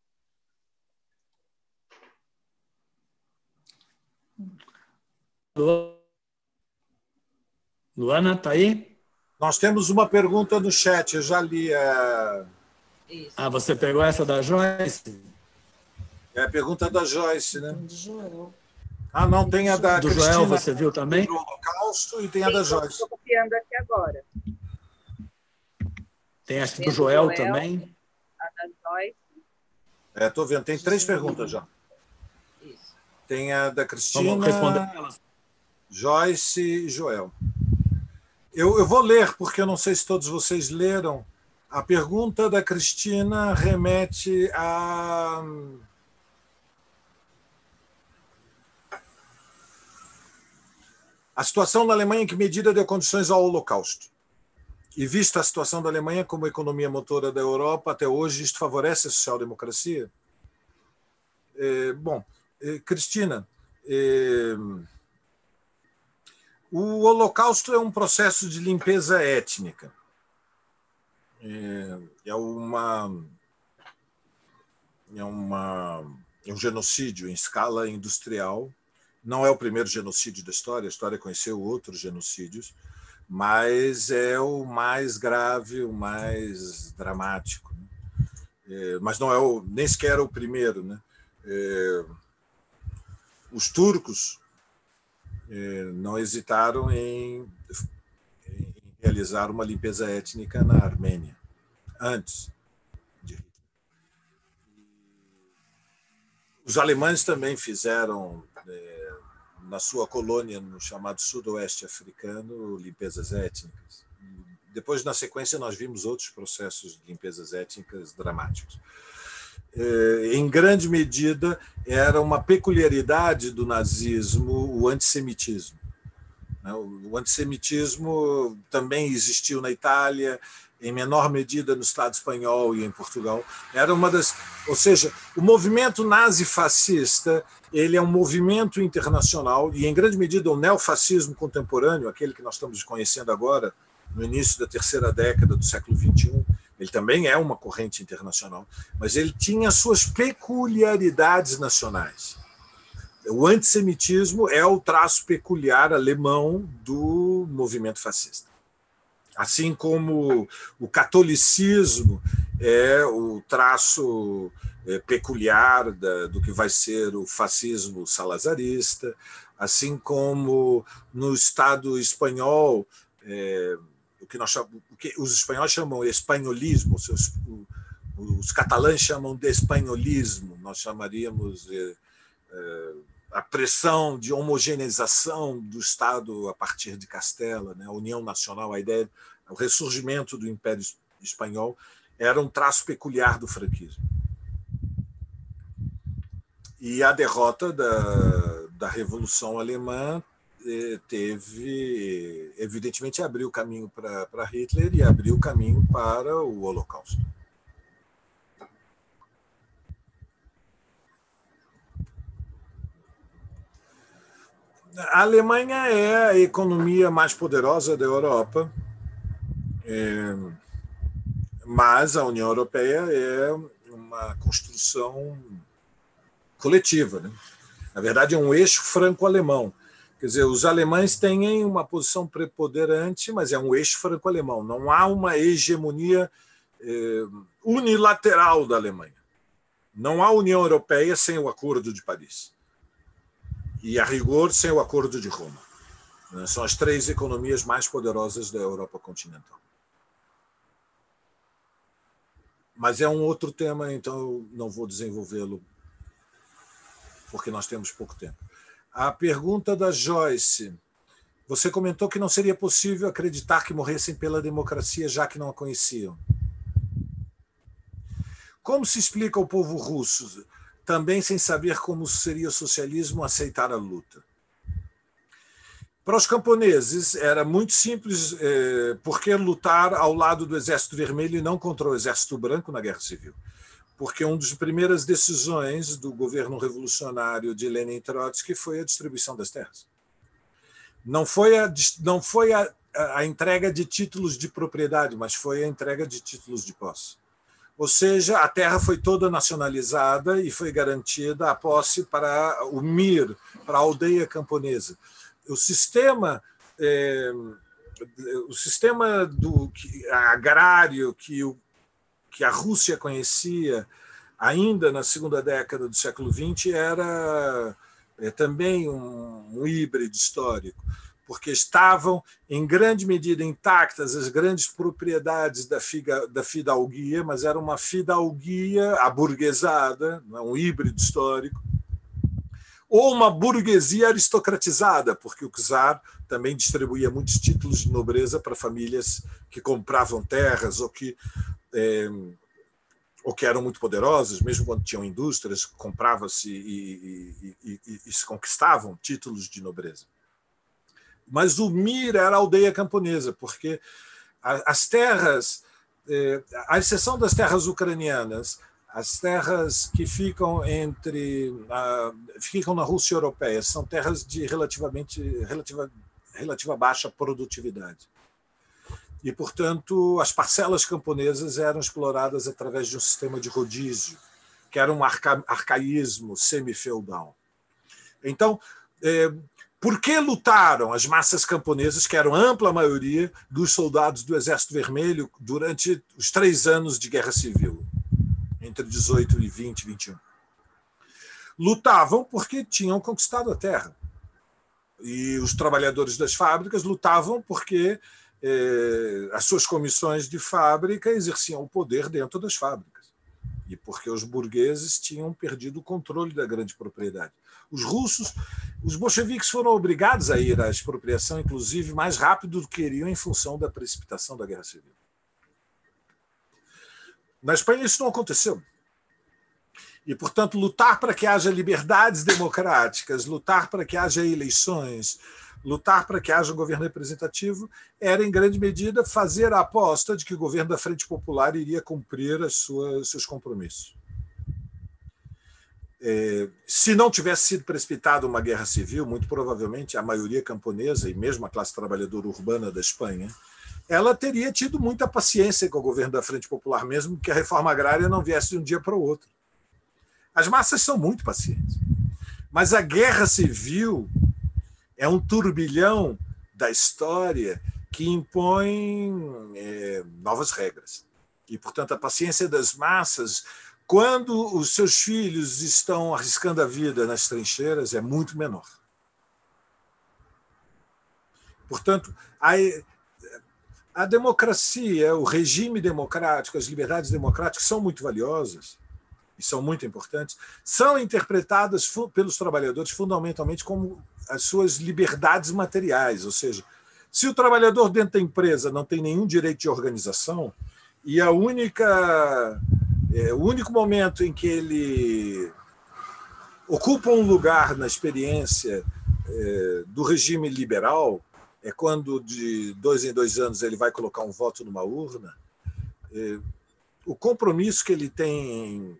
Luana, está aí? Nós temos uma pergunta no chat, eu já li. A... Ah, você pegou essa da Joyce? É a pergunta da Joyce, né? Do Joel. Ah, não, tem a da do Cristina, Joel, você viu também? Do Holocausto e tem a da Joyce. Estou copiando aqui agora. Tem a do Joel, Joel também? A da Joyce. É, estou vendo, tem três perguntas já. Isso. Tem a da Cristina, vamos responder elas. Joyce e Joel. Eu, eu vou ler, porque eu não sei se todos vocês leram. A pergunta da Cristina remete a... A situação da Alemanha, em que medida deu condições ao Holocausto? E vista a situação da Alemanha como economia motora da Europa, até hoje, isto favorece a social-democracia? É, bom, é, Cristina, é, o Holocausto é um processo de limpeza étnica. É, é, uma, é, uma, é um genocídio em escala industrial. Não é o primeiro genocídio da história, a história conheceu outros genocídios, mas é o mais grave, o mais dramático. É, mas não é o, nem sequer o primeiro. Né? É, os turcos é, não hesitaram em, realizar uma limpeza étnica na Armênia, antes de Hitler. Os alemães também fizeram, é, na sua colônia, no chamado Sudoeste africano, limpezas étnicas. Depois, na sequência, nós vimos outros processos de limpezas étnicas dramáticos. Em grande medida, era uma peculiaridade do nazismo o antissemitismo. O antissemitismo também existiu na Itália, em menor medida no Estado espanhol e em Portugal. Era uma das, ou seja, o movimento nazifascista, ele é um movimento internacional e, em grande medida, o neofascismo contemporâneo, aquele que nós estamos conhecendo agora, no início da terceira década do século vinte e um, ele também é uma corrente internacional, mas ele tinha suas peculiaridades nacionais. O antissemitismo é o traço peculiar alemão do movimento fascista. Assim como o catolicismo é o traço peculiar do que vai ser o fascismo salazarista, assim como no Estado espanhol, é, o que nós chamamos, o que os espanhóis chamam de espanholismo, os, os catalães chamam de espanholismo, nós chamaríamos de, é, a pressão de homogeneização do Estado a partir de Castela, né? A União Nacional, a ideia, o ressurgimento do Império Espanhol era um traço peculiar do franquismo. E a derrota da, da Revolução Alemã teve, evidentemente, abriu o caminho para, para Hitler e abriu o caminho para o Holocausto. A Alemanha é a economia mais poderosa da Europa, é, mas a União Europeia é uma construção coletiva, né? Na verdade, é um eixo franco-alemão. Quer dizer, os alemães têm uma posição preponderante, mas é um eixo franco-alemão. Não há uma hegemonia eh, unilateral da Alemanha. Não há União Europeia sem o Acordo de Paris. E, a rigor, sem o Acordo de Roma. São as três economias mais poderosas da Europa continental. Mas é um outro tema, então eu não vou desenvolvê-lo, porque nós temos pouco tempo. A pergunta da Joyce. Você comentou que não seria possível acreditar que morressem pela democracia, já que não a conheciam. Como se explica ao povo russo, também sem saber como seria o socialismo, aceitar a luta? Para os camponeses, era muito simples, eh, por que lutar ao lado do Exército Vermelho e não contra o Exército Branco na Guerra Civil? Porque uma das primeiras decisões do governo revolucionário de Lenin Trotsky foi a distribuição das terras. Não foi a, não foi a, a entrega de títulos de propriedade, mas foi a entrega de títulos de posse. Ou seja, a terra foi toda nacionalizada e foi garantida a posse para o Mir, para a aldeia camponesa. O sistema, é, o sistema do, agrário que o que a Rússia conhecia ainda na segunda década do século vinte era é, também um, um híbrido histórico, porque estavam, em grande medida, intactas as grandes propriedades da, figa, da fidalguia, mas era uma fidalguia aburguesada, um híbrido histórico, ou uma burguesia aristocratizada, porque o czar também distribuía muitos títulos de nobreza para famílias que compravam terras ou que É, ou que eram muito poderosas, mesmo quando tinham indústrias, comprava-se e, e, e, e, e se conquistavam títulos de nobreza. Mas o Mir era a aldeia camponesa, porque as terras, à exceção das terras ucranianas, as terras que ficam entre ficam na Rússia europeia são terras de relativamente relativa, relativa baixa produtividade. E, portanto, as parcelas camponesas eram exploradas através de um sistema de rodízio, que era um arca arcaísmo semi-feudal. Então, eh, por que lutaram as massas camponesas, que eram a ampla maioria dos soldados do Exército Vermelho, durante os três anos de Guerra Civil, entre dezoito e vinte, vinte e um? Lutavam porque tinham conquistado a terra. E os trabalhadores das fábricas lutavam porque eh, as suas comissões de fábrica exerciam o poder dentro das fábricas, e porque os burgueses tinham perdido o controle da grande propriedade. Os russos, os bolcheviques foram obrigados a ir à expropriação, inclusive, mais rápido do que iriam em função da precipitação da Guerra Civil. Na Espanha isso não aconteceu. E, portanto, lutar para que haja liberdades democráticas, lutar para que haja eleições, lutar para que haja um governo representativo, era, em grande medida, fazer a aposta de que o governo da Frente Popular iria cumprir as suas, seus compromissos. É, se não tivesse sido precipitada uma guerra civil, muito provavelmente a maioria camponesa e mesmo a classe trabalhadora urbana da Espanha, ela teria tido muita paciência com o governo da Frente Popular, mesmo que a reforma agrária não viesse de um dia para o outro. As massas são muito pacientes. Mas a guerra civil é um turbilhão da história que impõe é, novas regras. E, portanto, a paciência das massas, quando os seus filhos estão arriscando a vida nas trincheiras, é muito menor. Portanto, a, a democracia, o regime democrático, as liberdades democráticas são muito valiosas e são muito importantes, são interpretadas pelos trabalhadores fundamentalmente como as suas liberdades materiais, ou seja, se o trabalhador dentro da empresa não tem nenhum direito de organização e a única, é, o único momento em que ele ocupa um lugar na experiência é, do regime liberal é quando de dois em dois anos ele vai colocar um voto numa urna, é, o compromisso que ele tem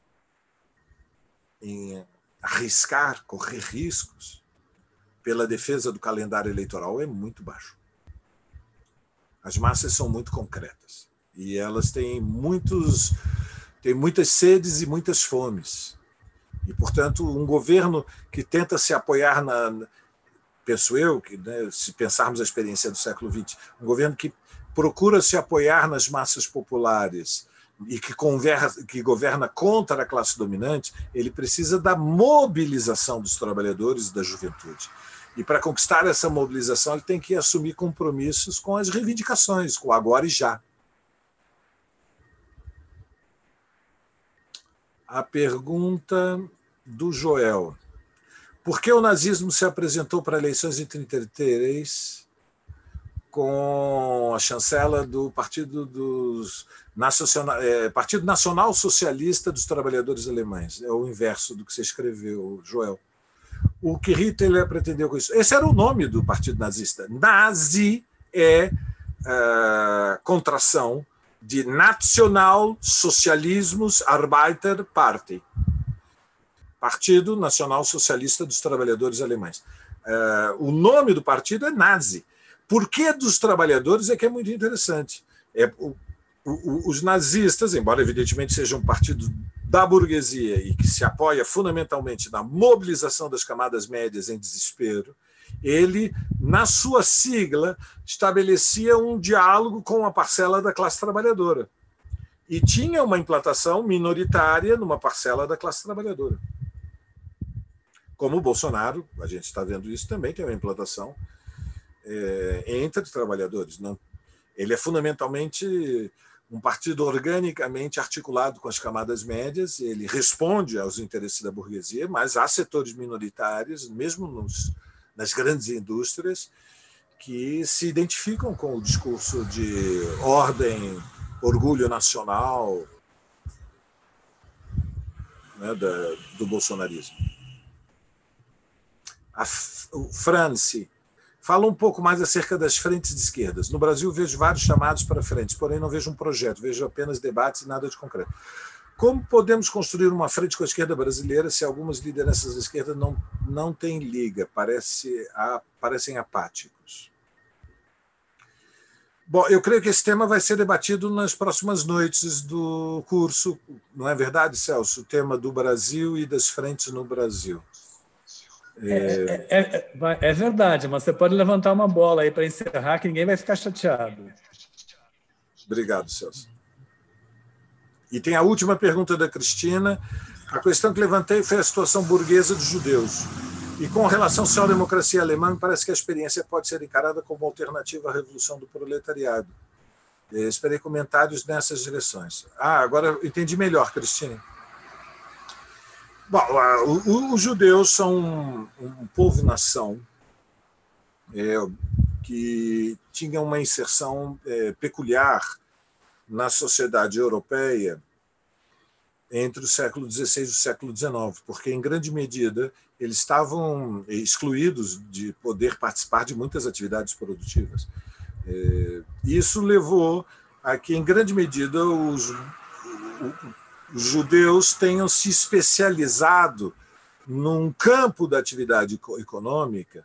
em arriscar, correr riscos pela defesa do calendário eleitoral é muito baixo. As massas são muito concretas e elas têm, muitos, têm muitas sedes e muitas fomes. E, portanto, um governo que tenta se apoiar na... Penso eu, que, né, se pensarmos a experiência do século vinte, um governo que procura se apoiar nas massas populares e que, conversa, que governa contra a classe dominante, ele precisa da mobilização dos trabalhadores e da juventude. E, para conquistar essa mobilização, ele tem que assumir compromissos com as reivindicações, com o agora e já. A pergunta do Joel. Por que o nazismo se apresentou para eleições em trinta e três com a chancela do Partido, dos, Nacional, é, Partido Nacional Socialista dos Trabalhadores Alemães? É o inverso do que você escreveu, Joel. O que Hitler pretendeu com isso? Esse era o nome do partido nazista. Nazi é uh, contração de National Socialismus Arbeiter Party, Partido Nacional Socialista dos Trabalhadores Alemães. Uh, o nome do partido é Nazi. Por que dos trabalhadores é que é muito interessante. É, o, o, os nazistas, embora evidentemente seja um partido da burguesia e que se apoia fundamentalmente na mobilização das camadas médias em desespero, ele, na sua sigla, estabelecia um diálogo com a parcela da classe trabalhadora. E tinha uma implantação minoritária numa parcela da classe trabalhadora. Como o Bolsonaro, a gente está vendo isso também, tem uma implantação é, entre trabalhadores. Não, ele é fundamentalmente um partido organicamente articulado com as camadas médias, ele responde aos interesses da burguesia, mas há setores minoritários, mesmo nos, nas grandes indústrias, que se identificam com o discurso de ordem, orgulho nacional, né, da, do bolsonarismo. A, o France fala um pouco mais acerca das frentes de esquerdas. No Brasil, vejo vários chamados para frentes, porém não vejo um projeto, vejo apenas debates e nada de concreto. Como podemos construir uma frente com a esquerda brasileira se algumas lideranças da esquerda não, não têm liga, parece, a, parecem apáticos? Bom, eu creio que esse tema vai ser debatido nas próximas noites do curso, não é verdade, Celso? O tema do Brasil e das frentes no Brasil. É, é, é, é verdade, mas você pode levantar uma bola aí para encerrar, que ninguém vai ficar chateado. Obrigado, Celso. E tem a última pergunta da Cristina. A questão que levantei foi a situação burguesa dos judeus. E com relação à social-democracia alemã, parece que a experiência pode ser encarada como alternativa à revolução do proletariado. Eu esperei comentários nessas direções. Ah, agora eu entendi melhor, Cristine. Bom, os judeus são um, um povo-nação é, que tinha uma inserção é, peculiar na sociedade europeia entre o século dezesseis e o século dezenove, porque, em grande medida, eles estavam excluídos de poder participar de muitas atividades produtivas. Isso levou a que, em grande medida, os, os judeus tenham se especializado num campo da atividade econômica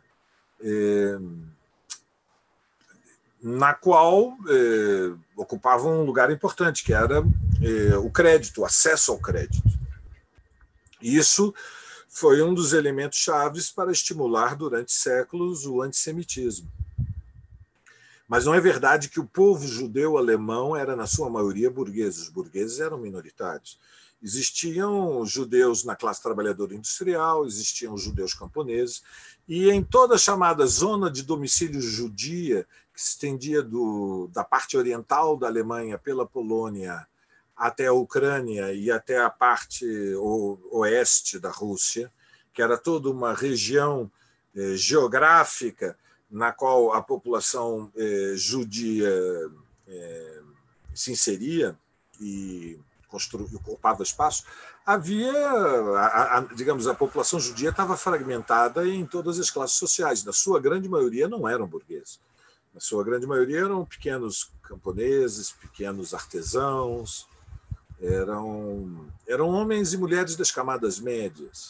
na qual eh, ocupavam um lugar importante, que era eh, o crédito, o acesso ao crédito. Isso foi um dos elementos chaves para estimular, durante séculos, o antissemitismo. Mas não é verdade que o povo judeu-alemão era, na sua maioria, burguês. Os burgueses eram minoritários. Existiam judeus na classe trabalhadora industrial, existiam judeus camponeses, e em toda a chamada zona de domicílio judia, que se estendia do, da parte oriental da Alemanha pela Polônia até a Ucrânia e até a parte o, oeste da Rússia, que era toda uma região eh, geográfica na qual a população eh, judia eh, se inseria e constru, ocupava espaço, havia, a, a, digamos, a população judia estava fragmentada em todas as classes sociais. Na sua grande maioria não eram burgueses. Na sua grande maioria eram pequenos camponeses, pequenos artesãos, eram, eram homens e mulheres das camadas médias.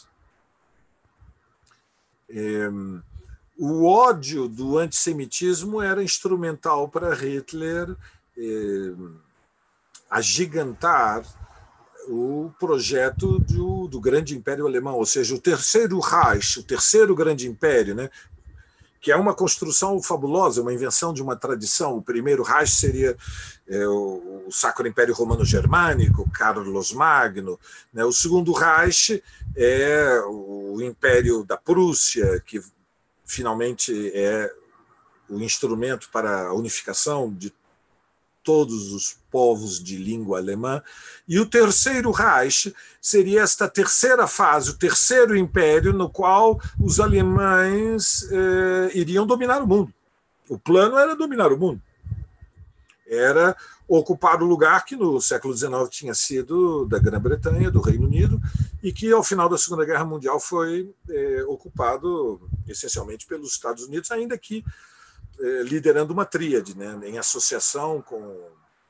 É, o ódio do antissemitismo era instrumental para Hitler é, agigantar o projeto do, do grande império alemão, ou seja, o terceiro Reich, o terceiro grande império, né? Que é uma construção fabulosa, uma invenção de uma tradição. O primeiro Reich seria é, o, o Sacro Império Romano-Germânico, Carlos Magno. Né? O segundo Reich é o Império da Prússia, que finalmente é o instrumento para a unificação de todos os povos de língua alemã. E o terceiro Reich seria esta terceira fase, o terceiro império, no qual os alemães eh, iriam dominar o mundo. O plano era dominar o mundo. Era ocupar o lugar que no século dezenove tinha sido da Grã-Bretanha, do Reino Unido, e que ao final da Segunda Guerra Mundial foi eh, ocupado essencialmente pelos Estados Unidos, ainda que liderando uma tríade, né, em associação com,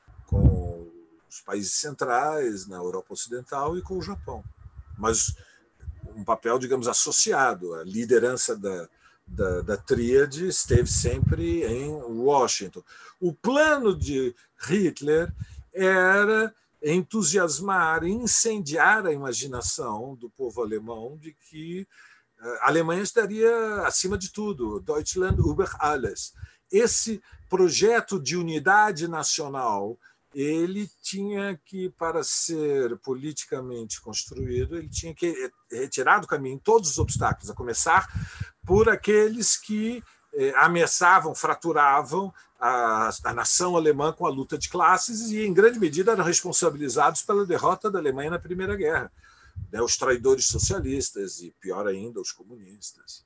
com os países centrais, na Europa Ocidental e com o Japão. Mas um papel, digamos, associado. A liderança da, da, da tríade esteve sempre em Washington. O plano de Hitler era entusiasmar, incendiar a imaginação do povo alemão de que a Alemanha estaria acima de tudo, Deutschland über alles. Esse projeto de unidade nacional, ele tinha que, para ser politicamente construído, ele tinha que retirar do caminho todos os obstáculos, a começar por aqueles que eh, ameaçavam, fraturavam a, a nação alemã com a luta de classes e, em grande medida, eram responsabilizados pela derrota da Alemanha na Primeira Guerra. Os traidores socialistas e, pior ainda, os comunistas.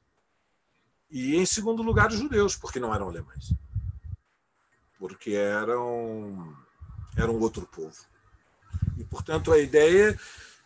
E, em segundo lugar, os judeus, porque não eram alemães. Porque eram, eram outro povo. E, portanto, a ideia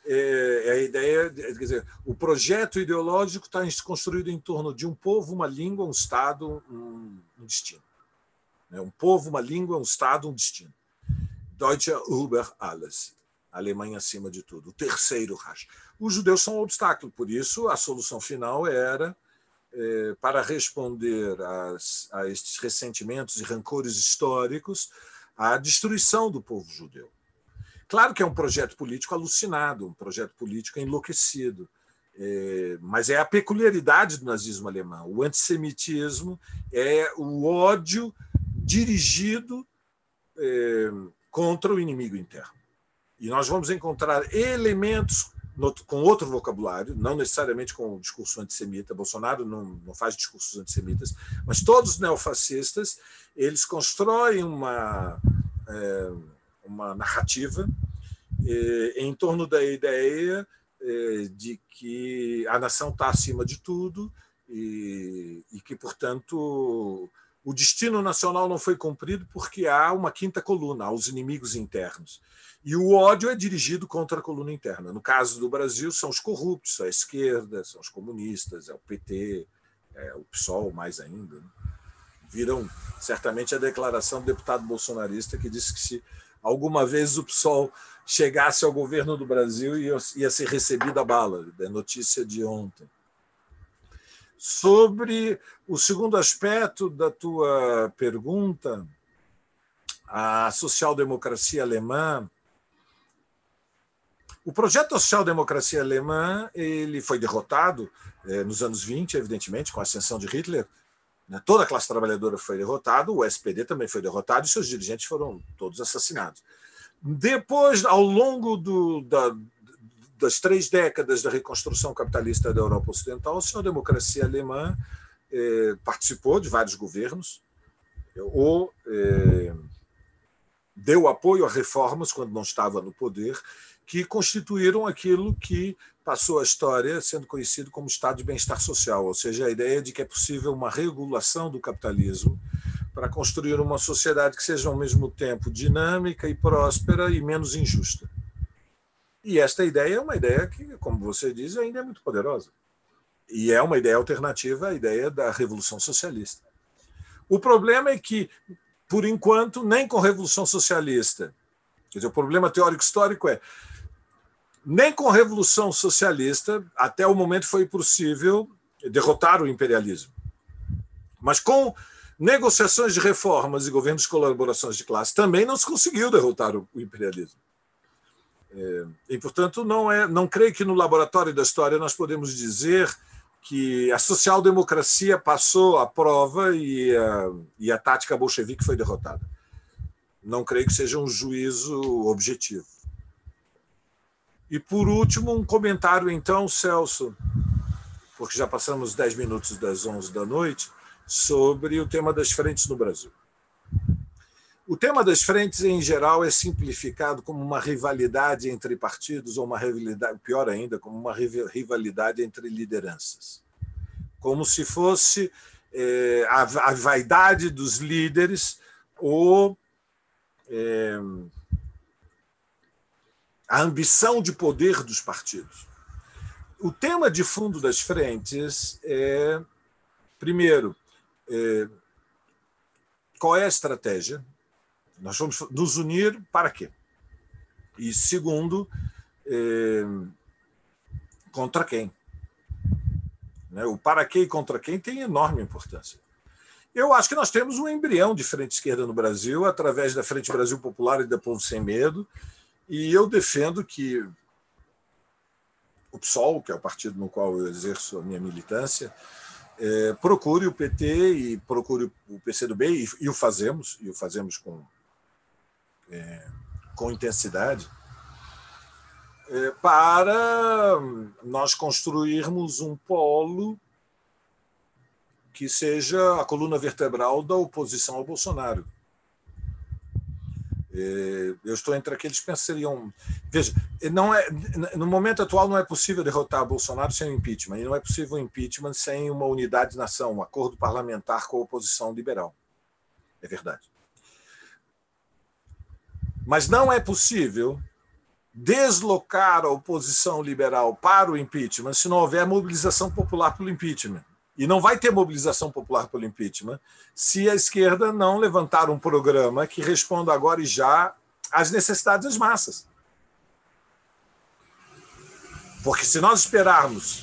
é a ideia, quer dizer, o projeto ideológico está construído em torno de um povo, uma língua, um Estado, um, um destino. Um povo, uma língua, um Estado, um destino. Deutsche über alles. A Alemanha acima de tudo. O terceiro Reich. Os judeus são um obstáculo, por isso a solução final era, eh, para responder às, a estes ressentimentos e rancores históricos, a destruição do povo judeu. Claro que é um projeto político alucinado, um projeto político enlouquecido, eh, mas é a peculiaridade do nazismo alemão. O antissemitismo é o ódio dirigido eh, contra o inimigo interno. E nós vamos encontrar elementos com outro vocabulário, não necessariamente com o discurso antissemita. Bolsonaro não, não faz discursos antissemitas, mas todos os neofascistas, eles constroem uma, é, uma narrativa é, em torno da ideia é, de que a nação está acima de tudo e, e que, portanto, o destino nacional não foi cumprido porque há uma quinta coluna, há os inimigos internos. E o ódio é dirigido contra a coluna interna. No caso do Brasil, são os corruptos, são a esquerda, são os comunistas, é o P T, é o PSOL mais ainda. Né? Viram certamente a declaração do deputado bolsonarista que disse que se alguma vez o PSOL chegasse ao governo do Brasil ia, ia ser recebido a bala. É notícia de ontem. Sobre o segundo aspecto da tua pergunta, a social-democracia alemã. O projeto da social-democracia alemã ele foi derrotado eh, nos anos vinte, evidentemente, com a ascensão de Hitler. Né? Toda a classe trabalhadora foi derrotada, o S P D também foi derrotado e seus dirigentes foram todos assassinados. Depois, ao longo do, da, das três décadas da reconstrução capitalista da Europa Ocidental, a social-democracia alemã eh, participou de vários governos, ou eh, deu apoio a reformas quando não estava no poder, que constituíram aquilo que passou a história sendo conhecido como estado de bem-estar social, ou seja, a ideia de que é possível uma regulação do capitalismo para construir uma sociedade que seja ao mesmo tempo dinâmica e próspera e menos injusta. E esta ideia é uma ideia que, como você diz, ainda é muito poderosa. E é uma ideia alternativa à ideia da revolução socialista. O problema é que, por enquanto, nem com a revolução socialista, quer dizer, o problema teórico-histórico é nem com a Revolução Socialista, até o momento, foi possível derrotar o imperialismo. Mas com negociações de reformas e governos de colaborações de classe também não se conseguiu derrotar o imperialismo. E, portanto, não, é, não creio que no laboratório da história nós podemos dizer que a social-democracia passou a prova e a, e a tática bolchevique foi derrotada. Não creio que seja um juízo objetivo. E, por último, um comentário, então, Celso, porque já passamos dez minutos das onze da noite, sobre o tema das frentes no Brasil. O tema das frentes, em geral, é simplificado como uma rivalidade entre partidos, ou uma rivalidade, pior ainda, como uma rivalidade entre lideranças. Como se fosse é, a, a vaidade dos líderes ou é, a ambição de poder dos partidos. O tema de fundo das frentes é, primeiro, é, qual é a estratégia? Nós vamos nos unir para quê? E, segundo, é, contra quem? Né? O para quê e contra quem tem enorme importância. Eu acho que nós temos um embrião de frente esquerda no Brasil, através da Frente Brasil Popular e da Povo Sem Medo, e eu defendo que o PSOL, que é o partido no qual eu exerço a minha militância, é, procure o P T e procure o P C do B, e, e o fazemos, e o fazemos com, é, com intensidade, é, para nós construirmos um polo que seja a coluna vertebral da oposição ao Bolsonaro. Eu estou entre aqueles que pensariam... Veja, não é, no momento atual não é possível derrotar Bolsonaro sem o impeachment, e não é possível o impeachment sem uma unidade de nação, um acordo parlamentar com a oposição liberal. É verdade. Mas não é possível deslocar a oposição liberal para o impeachment se não houver mobilização popular pelo impeachment. E não vai ter mobilização popular pelo impeachment se a esquerda não levantar um programa que responda agora e já às necessidades das massas. Porque se nós esperarmos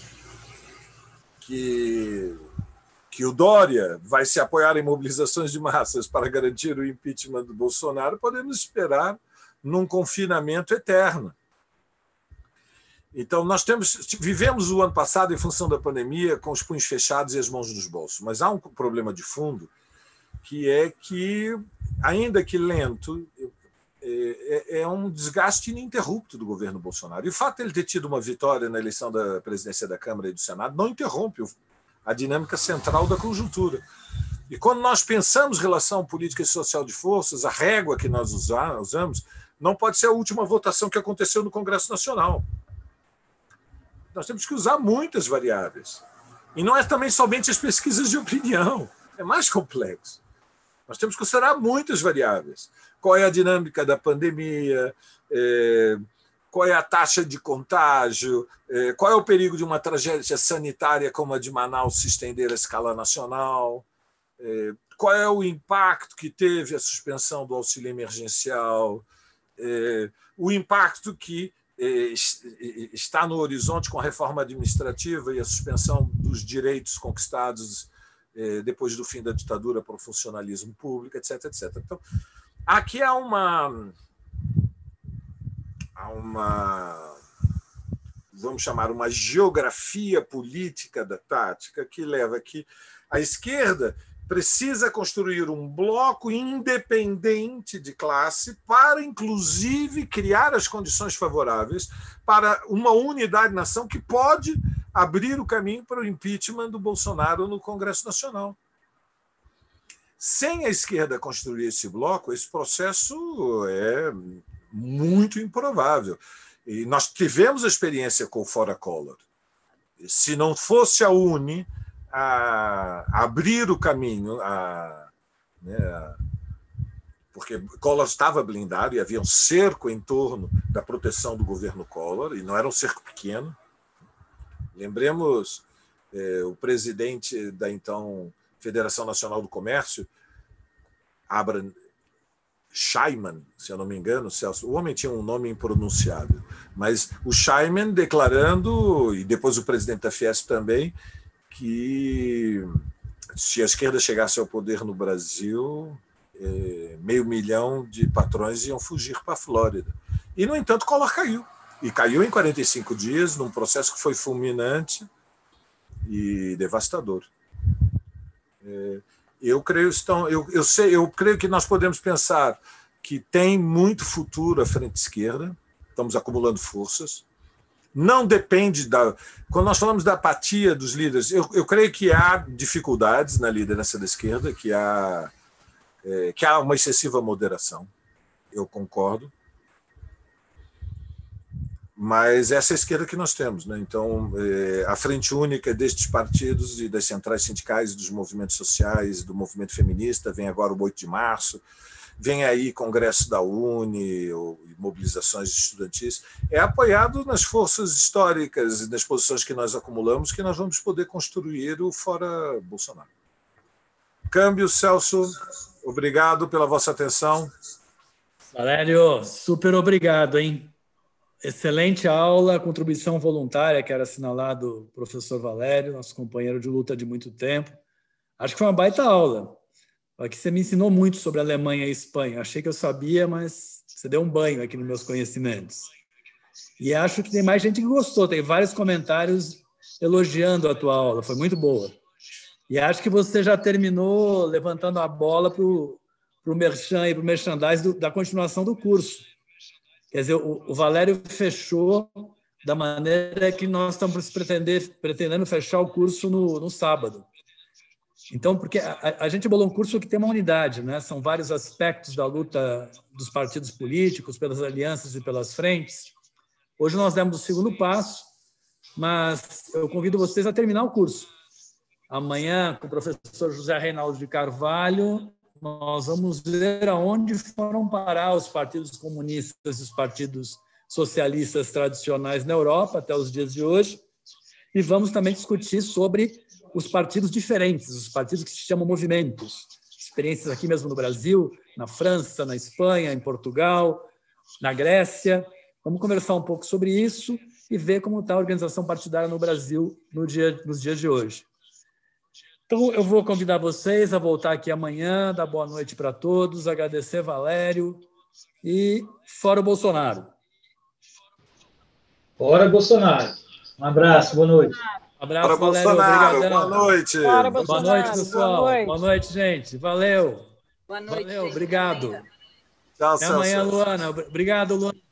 que, que o Dória vai se apoiar em mobilizações de massas para garantir o impeachment do Bolsonaro, podemos esperar num confinamento eterno. Então, nós temos, vivemos o ano passado, em função da pandemia, com os punhos fechados e as mãos nos bolsos. Mas há um problema de fundo, que é que, ainda que lento, é, é um desgaste ininterrupto do governo Bolsonaro. E o fato de ele ter tido uma vitória na eleição da presidência da Câmara e do Senado não interrompe a dinâmica central da conjuntura. E quando nós pensamos relação política e social de forças, a régua que nós usamos não pode ser a última votação que aconteceu no Congresso Nacional. Nós temos que usar muitas variáveis. E não é também somente as pesquisas de opinião, é mais complexo. Nós temos que considerar muitas variáveis. Qual é a dinâmica da pandemia, é, qual é a taxa de contágio, é, qual é o perigo de uma tragédia sanitária como a de Manaus se estender à escala nacional, é, qual é o impacto que teve a suspensão do auxílio emergencial, é, o impacto que é, está no horizonte com a reforma administrativa e a suspensão dos direitos conquistados é, depois do fim da ditadura para o funcionalismo público, etc, etcétera. Então, aqui há uma, há uma, vamos chamar, uma geografia política da tática que leva aqui a esquerda precisa construir um bloco independente de classe para, inclusive, criar as condições favoráveis para uma unidade-nação que pode abrir o caminho para o impeachment do Bolsonaro no Congresso Nacional. Sem a esquerda construir esse bloco, esse processo é muito improvável. E nós tivemos a experiência com o Fora Collor. Se não fosse a Uni a abrir o caminho, a, né, a, porque Collor estava blindado e havia um cerco em torno da proteção do governo Collor, e não era um cerco pequeno. Lembremos eh, o presidente da então Federação Nacional do Comércio, Abraham Scheiman, se eu não me engano, Celso, o homem tinha um nome impronunciável, mas o Scheiman declarando, e depois o presidente da Fiesp também, que se a esquerda chegasse ao poder no Brasil, eh, meio milhão de patrões iam fugir para a Flórida. E, no entanto, Collor caiu. E caiu em quarenta e cinco dias, num processo que foi fulminante e devastador. É, eu creio, estão, eu, eu, sei, eu creio que nós podemos pensar que tem muito futuro a frente esquerda, estamos acumulando forças. Não depende da... Quando nós falamos da apatia dos líderes, eu, eu creio que há dificuldades na liderança da esquerda, que há, é, que há uma excessiva moderação, eu concordo. Mas essa é a esquerda que nós temos, né? Então, é, a frente única destes partidos e das centrais sindicais, dos movimentos sociais, do movimento feminista, vem agora o oito de março, vem aí Congresso da Uni, ou mobilizações estudantis, é apoiado nas forças históricas e nas posições que nós acumulamos que nós vamos poder construir o fora Bolsonaro. Câmbio, Celso, obrigado pela vossa atenção. Valério, super obrigado, hein? Excelente aula, contribuição voluntária, que era assinalado o professor Valério, nosso companheiro de luta de muito tempo. Acho que foi uma baita aula. Aqui você me ensinou muito sobre a Alemanha e a Espanha. Achei que eu sabia, mas você deu um banho aqui nos meus conhecimentos. E acho que tem mais gente que gostou. Tem vários comentários elogiando a tua aula. Foi muito boa. E acho que você já terminou levantando a bola para o merchan e para o merchandise do, da continuação do curso. Quer dizer, o, o Valério fechou da maneira que nós estamos pretender, pretendendo fechar o curso no, no sábado. Então, porque a, a gente bolou um curso que tem uma unidade, né? São vários aspectos da luta dos partidos políticos, pelas alianças e pelas frentes. Hoje nós demos o segundo passo, mas eu convido vocês a terminar o curso. Amanhã, com o professor José Reinaldo de Carvalho, nós vamos ver aonde foram parar os partidos comunistas e os partidos socialistas tradicionais na Europa até os dias de hoje, e vamos também discutir sobre os partidos diferentes, os partidos que se chamam movimentos, experiências aqui mesmo no Brasil, na França, na Espanha, em Portugal, na Grécia. Vamos conversar um pouco sobre isso e ver como está a organização partidária no Brasil no dia, nos dias de hoje. Então, eu vou convidar vocês a voltar aqui amanhã, dar boa noite para todos, agradecer Valério e fora o Bolsonaro. Fora Bolsonaro. Um abraço, boa noite. Um abraço, Fora Valério. Bolsonaro, Obrigadão. boa noite. Fora Boa Bolsonaro, noite, pessoal. boa noite. Boa noite, gente. Valeu. Boa noite, Valeu, gente. obrigado. Tchau, Até Celso. Amanhã, Luana. Obrigado, Luana.